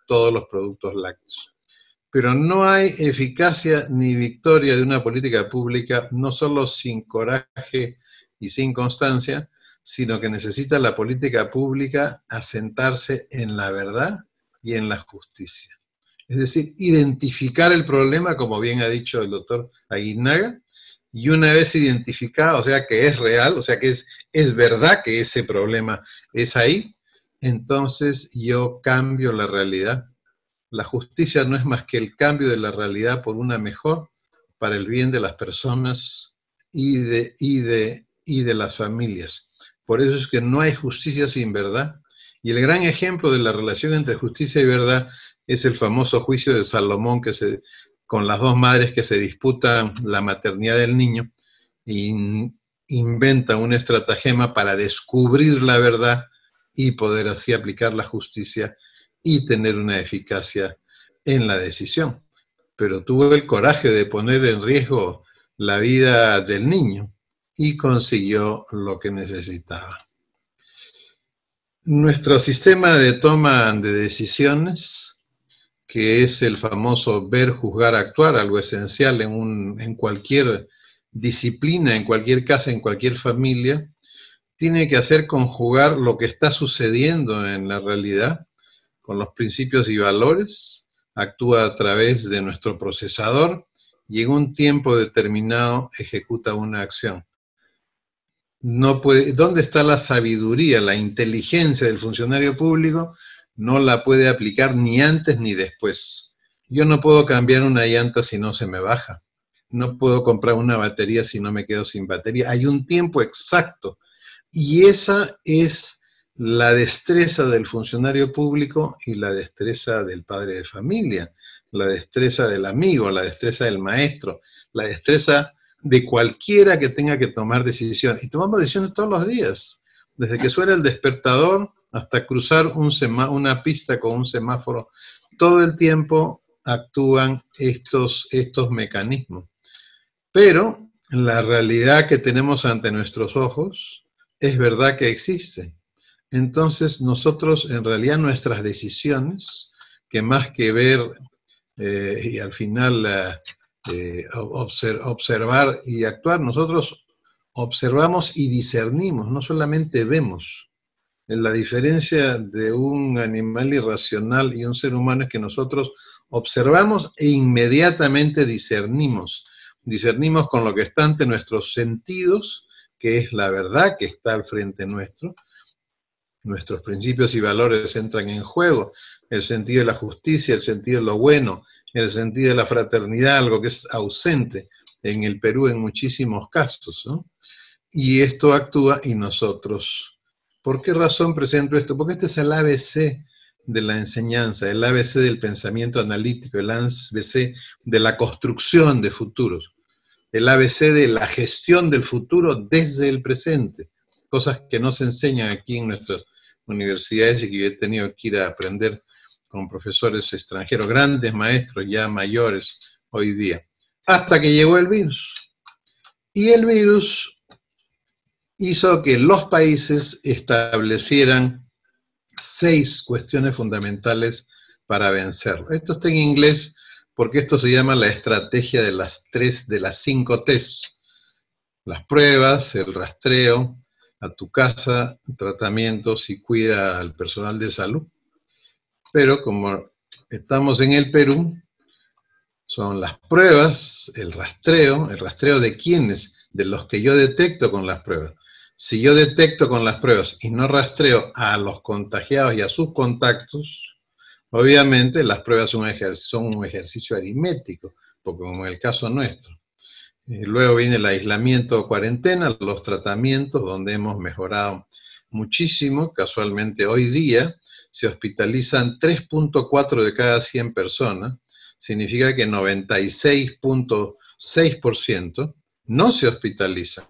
todos los productos lácteos. Pero no hay eficacia ni victoria de una política pública, no solo sin coraje y sin constancia, sino que necesita la política pública asentarse en la verdad y en la justicia. Es decir, identificar el problema, como bien ha dicho el doctor Aguinaga, y una vez identificado, o sea, que es real, o sea, que es, es verdad que ese problema es ahí, entonces yo cambio la realidad. La justicia no es más que el cambio de la realidad por una mejor para el bien de las personas y de, y de, y de las familias. Por eso es que no hay justicia sin verdad. Y el gran ejemplo de la relación entre justicia y verdad es el famoso juicio de Salomón, que se, con las dos madres que se disputan la maternidad del niño, y inventan un estratagema para descubrir la verdad y poder así aplicar la justicia y tener una eficacia en la decisión. Pero tuvo el coraje de poner en riesgo la vida del niño y consiguió lo que necesitaba. Nuestro sistema de toma de decisiones, que es el famoso ver, juzgar, actuar, algo esencial en, un, en cualquier disciplina, en cualquier casa, en cualquier familia, tiene que hacer conjugar lo que está sucediendo en la realidad con los principios y valores, actúa a través de nuestro procesador y en un tiempo determinado ejecuta una acción. No puede, ¿dónde está la sabiduría, la inteligencia del funcionario público? No la puede aplicar ni antes ni después. Yo no puedo cambiar una llanta si no se me baja. No puedo comprar una batería si no me quedo sin batería. Hay un tiempo exacto. Y esa es la destreza del funcionario público y la destreza del padre de familia, la destreza del amigo, la destreza del maestro, la destreza de cualquiera que tenga que tomar decisiones. Y tomamos decisiones todos los días, desde que suena el despertador hasta cruzar un semá- una pista con un semáforo. Todo el tiempo actúan estos, estos mecanismos. Pero la realidad que tenemos ante nuestros ojos es verdad que existe. Entonces nosotros, en realidad, nuestras decisiones, que más que ver eh, y al final eh, eh, obser- observar y actuar, nosotros observamos y discernimos, no solamente vemos. La diferencia de un animal irracional y un ser humano es que nosotros observamos e inmediatamente discernimos. Discernimos con lo que está ante nuestros sentidos, que es la verdad que está al frente nuestro. Nuestros principios y valores entran en juego, el sentido de la justicia, el sentido de lo bueno, el sentido de la fraternidad, algo que es ausente en el Perú en muchísimos casos, ¿no? Y esto actúa y nosotros. ¿Por qué razón presento esto? Porque este es el A B C de la enseñanza, el A B C del pensamiento analítico, el A B C de la construcción de futuros, el A B C de la gestión del futuro desde el presente, cosas que no se enseñan aquí en nuestras universidades y que yo he tenido que ir a aprender con profesores extranjeros, grandes maestros ya mayores hoy día, hasta que llegó el virus. Y el virus hizo que los países establecieran seis cuestiones fundamentales para vencerlo. Esto está en inglés porque esto se llama la estrategia de las tres, de las cinco T's. Las pruebas, el rastreo, a tu casa, tratamientos y cuida al personal de salud. Pero como estamos en el Perú, son las pruebas, el rastreo, el rastreo de quiénes, de los que yo detecto con las pruebas. Si yo detecto con las pruebas y no rastreo a los contagiados y a sus contactos, obviamente las pruebas son un ejercicio, son un ejercicio aritmético, porque como en el caso nuestro. Y luego viene el aislamiento o cuarentena, los tratamientos, donde hemos mejorado muchísimo. Casualmente hoy día se hospitalizan tres punto cuatro de cada cien personas, significa que noventa y seis punto seis por ciento no se hospitalizan,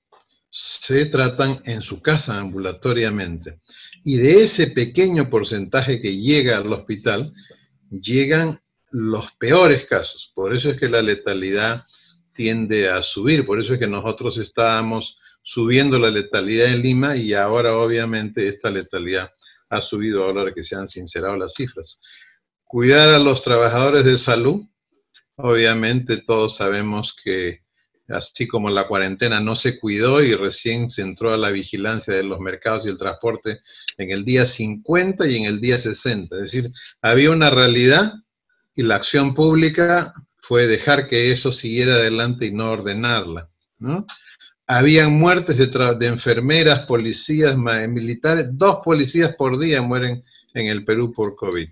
se tratan en su casa ambulatoriamente. Y de ese pequeño porcentaje que llega al hospital, llegan los peores casos. Por eso es que la letalidad tiende a subir, por eso es que nosotros estábamos subiendo la letalidad en Lima y ahora obviamente esta letalidad ha subido ahora que se han sincerado las cifras. cuidar a los trabajadores de salud. Obviamente todos sabemos que así como la cuarentena no se cuidó y recién se entró a la vigilancia de los mercados y el transporte en el día cincuenta y en el día sesenta. Es decir, había una realidad y la acción pública fue dejar que eso siguiera adelante y no ordenarla, ¿no? Habían muertes de, de enfermeras, policías, militares. Dos policías por día mueren en el Perú por COVID.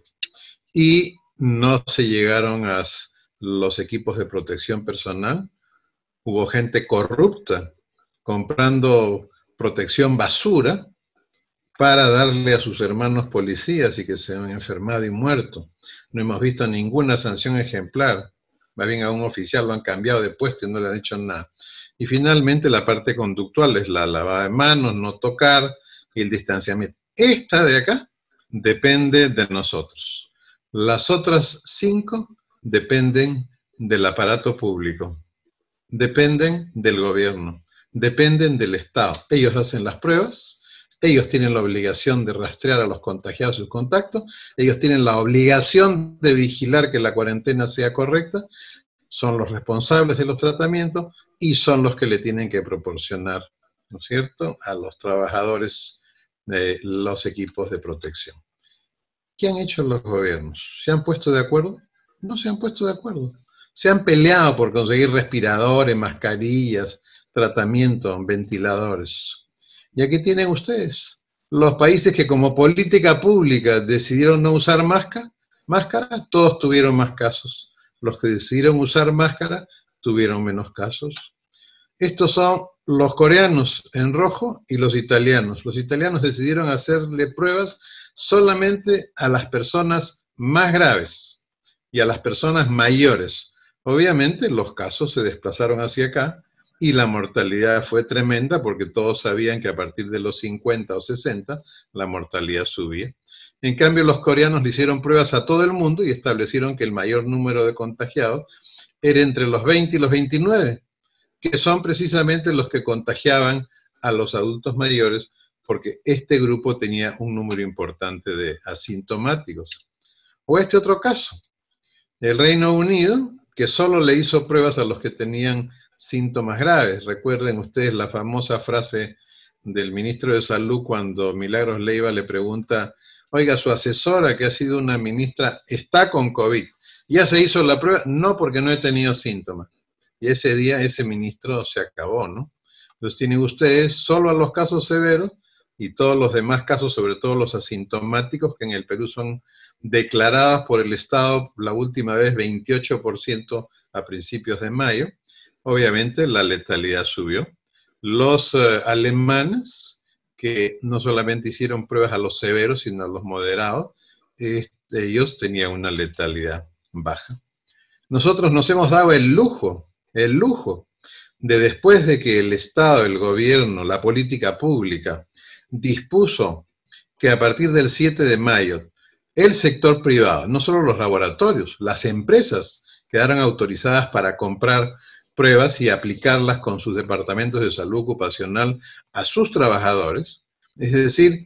Y no se llegaron a los equipos de protección personal. Hubo gente corrupta comprando protección basura para darle a sus hermanos policías y que se han enfermado y muerto. No hemos visto ninguna sanción ejemplar. Más bien a un oficial lo han cambiado de puesto y no le han hecho nada. Y finalmente la parte conductual es la lavada de manos, no tocar y el distanciamiento. Esta de acá depende de nosotros. Las otras cinco dependen del aparato público. Dependen del gobierno, dependen del Estado. Ellos hacen las pruebas, ellos tienen la obligación de rastrear a los contagiados sus contactos, ellos tienen la obligación de vigilar que la cuarentena sea correcta, son los responsables de los tratamientos y son los que le tienen que proporcionar, ¿no es cierto?, a los trabajadores de los equipos de protección. ¿Qué han hecho los gobiernos? ¿Se han puesto de acuerdo? No se han puesto de acuerdo. Se han peleado por conseguir respiradores, mascarillas, tratamientos, ventiladores. ¿Y aquí tienen ustedes? Los países que como política pública decidieron no usar máscara, máscara, todos tuvieron más casos. Los que decidieron usar máscara tuvieron menos casos. Estos son los coreanos en rojo y los italianos. Los italianos decidieron hacerle pruebas solamente a las personas más graves y a las personas mayores. Obviamente los casos se desplazaron hacia acá y la mortalidad fue tremenda porque todos sabían que a partir de los cincuenta o sesenta la mortalidad subía. En cambio los coreanos le hicieron pruebas a todo el mundo y establecieron que el mayor número de contagiados era entre los veinte y los veintinueve, que son precisamente los que contagiaban a los adultos mayores porque este grupo tenía un número importante de asintomáticos. O este otro caso, el Reino Unido, que solo le hizo pruebas a los que tenían síntomas graves. Recuerden ustedes la famosa frase del ministro de Salud cuando Milagros Leiva le pregunta, oiga, su asesora, que ha sido una ministra, está con COVID. ¿Ya se hizo la prueba? No, porque no he tenido síntomas. Y ese día ese ministro se acabó, ¿no? Entonces tienen ustedes solo a los casos severos y todos los demás casos, sobre todo los asintomáticos, que en el Perú son declaradas por el Estado la última vez veintiocho por ciento a principios de mayo. Obviamente la letalidad subió. Los eh, alemanes, que no solamente hicieron pruebas a los severos, sino a los moderados, eh, ellos tenían una letalidad baja. Nosotros nos hemos dado el lujo, el lujo, de después de que el Estado, el gobierno, la política pública, dispuso que a partir del siete de mayo, el sector privado, no solo los laboratorios, las empresas quedaron autorizadas para comprar pruebas y aplicarlas con sus departamentos de salud ocupacional a sus trabajadores, es decir,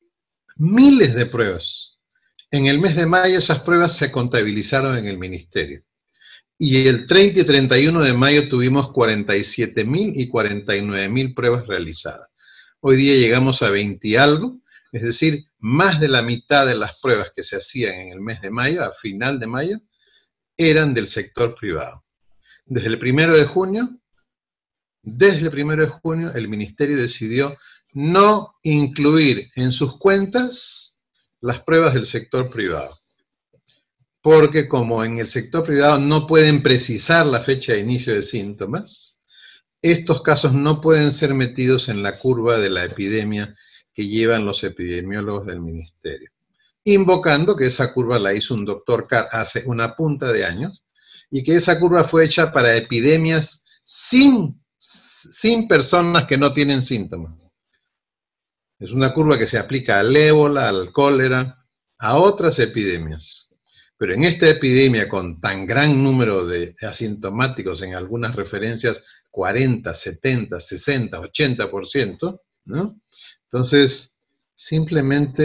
miles de pruebas. En el mes de mayo esas pruebas se contabilizaron en el ministerio. Y el treinta y treinta y uno de mayo tuvimos cuarenta y siete mil y cuarenta y nueve mil pruebas realizadas. Hoy día llegamos a veinte y algo, es decir, más de la mitad de las pruebas que se hacían en el mes de mayo, a final de mayo, eran del sector privado. Desde el primero de junio, desde el primero de junio, el ministerio decidió no incluir en sus cuentas las pruebas del sector privado. Porque como en el sector privado no pueden precisar la fecha de inicio de síntomas, estos casos no pueden ser metidos en la curva de la epidemia que llevan los epidemiólogos del ministerio. Invocando que esa curva la hizo un doctor Carr hace una punta de años, y que esa curva fue hecha para epidemias sin, sin personas que no tienen síntomas. Es una curva que se aplica al ébola, al cólera, a otras epidemias. Pero en esta epidemia con tan gran número de asintomáticos, en algunas referencias cuarenta, setenta, sesenta, ochenta por ciento, ¿no? Entonces, simplemente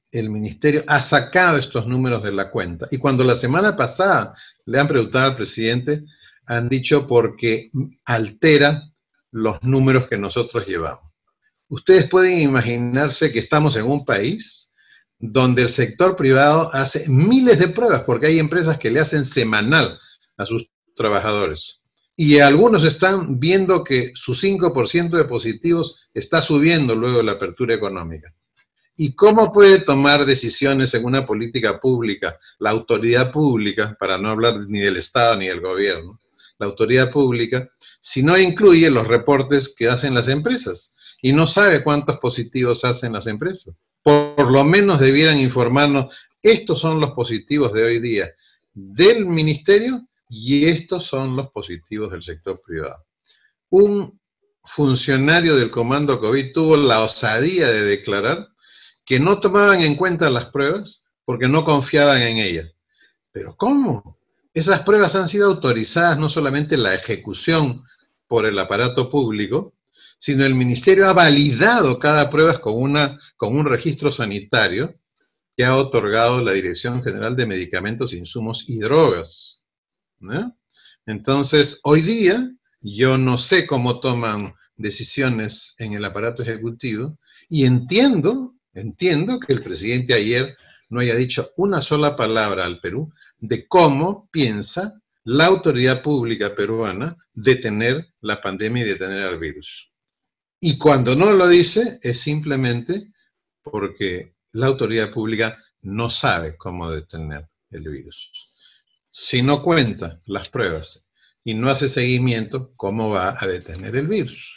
el ministerio ha sacado estos números de la cuenta. Y cuando la semana pasada le han preguntado al presidente, han dicho porque altera los números que nosotros llevamos. Ustedes pueden imaginarse que estamos en un país donde el sector privado hace miles de pruebas, porque hay empresas que le hacen semanal a sus trabajadores. Y algunos están viendo que su cinco por ciento de positivos está subiendo luego de la apertura económica. ¿Y cómo puede tomar decisiones en una política pública, la autoridad pública, para no hablar ni del Estado ni del gobierno, la autoridad pública, si no incluye los reportes que hacen las empresas y no sabe cuántos positivos hacen las empresas? Por lo menos debieran informarnos, estos son los positivos de hoy día del ministerio y estos son los positivos del sector privado. Un funcionario del Comando COVID tuvo la osadía de declarar que no tomaban en cuenta las pruebas porque no confiaban en ellas. ¿Pero cómo? Esas pruebas han sido autorizadas, no solamente la ejecución por el aparato público, sino el ministerio ha validado cada prueba con, una, con un registro sanitario que ha otorgado la Dirección General de Medicamentos, Insumos y Drogas, ¿no? Entonces, hoy día, yo no sé cómo toman decisiones en el aparato ejecutivo y entiendo... Entiendo que el presidente ayer no haya dicho una sola palabra al Perú de cómo piensa la autoridad pública peruana detener la pandemia y detener al virus. Y cuando no lo dice es simplemente porque la autoridad pública no sabe cómo detener el virus. Si no cuenta las pruebas y no hace seguimiento, ¿cómo va a detener el virus?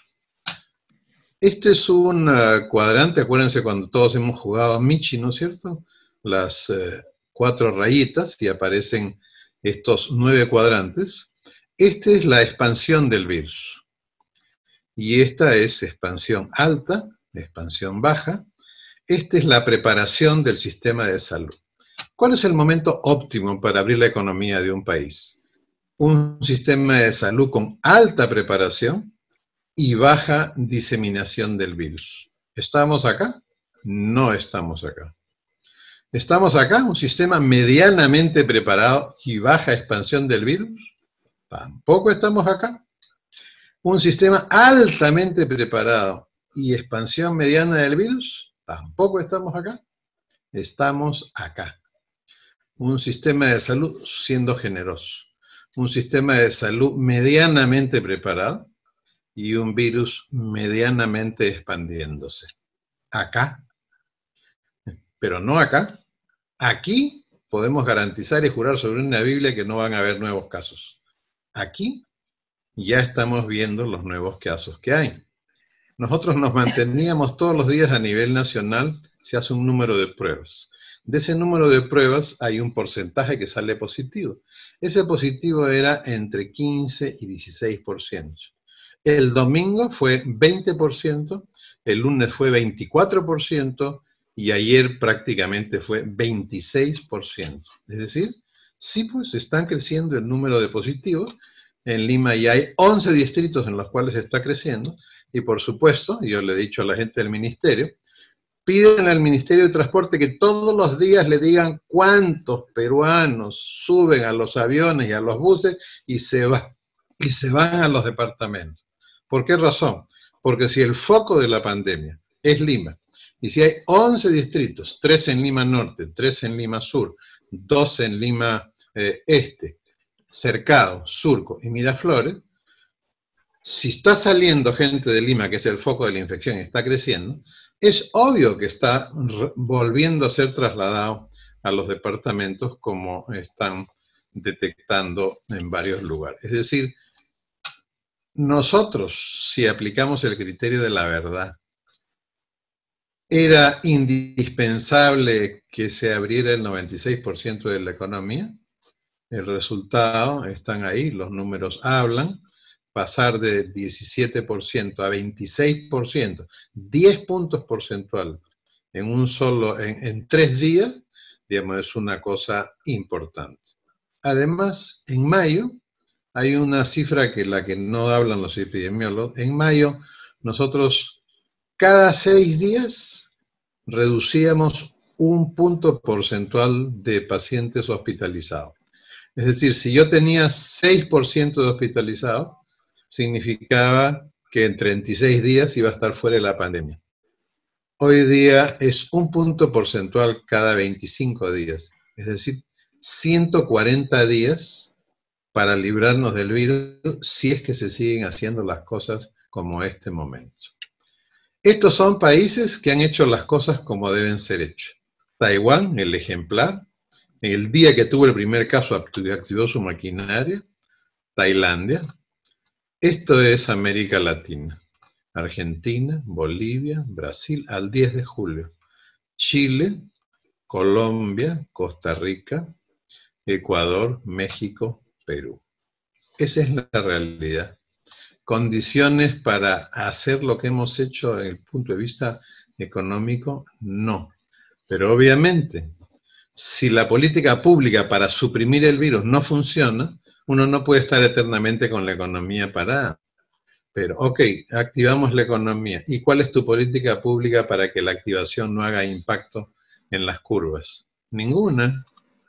Este es un uh, cuadrante, acuérdense cuando todos hemos jugado a Michi, ¿no es cierto? Las uh, cuatro rayitas y aparecen estos nueve cuadrantes. Esta es la expansión del virus. Y esta es expansión alta, expansión baja. Esta es la preparación del sistema de salud. ¿Cuál es el momento óptimo para abrir la economía de un país? Un sistema de salud con alta preparación y baja diseminación del virus. ¿Estamos acá? No estamos acá. ¿Estamos acá? ¿Un sistema medianamente preparado y baja expansión del virus? Tampoco estamos acá. ¿Un sistema altamente preparado y expansión mediana del virus? Tampoco estamos acá. Estamos acá. Un sistema de salud siendo generoso. Un sistema de salud medianamente preparado y un virus medianamente expandiéndose. Acá, pero no acá. Aquí podemos garantizar y jurar sobre una Biblia que no van a haber nuevos casos. Aquí ya estamos viendo los nuevos casos que hay. Nosotros nos manteníamos todos los días a nivel nacional, se hace un número de pruebas. De ese número de pruebas hay un porcentaje que sale positivo. Ese positivo era entre quince y dieciséis por ciento. El domingo fue veinte por ciento, el lunes fue veinticuatro por ciento y ayer prácticamente fue veintiséis por ciento. Es decir, sí, pues están creciendo el número de positivos. En Lima ya hay once distritos en los cuales está creciendo y por supuesto, yo le he dicho a la gente del ministerio, piden al Ministerio de Transporte que todos los días le digan cuántos peruanos suben a los aviones y a los buses y se, va, y se van a los departamentos. ¿Por qué razón? Porque si el foco de la pandemia es Lima, y si hay once distritos, tres en Lima Norte, tres en Lima Sur, dos en Lima eh, Este, Cercado, Surco y Miraflores, si está saliendo gente de Lima, que es el foco de la infección y está creciendo, es obvio que está volviendo a ser trasladado a los departamentos como están detectando en varios lugares. Es decir, nosotros, si aplicamos el criterio de la verdad, ¿era indispensable que se abriera el noventa y seis por ciento de la economía? El resultado, están ahí, los números hablan, pasar de diecisiete por ciento a veintiséis por ciento, diez puntos porcentuales en un solo, en, en tres días, digamos, es una cosa importante. Además, en mayo, hay una cifra que la que no hablan los epidemiólogos. En mayo, nosotros cada seis días reducíamos un punto porcentual de pacientes hospitalizados. Es decir, si yo tenía seis por ciento de hospitalizados, significaba que en treinta y seis días iba a estar fuera de la pandemia. Hoy día es un punto porcentual cada veinticinco días. Es decir, ciento cuarenta días para librarnos del virus si es que se siguen haciendo las cosas como este momento. Estos son países que han hecho las cosas como deben ser hechas. Taiwán, el ejemplar, el día que tuvo el primer caso activó su maquinaria. Tailandia. Esto es América Latina. Argentina, Bolivia, Brasil, al diez de julio. Chile, Colombia, Costa Rica, Ecuador, México, Perú. Esa es la realidad. ¿Condiciones para hacer lo que hemos hecho desde el punto de vista económico? No. Pero obviamente, si la política pública para suprimir el virus no funciona, uno no puede estar eternamente con la economía parada. Pero, ok, activamos la economía. ¿Y cuál es tu política pública para que la activación no haga impacto en las curvas? Ninguna.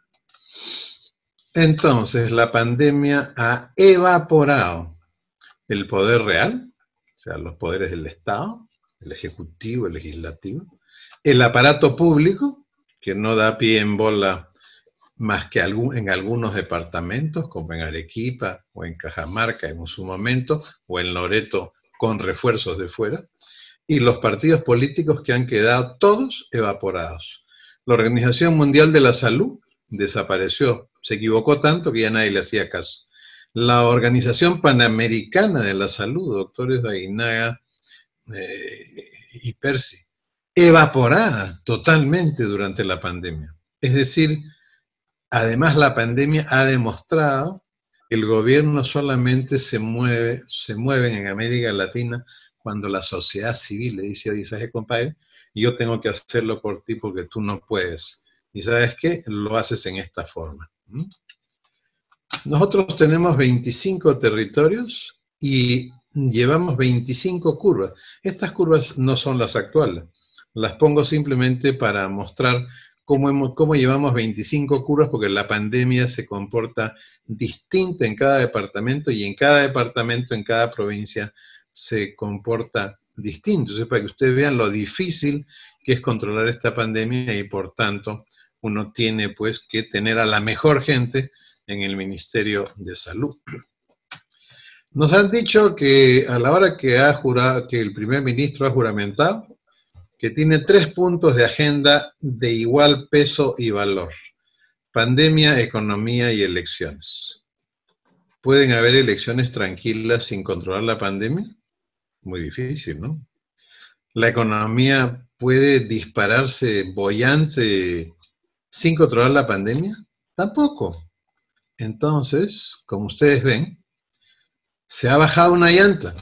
Entonces, la pandemia ha evaporado el poder real, o sea, los poderes del Estado, el Ejecutivo, el Legislativo, el aparato público, que no da pie en bola más que en algunos departamentos, como en Arequipa o en Cajamarca en su momento, o en Loreto con refuerzos de fuera, y los partidos políticos que han quedado todos evaporados. La Organización Mundial de la Salud desapareció, se equivocó tanto que ya nadie le hacía caso. La Organización Panamericana de la Salud, doctores Aguinaga eh, y Percy, evaporada totalmente durante la pandemia. Es decir, además, la pandemia ha demostrado que el gobierno solamente se mueve, se mueven en América Latina cuando la sociedad civil le dice, oye, ¿sabes qué, compadre? Yo tengo que hacerlo por ti porque tú no puedes. ¿Y sabes qué? Lo haces en esta forma. ¿Mm? Nosotros tenemos veinticinco territorios y llevamos veinticinco curvas. Estas curvas no son las actuales. Las pongo simplemente para mostrar Cómo, hemos, cómo llevamos veinticinco curvas, porque la pandemia se comporta distinta en cada departamento y en cada departamento, en cada provincia, se comporta distinto. O sea, para que ustedes vean lo difícil que es controlar esta pandemia y, por tanto, uno tiene pues que tener a la mejor gente en el Ministerio de Salud. Nos han dicho que a la hora que, ha jurado, que el primer ministro ha juramentado, que tiene tres puntos de agenda de igual peso y valor: pandemia, economía y elecciones. ¿Pueden haber elecciones tranquilas sin controlar la pandemia? Muy difícil, ¿no? ¿La economía puede dispararse boyante sin controlar la pandemia? Tampoco. Entonces, como ustedes ven, se ha bajado una llanta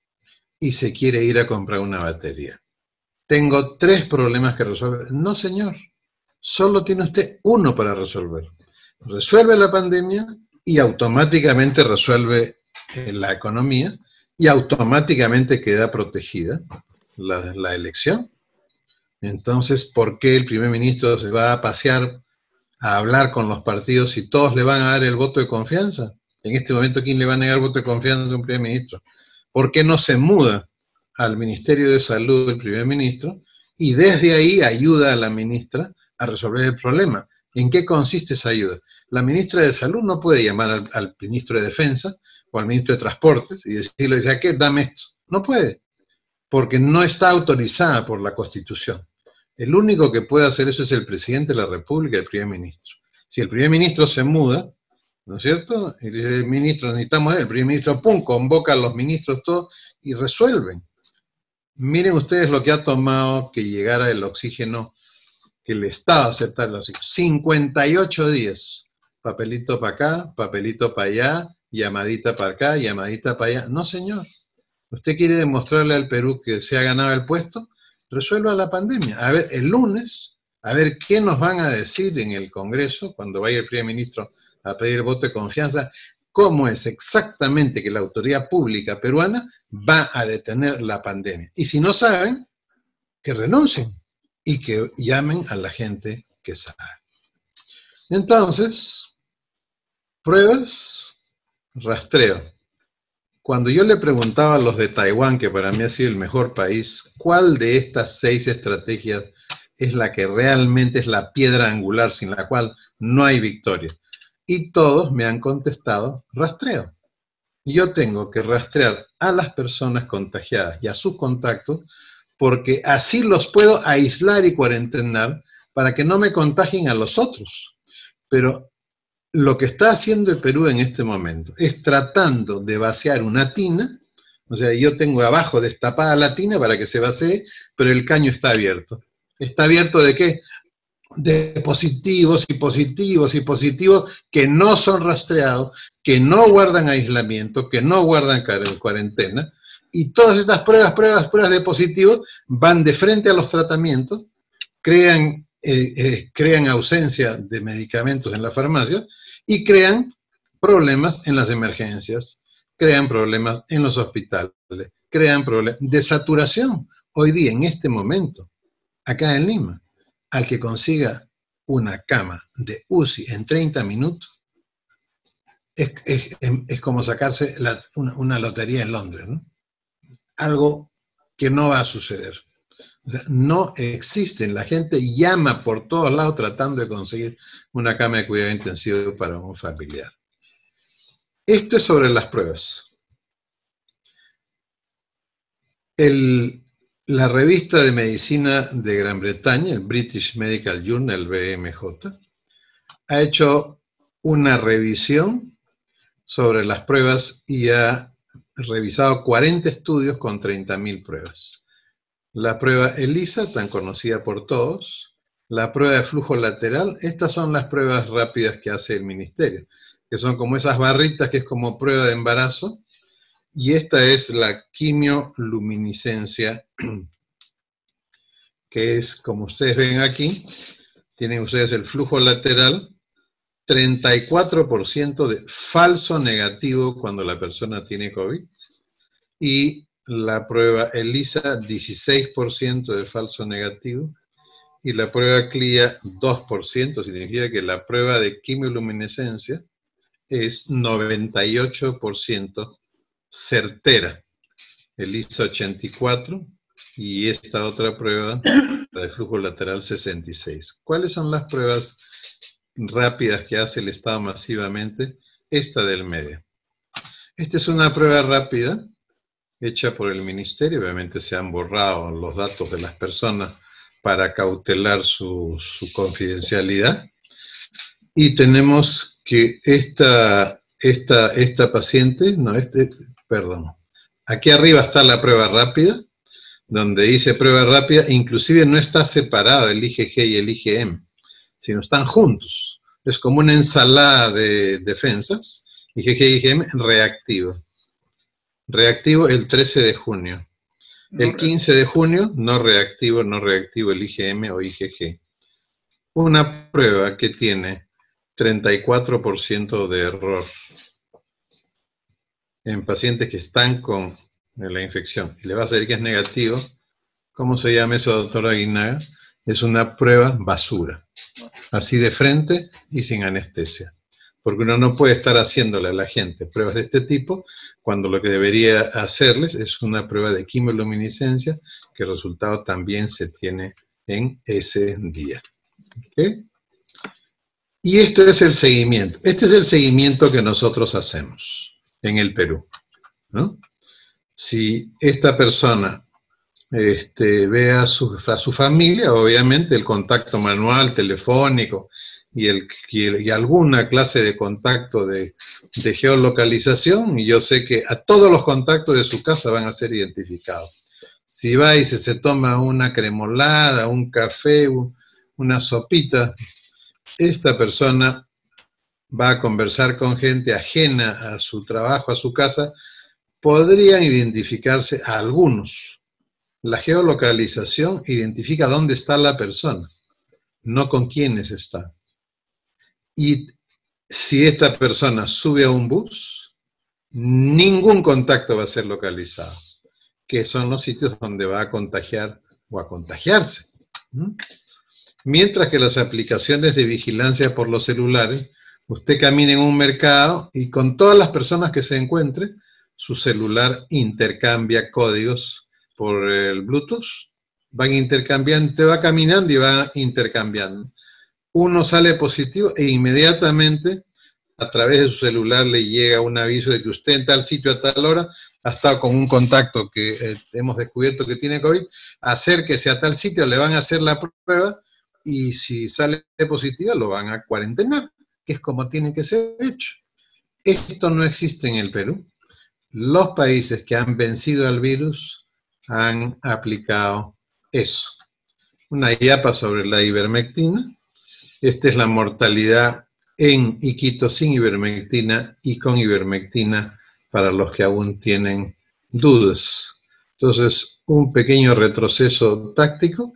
y se quiere ir a comprar una batería. Tengo tres problemas que resolver. No, señor. Solo tiene usted uno para resolver. Resuelve la pandemia y automáticamente resuelve eh, la economía y automáticamente queda protegida la, la elección. Entonces, ¿por qué el primer ministro se va a pasear a hablar con los partidos y todos le van a dar el voto de confianza? En este momento, ¿quién le va a negar el voto de confianza a un primer ministro? ¿Por qué no se muda al Ministerio de Salud del primer ministro y desde ahí ayuda a la ministra a resolver el problema? ¿En qué consiste esa ayuda? La ministra de Salud no puede llamar al, al ministro de Defensa o al ministro de Transportes y decirle, ¿a qué? Dame esto. No puede, porque no está autorizada por la Constitución. El único que puede hacer eso es el presidente de la República y el primer ministro. Si el primer ministro se muda, ¿no es cierto? Y dice, el ministro, necesitamos, el primer ministro, pum, convoca a los ministros todos y resuelven. Miren ustedes lo que ha tomado que llegara el oxígeno, que el Estado aceptara el oxígeno. cincuenta y ocho días. Papelito para acá, papelito para allá, llamadita para acá, llamadita para allá. No, señor. ¿Usted quiere demostrarle al Perú que se ha ganado el puesto? Resuelva la pandemia. A ver, el lunes, a ver qué nos van a decir en el Congreso, cuando vaya el primer ministro a pedir el voto de confianza, cómo es exactamente que la autoridad pública peruana va a detener la pandemia. Y si no saben, que renuncien. y que llamen a la gente que sabe. Entonces, pruebas, rastreo. Cuando yo le preguntaba a los de Taiwán, que para mí ha sido el mejor país, ¿cuál de estas seis estrategias es la que realmente es la piedra angular sin la cual no hay victoria? Y todos me han contestado, rastreo. Yo tengo que rastrear a las personas contagiadas y a sus contactos, porque así los puedo aislar y cuarentenar para que no me contagien a los otros. Pero lo que está haciendo el Perú en este momento es tratando de vaciar una tina, o sea, yo tengo abajo destapada la tina para que se vacíe, pero el caño está abierto. ¿Está abierto de qué? De positivos y positivos y positivos que no son rastreados, que no guardan aislamiento, que no guardan cuarentena, y todas estas pruebas, pruebas, pruebas de positivos van de frente a los tratamientos, crean, eh, eh, crean ausencia de medicamentos en la farmacia y crean problemas en las emergencias, crean problemas en los hospitales, crean problemas de saturación. Hoy día, en este momento, acá en Lima, al que consiga una cama de U C I en treinta minutos, es, es, es como sacarse la, una, una lotería en Londres, ¿no? Algo que no va a suceder. O sea, no existen. La gente llama por todos lados tratando de conseguir una cama de cuidado intensivo para un familiar. Esto es sobre las pruebas. El, la revista de medicina de Gran Bretaña, el British Medical Journal, el B M J, ha hecho una revisión sobre las pruebas y ha revisado cuarenta estudios con treinta mil pruebas. La prueba ELISA, tan conocida por todos, la prueba de flujo lateral, estas son las pruebas rápidas que hace el ministerio, que son como esas barritas que es como prueba de embarazo, y esta es la quimioluminiscencia, que es, como ustedes ven aquí, tienen ustedes el flujo lateral, treinta y cuatro por ciento de falso negativo cuando la persona tiene COVID, y la prueba ELISA, dieciséis por ciento de falso negativo, y la prueba CLIA, dos por ciento, significa que la prueba de quimioluminescencia es noventa y ocho por ciento certera. ELISA ochenta y cuatro, y esta otra prueba, la de flujo lateral, sesenta y seis. ¿Cuáles son las pruebas rápidas que hace el Estado masivamente? Esta del medio. Esta es una prueba rápida hecha por el ministerio. Obviamente se han borrado los datos de las personas para cautelar su, su confidencialidad. Y tenemos que esta, esta, esta paciente, no, este, perdón, aquí arriba está la prueba rápida, donde dice prueba rápida, inclusive no está separado el I G G y el I G M, sino están juntos. Es como una ensalada de defensas, I G G y I G M reactivo. Reactivo el trece de junio. El quince de junio, no reactivo, no reactivo el I G M o I G G. Una prueba que tiene treinta y cuatro por ciento de error en pacientes que están con la infección. Y le va a salir que es negativo. ¿Cómo se llama eso, doctora Aguinaga? Es una prueba basura. Así de frente y sin anestesia. Porque uno no puede estar haciéndole a la gente pruebas de este tipo cuando lo que debería hacerles es una prueba de quimioluminiscencia, que el resultado también se tiene en ese día. ¿Okay? Y esto es el seguimiento. Este es el seguimiento que nosotros hacemos en el Perú, ¿no? Si esta persona este, ve a su, a su familia, obviamente el contacto manual, telefónico, Y, el, y, el, y alguna clase de contacto de, de geolocalización, y yo sé que a todos los contactos de su casa van a ser identificados. Si va y se, se toma una cremolada, un café, un, una sopita, esta persona va a conversar con gente ajena a su trabajo, a su casa, podrían identificarse a algunos. La geolocalización identifica dónde está la persona, no con quiénes está. Y si esta persona sube a un bus, ningún contacto va a ser localizado, que son los sitios donde va a contagiar o a contagiarse. ¿Mm? Mientras que las aplicaciones de vigilancia por los celulares, usted camina en un mercado y con todas las personas que se encuentre, su celular intercambia códigos por el Bluetooth, van intercambiando, usted va caminando y va intercambiando. Uno sale positivo e inmediatamente a través de su celular le llega un aviso de que usted en tal sitio a tal hora ha estado con un contacto que eh, hemos descubierto que tiene COVID, acérquese a tal sitio, le van a hacer la prueba y si sale positivo lo van a cuarentenar, que es como tiene que ser hecho. Esto no existe en el Perú. Los países que han vencido al virus han aplicado eso. Una I A P A sobre la ivermectina. Esta es la mortalidad en Iquitos sin ivermectina y con ivermectina para los que aún tienen dudas. Entonces, un pequeño retroceso táctico.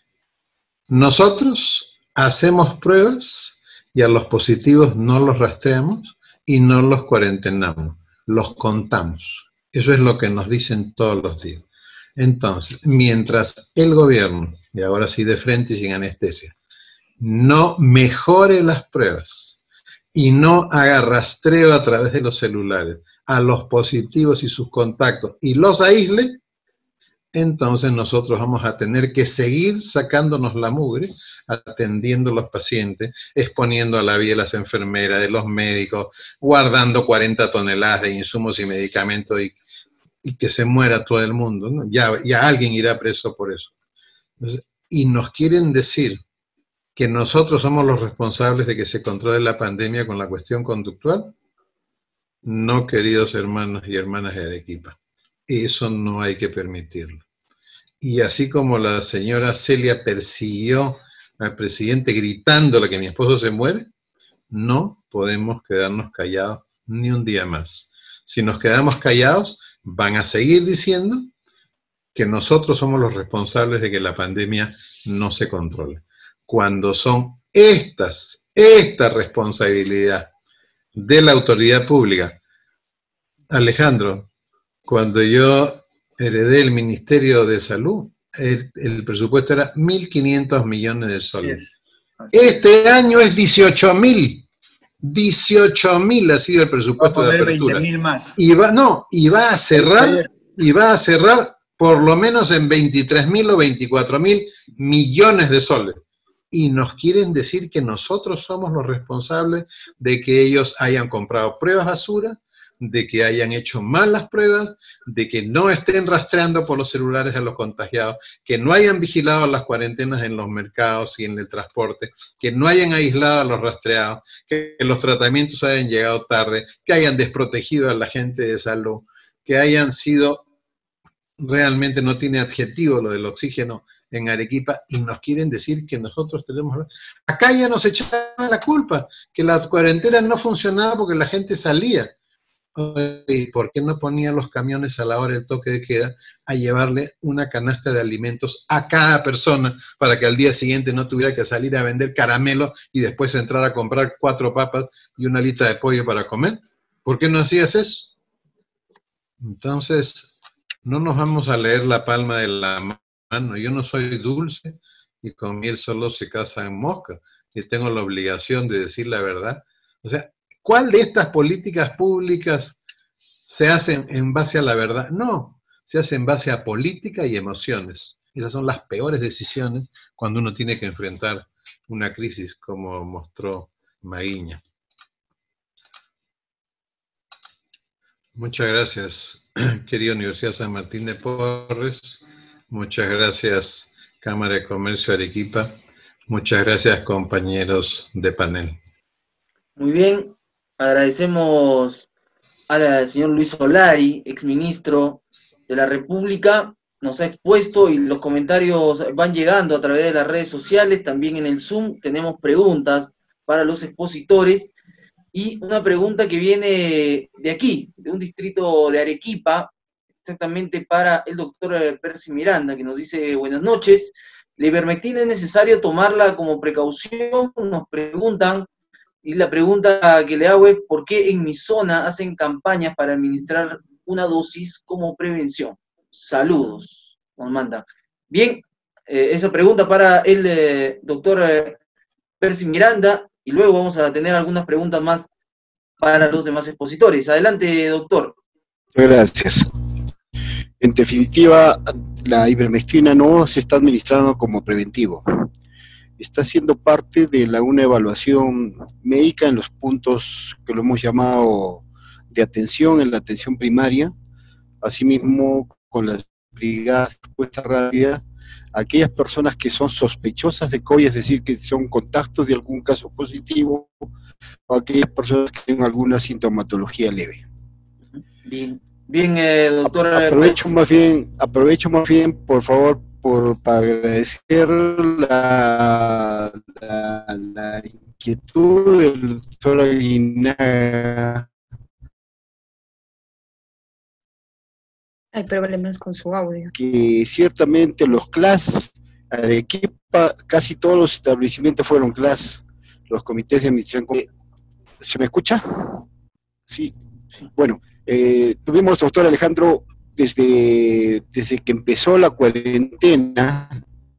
Nosotros hacemos pruebas y a los positivos no los rastreamos y no los cuarentenamos, los contamos. Eso es lo que nos dicen todos los días. Entonces, mientras el gobierno, y ahora sí de frente y sin anestesia, no mejore las pruebas y no haga rastreo a través de los celulares a los positivos y sus contactos y los aísle, entonces nosotros vamos a tener que seguir sacándonos la mugre, atendiendo a los pacientes, exponiendo a la vida de las enfermeras, de los médicos, guardando cuarenta toneladas de insumos y medicamentos y, y que se muera todo el mundo, ¿no? Ya, ya alguien irá preso por eso. Entonces, y nos quieren decir que nosotros somos los responsables de que se controle la pandemia con la cuestión conductual. No, queridos hermanos y hermanas de Arequipa. Eso no hay que permitirlo. Y así como la señora Celia persiguió al presidente gritándole que mi esposo se muere, no podemos quedarnos callados ni un día más. Si nos quedamos callados, van a seguir diciendo que nosotros somos los responsables de que la pandemia no se controle. Cuando son estas, esta responsabilidad de la autoridad pública. Alejandro, cuando yo heredé el Ministerio de Salud, el, el presupuesto era mil quinientos millones de soles. Este año es dieciocho mil. dieciocho mil ha sido el presupuesto de apertura. veinte mil más. Y va, no, y va a cerrar, y va a cerrar por lo menos en veintitrés mil o veinticuatro mil millones de soles. Y nos quieren decir que nosotros somos los responsables de que ellos hayan comprado pruebas basura, de que hayan hecho mal las pruebas, de que no estén rastreando por los celulares a los contagiados, que no hayan vigilado las cuarentenas en los mercados y en el transporte, que no hayan aislado a los rastreados, que los tratamientos hayan llegado tarde, que hayan desprotegido a la gente de salud, que hayan sido, realmente no tiene adjetivo lo del oxígeno en Arequipa, y nos quieren decir que nosotros tenemos... Acá ya nos echaban la culpa, que la cuarentena no funcionaba porque la gente salía. ¿Y por qué no ponían los camiones a la hora del toque de queda a llevarle una canasta de alimentos a cada persona para que al día siguiente no tuviera que salir a vender caramelo y después entrar a comprar cuatro papas y una lita de pollo para comer? ¿Por qué no hacías eso? Entonces, no nos vamos a leer la palma de la mano. Yo no soy dulce y con miel solo se casan moscas y tengo la obligación de decir la verdad. O sea, ¿cuál de estas políticas públicas se hacen en base a la verdad? No, se hace en base a política y emociones. Esas son las peores decisiones cuando uno tiene que enfrentar una crisis, como mostró Maguiña. Muchas gracias, querida Universidad San Martín de Porres. Muchas gracias, Cámara de Comercio Arequipa. Muchas gracias, compañeros de panel. Muy bien. Agradecemos al señor Luis Solari, exministro de la República, nos ha expuesto y los comentarios van llegando a través de las redes sociales, también en el Zoom tenemos preguntas para los expositores, y una pregunta que viene de aquí, de un distrito de Arequipa, exactamente para el doctor Percy Miranda, que nos dice: buenas noches, ¿la ivermectina es necesario tomarla como precaución? Nos preguntan. Y la pregunta que le hago es, ¿por qué en mi zona hacen campañas para administrar una dosis como prevención? Saludos, nos mandan. Bien, eh, esa pregunta para el eh, doctor eh, Percy Miranda, y luego vamos a tener algunas preguntas más para los demás expositores. Adelante, doctor. Gracias. En definitiva, la ivermectina no se está administrando como preventivo. Está siendo parte de la, una evaluación médica en los puntos que lo hemos llamado de atención, en la atención primaria, asimismo con las brigadas de respuesta rápida, aquellas personas que son sospechosas de COVID, es decir, que son contactos de algún caso positivo, o aquellas personas que tienen alguna sintomatología leve. Bien, bien, eh, doctor. Aprovecho más bien, aprovecho más bien, por favor, por para agradecer la, la, la inquietud del doctor Aguinaga. Hay problemas con su audio. Que ciertamente los C L A S, Arequipa, casi todos los establecimientos fueron C L A S, los comités de administración. ¿Se me escucha? Sí. sí. Bueno, eh, tuvimos, doctor Alejandro, desde, desde que empezó la cuarentena,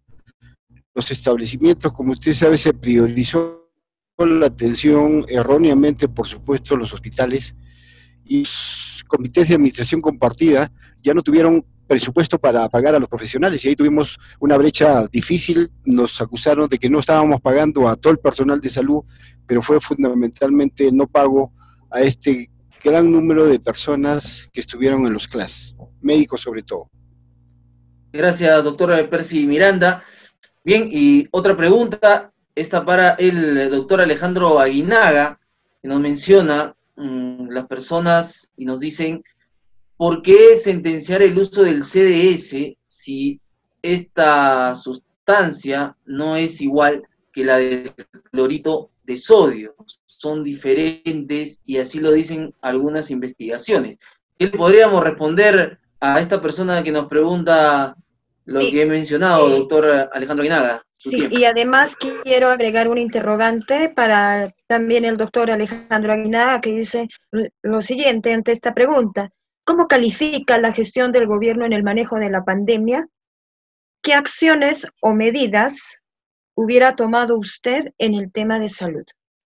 los establecimientos, como usted sabe, se priorizó la atención erróneamente, por supuesto, los hospitales, y los comités de administración compartida ya no tuvieron presupuesto para pagar a los profesionales, y ahí tuvimos una brecha difícil. Nos acusaron de que no estábamos pagando a todo el personal de salud, pero fue fundamentalmente el no pago a este gran número de personas que estuvieron en los C L A S, médicos sobre todo. Gracias, doctor Percy Miranda. Bien, y otra pregunta, esta para el doctor Alejandro Aguinaga, que nos menciona mmm, las personas y nos dicen, ¿por qué sentenciar el uso del C D S si esta sustancia no es igual que la del clorito de sodio? Son diferentes y así lo dicen algunas investigaciones. ¿Qué le podríamos responder a esta persona que nos pregunta lo sí, que he mencionado, eh, doctor Alejandro Aguinaga? Sí, tiempo. Y además quiero agregar un interrogante para también el doctor Alejandro Aguinaga, que dice lo siguiente ante esta pregunta. ¿Cómo califica la gestión del gobierno en el manejo de la pandemia? ¿Qué acciones o medidas hubiera tomado usted en el tema de salud?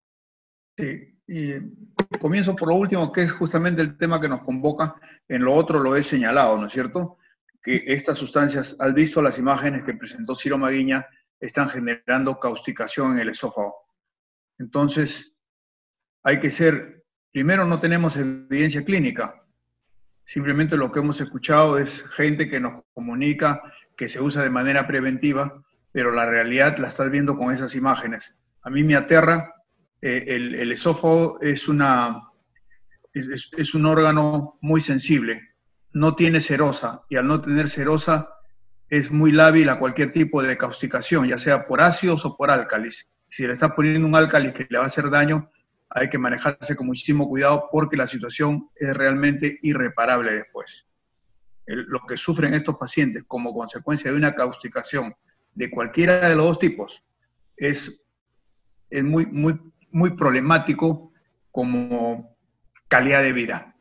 Sí, y comienzo por lo último, que es justamente el tema que nos convoca. En lo otro lo he señalado, ¿no es cierto? Que estas sustancias, al visto las imágenes que presentó Ciro Maguiña, están generando causticación en el esófago. Entonces, hay que ser, primero no tenemos evidencia clínica. Simplemente lo que hemos escuchado es gente que nos comunica que se usa de manera preventiva, pero la realidad la estás viendo con esas imágenes. A mí me aterra, eh, el, el esófago es, una, es, es un órgano muy sensible, no tiene serosa, y al no tener serosa es muy lábil a cualquier tipo de causticación, ya sea por ácidos o por álcalis. Si le estás poniendo un álcalis que le va a hacer daño, hay que manejarse con muchísimo cuidado porque la situación es realmente irreparable después. El, lo que sufren estos pacientes como consecuencia de una causticación de cualquiera de los dos tipos es, es muy, muy, muy problemático como calidad de vida.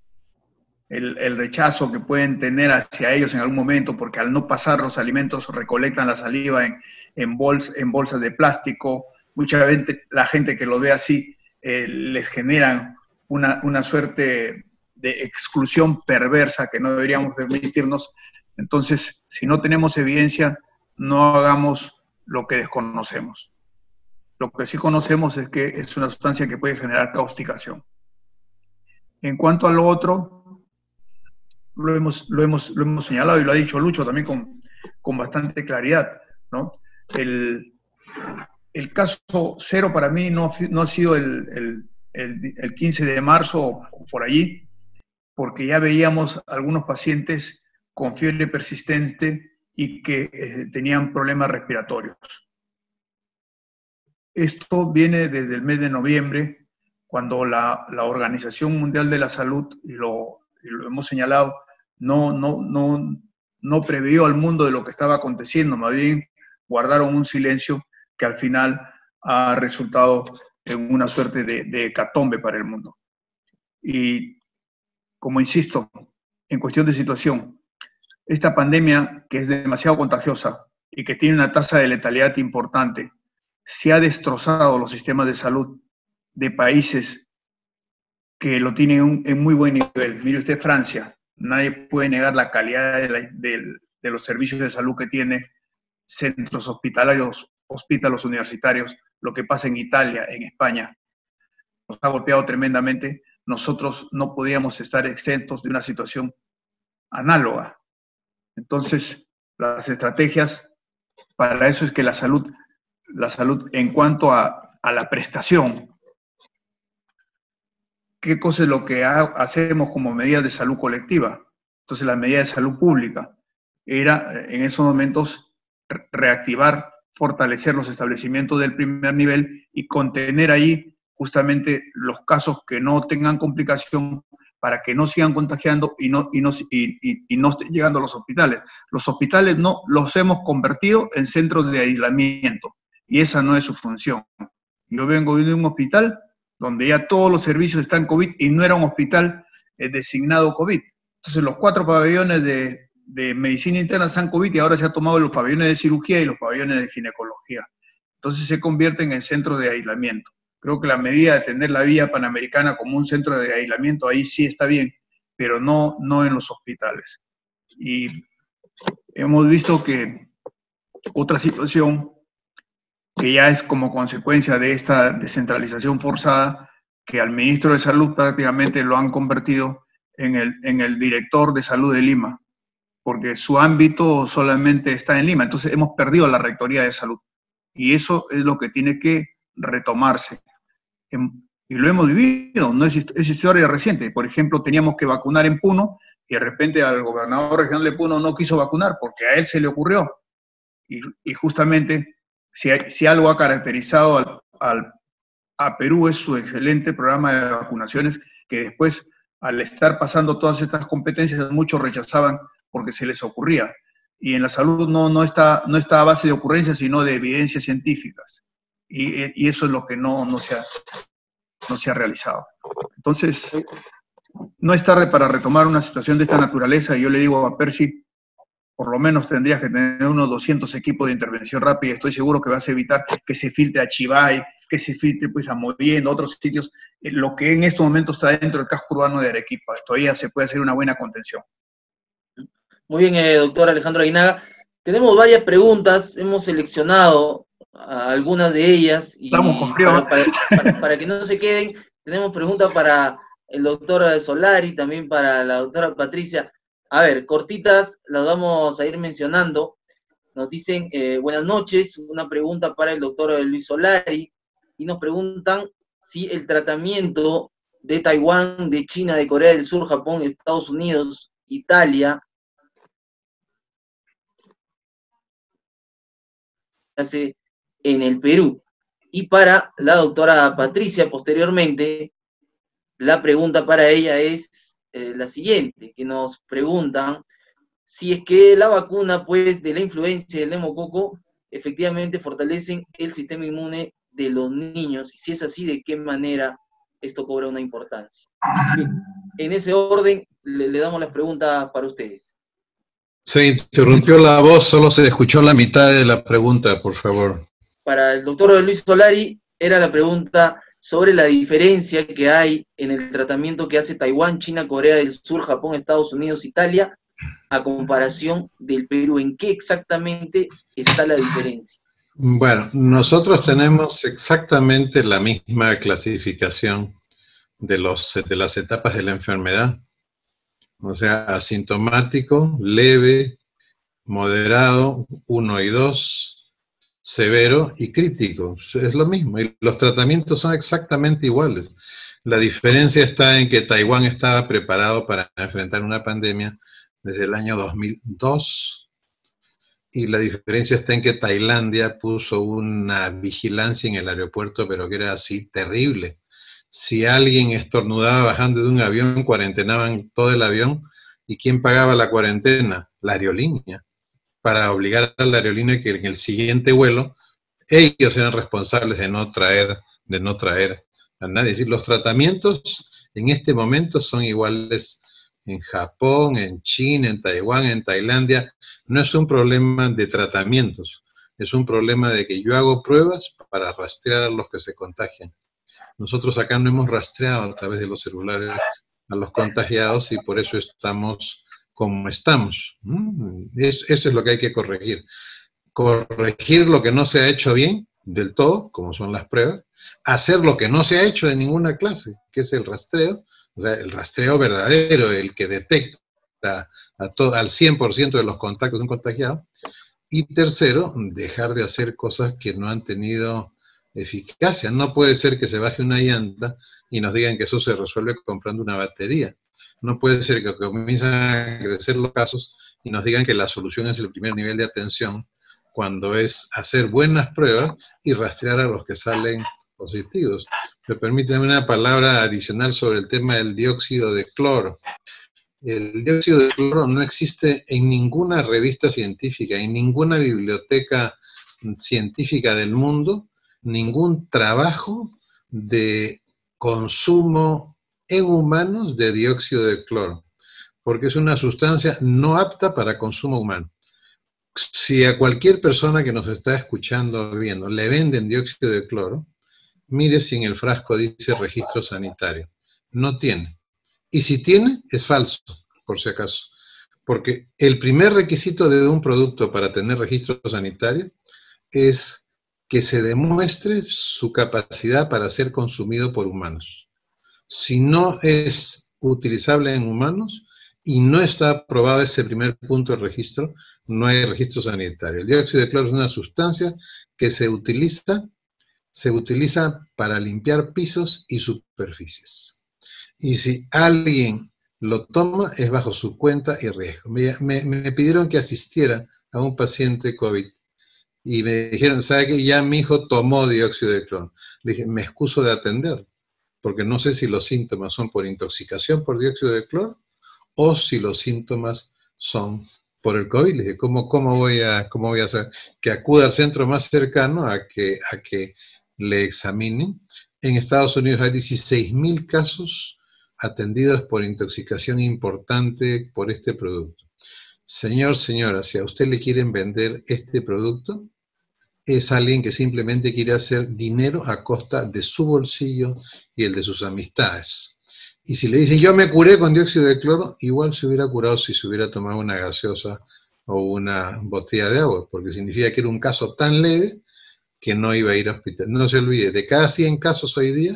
El, el rechazo que pueden tener hacia ellos en algún momento, porque al no pasar los alimentos recolectan la saliva en, en, bols, en bolsas de plástico. Mucha gente, la gente que lo ve así, Eh, les generan una, una suerte de exclusión perversa que no deberíamos permitirnos. Entonces, si no tenemos evidencia, no hagamos lo que desconocemos. Lo que sí conocemos es que es una sustancia que puede generar causticación. En cuanto a lo otro, lo hemos, lo hemos, lo hemos señalado y lo ha dicho Lucho también con, con bastante claridad, ¿no? El... El caso cero para mí no, no ha sido el, el, el, el quince de marzo o por allí, porque ya veíamos algunos pacientes con fiebre persistente y que eh, tenían problemas respiratorios. Esto viene desde el mes de noviembre, cuando la, la Organización Mundial de la Salud, y lo, y lo hemos señalado, no, no, no, no previó al mundo de lo que estaba aconteciendo, más bien guardaron un silencio que al final ha resultado en una suerte de, de hecatombe para el mundo. Y como insisto, en cuestión de situación, esta pandemia que es demasiado contagiosa y que tiene una tasa de letalidad importante, se ha destrozado los sistemas de salud de países que lo tienen en muy buen nivel. Mire usted Francia, nadie puede negar la calidad de, la, de, de los servicios de salud que tiene, centros hospitalarios, hospitales universitarios, lo que pasa en Italia, en España, nos ha golpeado tremendamente. Nosotros no podíamos estar exentos de una situación análoga. Entonces, las estrategias, para eso es que la salud, la salud en cuanto a, a la prestación, ¿qué cosa es lo que ha, hacemos como medidas de salud colectiva? Entonces, la medida de salud pública era, en esos momentos, reactivar, fortalecer los establecimientos del primer nivel y contener ahí justamente los casos que no tengan complicación para que no sigan contagiando y no, y no, y, y, y no estén llegando a los hospitales. Los hospitales no los hemos convertido en centros de aislamiento y esa no es su función. Yo vengo de un hospital donde ya todos los servicios están COVID y no era un hospital eh, designado COVID. Entonces los cuatro pabellones de, de medicina interna están COVID y ahora se ha tomado los pabellones de cirugía y los pabellones de ginecología. Entonces se convierten en centros de aislamiento. Creo que la medida de tener la vía panamericana como un centro de aislamiento ahí sí está bien, pero no, no en los hospitales. Y hemos visto que otra situación que ya es como consecuencia de esta descentralización forzada, que al ministro de Salud prácticamente lo han convertido en el, en el director de salud de Lima, porque su ámbito solamente está en Lima. Entonces hemos perdido la rectoría de salud. Y eso es lo que tiene que retomarse. Y lo hemos vivido, no es, es historia reciente. Por ejemplo, teníamos que vacunar en Puno y de repente al gobernador regional de Puno no quiso vacunar porque a él se le ocurrió. Y, y justamente, si, si algo ha caracterizado al, al, a Perú es su excelente programa de vacunaciones, que después, al estar pasando todas estas competencias, muchos rechazaban porque se les ocurría. Y en la salud no, no, está, no está a base de ocurrencias, sino de evidencias científicas. Y, y eso es lo que no, no, se ha, no se ha realizado. Entonces, no es tarde para retomar una situación de esta naturaleza, y yo le digo a Percy, por lo menos tendrías que tener unos doscientos equipos de intervención rápida. Estoy seguro que vas a evitar que se filtre a Chivay, que se filtre pues, a Mollendo, a otros sitios, lo que en estos momentos está dentro del casco urbano de Arequipa. Todavía se puede hacer una buena contención. Muy bien, eh, doctor Alejandro Aguinaga. Tenemos varias preguntas, hemos seleccionado algunas de ellas, y Estamos con frío. Para, para, para, para que no se queden, tenemos preguntas para el doctor Solari, también para la doctora Patricia. A ver, cortitas, las vamos a ir mencionando. Nos dicen, eh, buenas noches, una pregunta para el doctor Luis Solari, y nos preguntan si el tratamiento de Taiwán, de China, de Corea del Sur, Japón, Estados Unidos, Italia, hace en el Perú. Y para la doctora Patricia, posteriormente, la pregunta para ella es eh, la siguiente, que nos preguntan si es que la vacuna, pues, de la influenza y del neumococo, efectivamente fortalecen el sistema inmune de los niños, y si es así, ¿de qué manera esto cobra una importancia? Bien, en ese orden, le, le damos las preguntas para ustedes. Se interrumpió la voz, solo se escuchó la mitad de la pregunta, por favor. Para el doctor Luis Solari, era la pregunta sobre la diferencia que hay en el tratamiento que hace Taiwán, China, Corea del Sur, Japón, Estados Unidos, Italia, a comparación del Perú. ¿En qué exactamente está la diferencia? Bueno, nosotros tenemos exactamente la misma clasificación de, los, de las etapas de la enfermedad. O sea, asintomático, leve, moderado, uno y dos, severo y crítico. Es lo mismo, y los tratamientos son exactamente iguales. La diferencia está en que Taiwán estaba preparado para enfrentar una pandemia desde el año dos mil dos, y la diferencia está en que Tailandia puso una vigilancia en el aeropuerto, pero que era así terrible. Si alguien estornudaba bajando de un avión, cuarentenaban todo el avión. ¿Y quién pagaba la cuarentena? La aerolínea. Para obligar a la aerolínea que en el siguiente vuelo ellos eran responsables de no traer, de no traer a nadie. Es decir, los tratamientos en este momento son iguales en Japón, en China, en Taiwán, en Tailandia, no es un problema de tratamientos, es un problema de que yo hago pruebas para rastrear a los que se contagian. Nosotros acá no hemos rastreado a través de los celulares a los contagiados y por eso estamos como estamos. ¿Mm? Es, eso es lo que hay que corregir. Corregir lo que no se ha hecho bien del todo, como son las pruebas, hacer lo que no se ha hecho de ninguna clase, que es el rastreo, o sea, el rastreo verdadero, el que detecta a todo, al cien por ciento de los contactos de un contagiado. Y tercero, dejar de hacer cosas que no han tenido eficacia. No puede ser que se baje una llanta y nos digan que eso se resuelve comprando una batería. No puede ser que comiencen a crecer los casos y nos digan que la solución es el primer nivel de atención, cuando es hacer buenas pruebas y rastrear a los que salen positivos. Me permiten una palabra adicional sobre el tema del dióxido de cloro. El dióxido de cloro no existe en ninguna revista científica, en ninguna biblioteca científica del mundo, ningún trabajo de consumo en humanos de dióxido de cloro, porque es una sustancia no apta para consumo humano. Si a cualquier persona que nos está escuchando o viendo le venden dióxido de cloro, mire si en el frasco dice registro sanitario. No tiene. Y si tiene, es falso, por si acaso. Porque el primer requisito de un producto para tener registro sanitario es que se demuestre su capacidad para ser consumido por humanos. Si no es utilizable en humanos y no está aprobado ese primer punto de registro, no hay registro sanitario. El dióxido de cloro es una sustancia que se utiliza, se utiliza para limpiar pisos y superficies. Y si alguien lo toma, es bajo su cuenta y riesgo. Me, me, me pidieron que asistiera a un paciente COVID y me dijeron, ¿sabe qué? Ya mi hijo tomó dióxido de cloro. Le dije, me excuso de atender, porque no sé si los síntomas son por intoxicación por dióxido de cloro o si los síntomas son por el COVID. Le dije, ¿cómo, cómo, voy a, ¿cómo voy a hacer? Que acuda al centro más cercano a que, a que le examinen. En Estados Unidos hay dieciséis mil casos atendidos por intoxicación importante por este producto. Señor, señora, si a usted le quieren vender este producto, es alguien que simplemente quiere hacer dinero a costa de su bolsillo y el de sus amistades. Y si le dicen, yo me curé con dióxido de cloro, igual se hubiera curado si se hubiera tomado una gaseosa o una botella de agua, porque significa que era un caso tan leve que no iba a ir a hospital. No se olvide, de cada cien casos hoy día,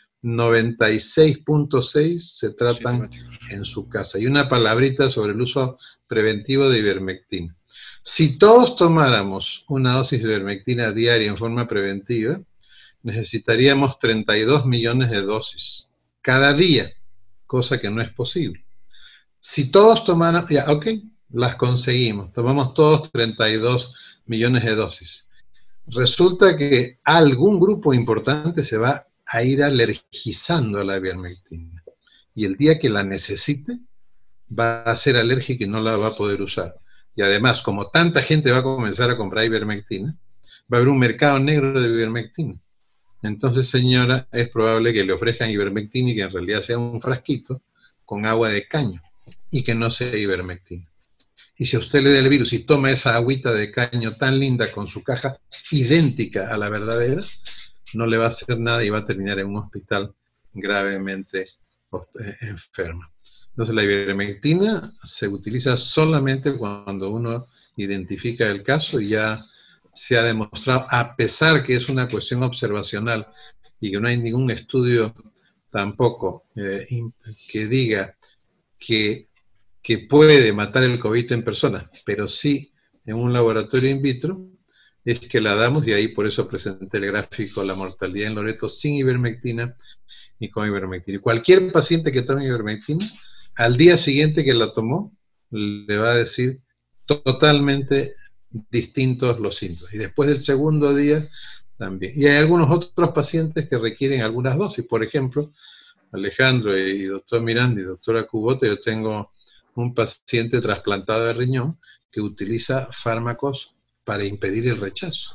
noventa y seis punto seis se tratan en su casa. Y una palabrita sobre el uso preventivo de ivermectina. Si todos tomáramos una dosis de ivermectina diaria en forma preventiva, necesitaríamos treinta y dos millones de dosis cada día, cosa que no es posible. Si todos tomaran, ya, ok, las conseguimos, tomamos todos treinta y dos millones de dosis. Resulta que algún grupo importante se va a ir alergizando a la ivermectina. Y el día que la necesite, va a ser alérgica y no la va a poder usar. Y además, como tanta gente va a comenzar a comprar ivermectina, va a haber un mercado negro de ivermectina. Entonces, señora, es probable que le ofrezcan ivermectina y que en realidad sea un frasquito con agua de caño y que no sea ivermectina. Y si a usted le da el virus y toma esa agüita de caño tan linda con su caja idéntica a la verdadera, no le va a hacer nada y va a terminar en un hospital gravemente enfermo. Entonces la ivermectina se utiliza solamente cuando uno identifica el caso y ya se ha demostrado, a pesar que es una cuestión observacional y que no hay ningún estudio tampoco eh, que diga que, que puede matar el COVID en personas, pero sí en un laboratorio in vitro, es que la damos, y ahí por eso presenté el gráfico, la mortalidad en Loreto sin ivermectina y con ivermectina. Y cualquier paciente que tome ivermectina, al día siguiente que la tomó, le va a decir totalmente distintos los síntomas. Y después del segundo día también. Y hay algunos otros pacientes que requieren algunas dosis. Por ejemplo, Alejandro y doctor Miranda y doctora Cubote, yo tengo un paciente trasplantado de riñón que utiliza fármacos para impedir el rechazo.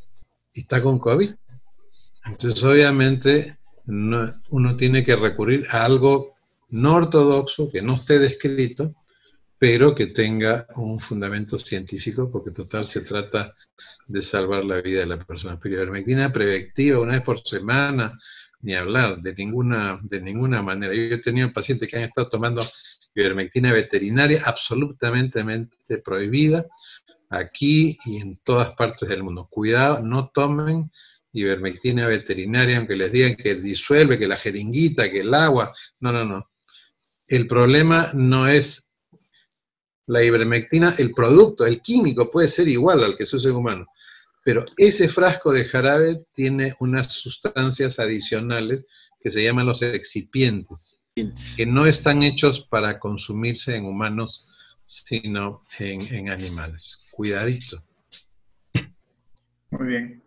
Y está con COVID. Entonces, obviamente, no, uno tiene que recurrir a algo no ortodoxo, que no esté descrito, pero que tenga un fundamento científico, porque total se trata de salvar la vida de la persona. Pero ivermectina preventiva una vez por semana, ni hablar, de ninguna, de ninguna manera. Yo he tenido pacientes que han estado tomando ivermectina veterinaria absolutamente prohibida, aquí y en todas partes del mundo. Cuidado, no tomen ivermectina veterinaria, aunque les digan que disuelve, que la jeringuita, que el agua. No, no, no. El problema no es la ivermectina, el producto, el químico puede ser igual al que se usa en humano, pero ese frasco de jarabe tiene unas sustancias adicionales que se llaman los excipientes, que no están hechos para consumirse en humanos, sino en, en animales. Cuidadito. Muy bien.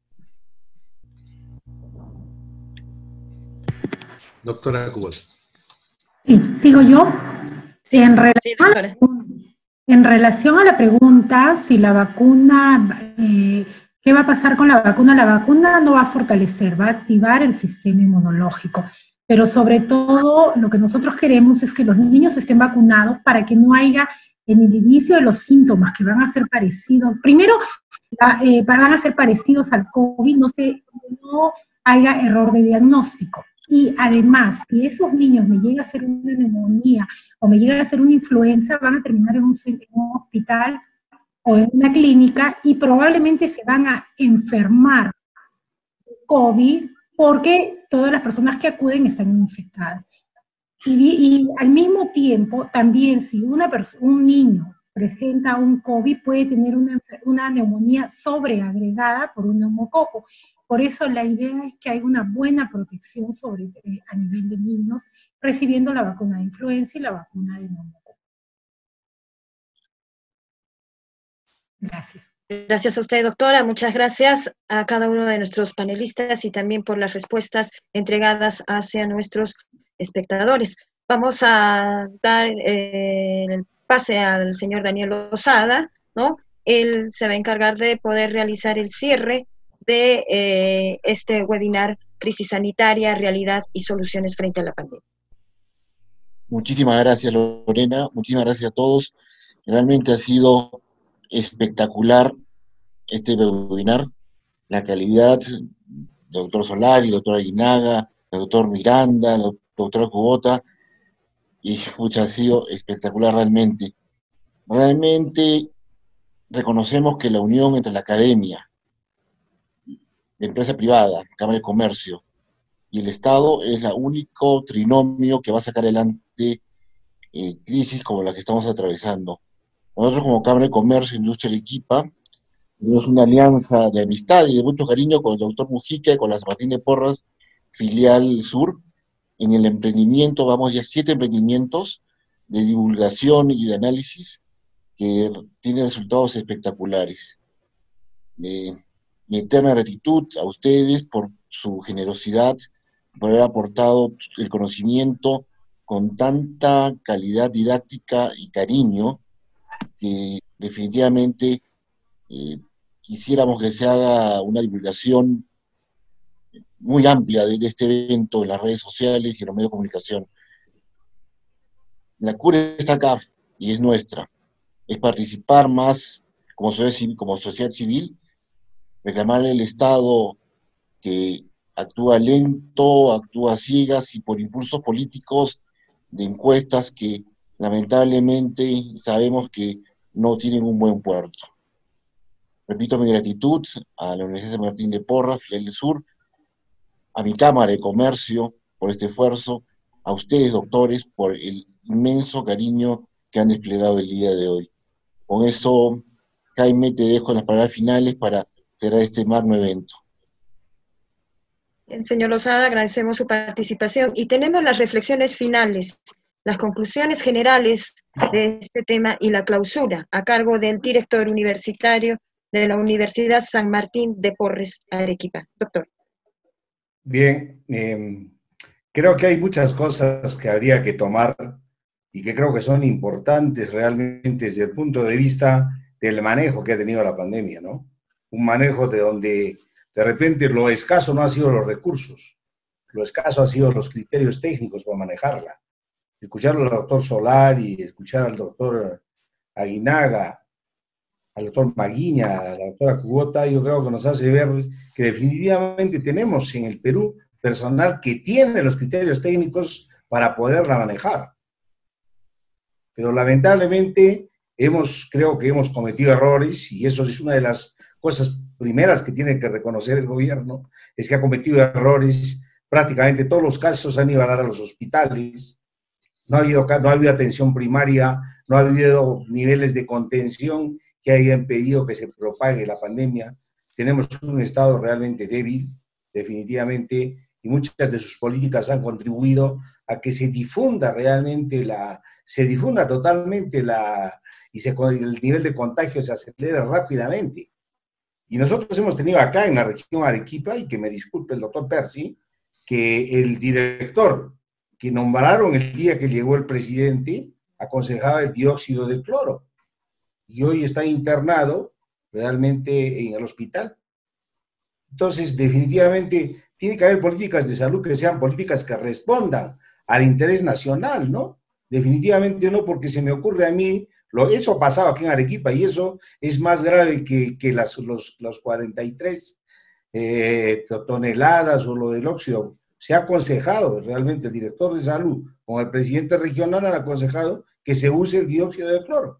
Doctora Cubot. Sí, sigo yo. Sí, en, relación sí, doctora. en relación a la pregunta, si la vacuna, eh, ¿qué va a pasar con la vacuna? La vacuna no va a fortalecer, va a activar el sistema inmunológico. Pero sobre todo, lo que nosotros queremos es que los niños estén vacunados para que no haya, en el inicio de los síntomas que van a ser parecidos, primero eh, van a ser parecidos al COVID, no, se, no haya error de diagnóstico. Y además, si esos niños me llega a hacer una neumonía o me llega a hacer una influenza, van a terminar en un, en un hospital o en una clínica y probablemente se van a enfermar de COVID porque todas las personas que acuden están infectadas. Y, y al mismo tiempo, también si una un niño presenta un COVID, puede tener una, una neumonía sobreagregada por un neumococo. Por eso la idea es que haya una buena protección sobre, eh, a nivel de niños, recibiendo la vacuna de influenza y la vacuna de neumococo. Gracias. Gracias a usted, doctora. Muchas gracias a cada uno de nuestros panelistas y también por las respuestas entregadas hacia nuestros espectadores. Vamos a dar eh, el pase al señor Daniel Lozada, ¿no? Él se va a encargar de poder realizar el cierre de eh, este webinar Crisis Sanitaria, Realidad y Soluciones frente a la Pandemia. Muchísimas gracias, Lorena. Muchísimas gracias a todos. Realmente ha sido espectacular este webinar. La calidad del doctor Solari, el doctor Aguinaga, el doctor Miranda, la doctora Cubota, y pucha, ha sido espectacular realmente. Realmente reconocemos que la unión entre la academia, la empresa privada, la Cámara de Comercio y el Estado es el único trinomio que va a sacar adelante eh, crisis como la que estamos atravesando. Nosotros como Cámara de Comercio, Industria y Arequipa, tenemos una alianza de amistad y de mucho cariño con el doctor Mujica y con la San Martín de Porras, filial sur. En el emprendimiento, vamos ya siete emprendimientos de divulgación y de análisis que tienen resultados espectaculares. Eh, mi eterna gratitud a ustedes por su generosidad, por haber aportado el conocimiento con tanta calidad didáctica y cariño, que definitivamente eh, quisiéramos que se haga una divulgación muy amplia de, de este evento en las redes sociales y en los medios de comunicación. La cura está acá y es nuestra. Es participar más como sociedad civil, como sociedad civil, reclamarle al Estado que actúa lento, actúa a ciegas y por impulsos políticos de encuestas que lamentablemente sabemos que no tienen un buen puerto. Repito mi gratitud a la Universidad San Martín de Porras, filial del Sur, a mi Cámara de Comercio por este esfuerzo, a ustedes, doctores, por el inmenso cariño que han desplegado el día de hoy. Con eso, Jaime, te dejo las palabras finales para cerrar este magno evento. Bien, señor Lozada, agradecemos su participación y tenemos las reflexiones finales, las conclusiones generales de este tema y la clausura a cargo del director universitario de la Universidad San Martín de Porres, Arequipa. Doctor. Bien, eh, creo que hay muchas cosas que habría que tomar y que creo que son importantes realmente desde el punto de vista del manejo que ha tenido la pandemia, ¿no? Un manejo de donde de repente lo escaso no ha sido los recursos, lo escaso ha sido los criterios técnicos para manejarla. escuchar al doctor Solari, escuchar al doctor Aguinaga, al doctor Maguiña, a la doctora Cubota, yo creo que nos hace ver que definitivamente tenemos en el Perú personal que tiene los criterios técnicos para poderla manejar. Pero lamentablemente hemos, creo que hemos cometido errores, y eso es una de las cosas primeras que tiene que reconocer el gobierno, es que ha cometido errores. Prácticamente todos los casos han ido a dar a los hospitales, no ha habido, no ha habido atención primaria, no ha habido niveles de contención que hayan impedido que se propague la pandemia. Tenemos un Estado realmente débil, definitivamente, y muchas de sus políticas han contribuido a que se difunda realmente la, se difunda totalmente la, y se, el nivel de contagio se acelera rápidamente. Y nosotros hemos tenido acá en la región Arequipa, y que me disculpe el doctor Percy, que el director que nombraron el día que llegó el presidente aconsejaba el dióxido de cloro. Y hoy está internado realmente en el hospital. Entonces, definitivamente, tiene que haber políticas de salud que sean políticas que respondan al interés nacional, ¿no? Definitivamente no, porque se me ocurre a mí, lo, eso pasaba aquí en Arequipa, y eso es más grave que, que las, los, los cuarenta y tres eh, toneladas o lo del óxido. Se ha aconsejado, realmente el director de salud con el presidente regional han aconsejado que se use el dióxido de cloro.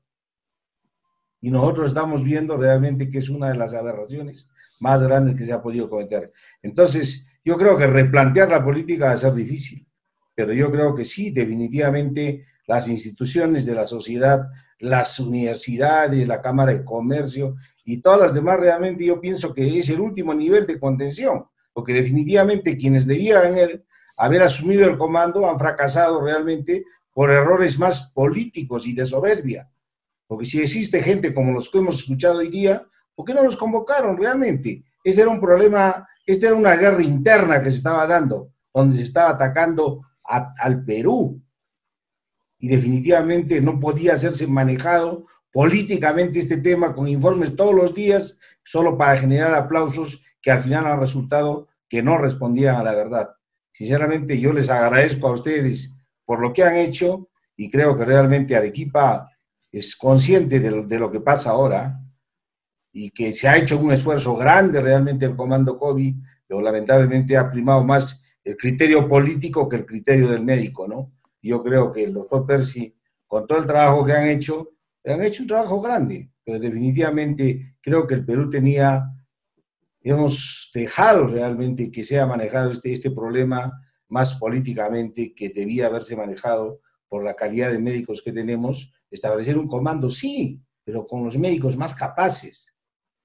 Y nosotros estamos viendo realmente que es una de las aberraciones más grandes que se ha podido cometer. Entonces, yo creo que replantear la política va a ser difícil, pero yo creo que sí, definitivamente las instituciones de la sociedad, las universidades, la Cámara de Comercio y todas las demás, realmente yo pienso que es el último nivel de contención, porque definitivamente quienes debían haber asumido el comando han fracasado realmente por errores más políticos y de soberbia. Porque si existe gente como los que hemos escuchado hoy día, ¿por qué no los convocaron realmente? Este era un problema, esta era una guerra interna que se estaba dando, donde se estaba atacando a, al Perú. Y definitivamente no podía hacerse manejado políticamente este tema con informes todos los días, solo para generar aplausos que al final han resultado que no respondían a la verdad. Sinceramente, yo les agradezco a ustedes por lo que han hecho, y creo que realmente Arequipa es consciente de lo, de lo que pasa ahora, y que se ha hecho un esfuerzo grande realmente el comando COVID, pero lamentablemente ha primado más el criterio político que el criterio del médico, ¿no? Yo creo que el doctor Percy, con todo el trabajo que han hecho, han hecho un trabajo grande, pero definitivamente creo que el Perú tenía, hemos dejado realmente que sea manejado este, este problema más políticamente, que debía haberse manejado por la calidad de médicos que tenemos. Establecer un comando, sí, pero con los médicos más capaces.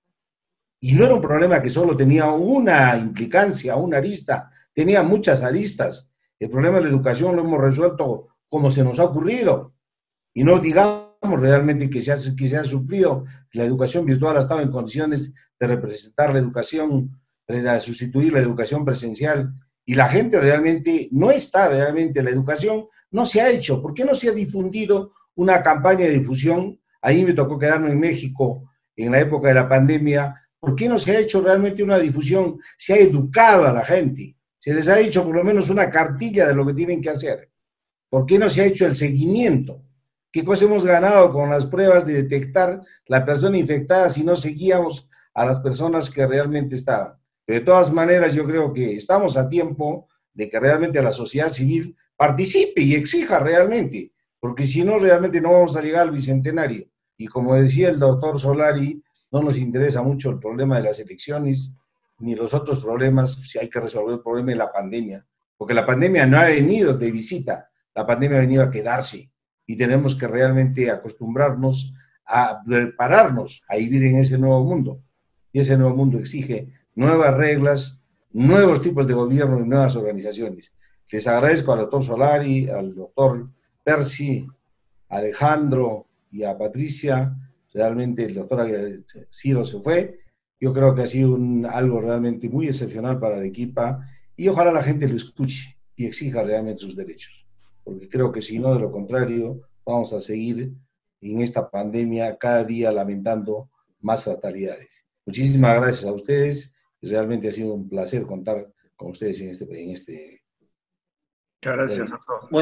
Y no era un problema que solo tenía una implicancia, una arista, tenía muchas aristas. El problema de la educación lo hemos resuelto como se nos ha ocurrido. Y no digamos realmente que se ha, que se ha suplido. La educación virtual ha estado en condiciones de representar la educación, de sustituir la educación presencial. Y la gente realmente no está, realmente la educación no se ha hecho. ¿Por qué no se ha difundido una campaña de difusión? Ahí me tocó quedarme en México en la época de la pandemia. ¿Por qué no se ha hecho realmente una difusión? Se ha educado a la gente. Se les ha hecho por lo menos una cartilla de lo que tienen que hacer. ¿Por qué no se ha hecho el seguimiento? ¿Qué cosa hemos ganado con las pruebas de detectar la persona infectada si no seguíamos a las personas que realmente estaban? Pero de todas maneras yo creo que estamos a tiempo de que realmente la sociedad civil participe y exija realmente, porque si no realmente no vamos a llegar al bicentenario. Y como decía el doctor Solari, no nos interesa mucho el problema de las elecciones, ni los otros problemas, si hay que resolver el problema de la pandemia, porque la pandemia no ha venido de visita, la pandemia ha venido a quedarse, y tenemos que realmente acostumbrarnos a prepararnos a vivir en ese nuevo mundo, y ese nuevo mundo exige nuevas reglas, nuevos tipos de gobierno y nuevas organizaciones. Les agradezco al doctor Solari, al doctor Percy, a Alejandro y a Patricia. Realmente el doctor Ciro se fue. Yo creo que ha sido un, algo realmente muy excepcional para Arequipa, y ojalá la gente lo escuche y exija realmente sus derechos, porque creo que si no, de lo contrario, vamos a seguir en esta pandemia cada día lamentando más fatalidades. Muchísimas gracias a ustedes. Realmente ha sido un placer contar con ustedes en este... En este Muchas gracias, doctor. Bueno,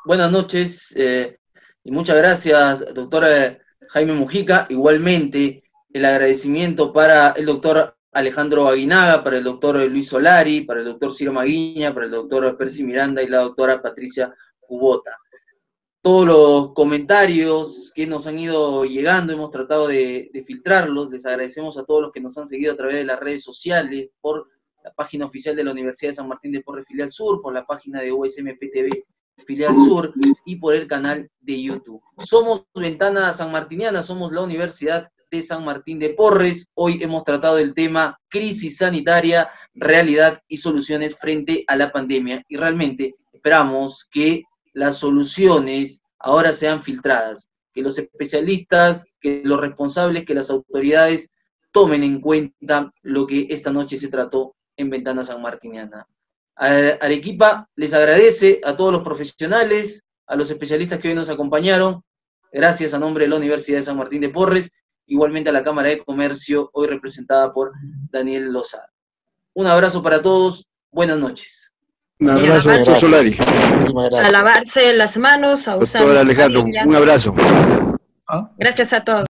buenas noches eh, y muchas gracias, doctor eh, Jaime Mujica. Igualmente, el agradecimiento para el doctor Alejandro Aguinaga, para el doctor Luis Solari, para el doctor Ciro Maguiña, para el doctor Percy Miranda y la doctora Patricia Cubota. Todos los comentarios que nos han ido llegando, hemos tratado de, de filtrarlos. Les agradecemos a todos los que nos han seguido a través de las redes sociales, por la página oficial de la Universidad de San Martín de Porres Filial Sur, por la página de U S M P T V Filial Sur y por el canal de YouTube. Somos Ventana Sanmartiniana, somos la Universidad de San Martín de Porres. Hoy hemos tratado el tema crisis sanitaria, realidad y soluciones frente a la pandemia. Y realmente esperamos que las soluciones ahora sean filtradas, que los especialistas, que los responsables, que las autoridades tomen en cuenta lo que esta noche se trató en Ventana Sanmartiniana. Arequipa les agradece a todos los profesionales, a los especialistas que hoy nos acompañaron. Gracias a nombre de la Universidad de San Martín de Porres, igualmente a la Cámara de Comercio, hoy representada por Daniel Lozada. Un abrazo para todos, buenas noches. Un abrazo, doctor Solari. A lavarse las manos, a usar doctor Alejandro, un abrazo. Gracias a todos.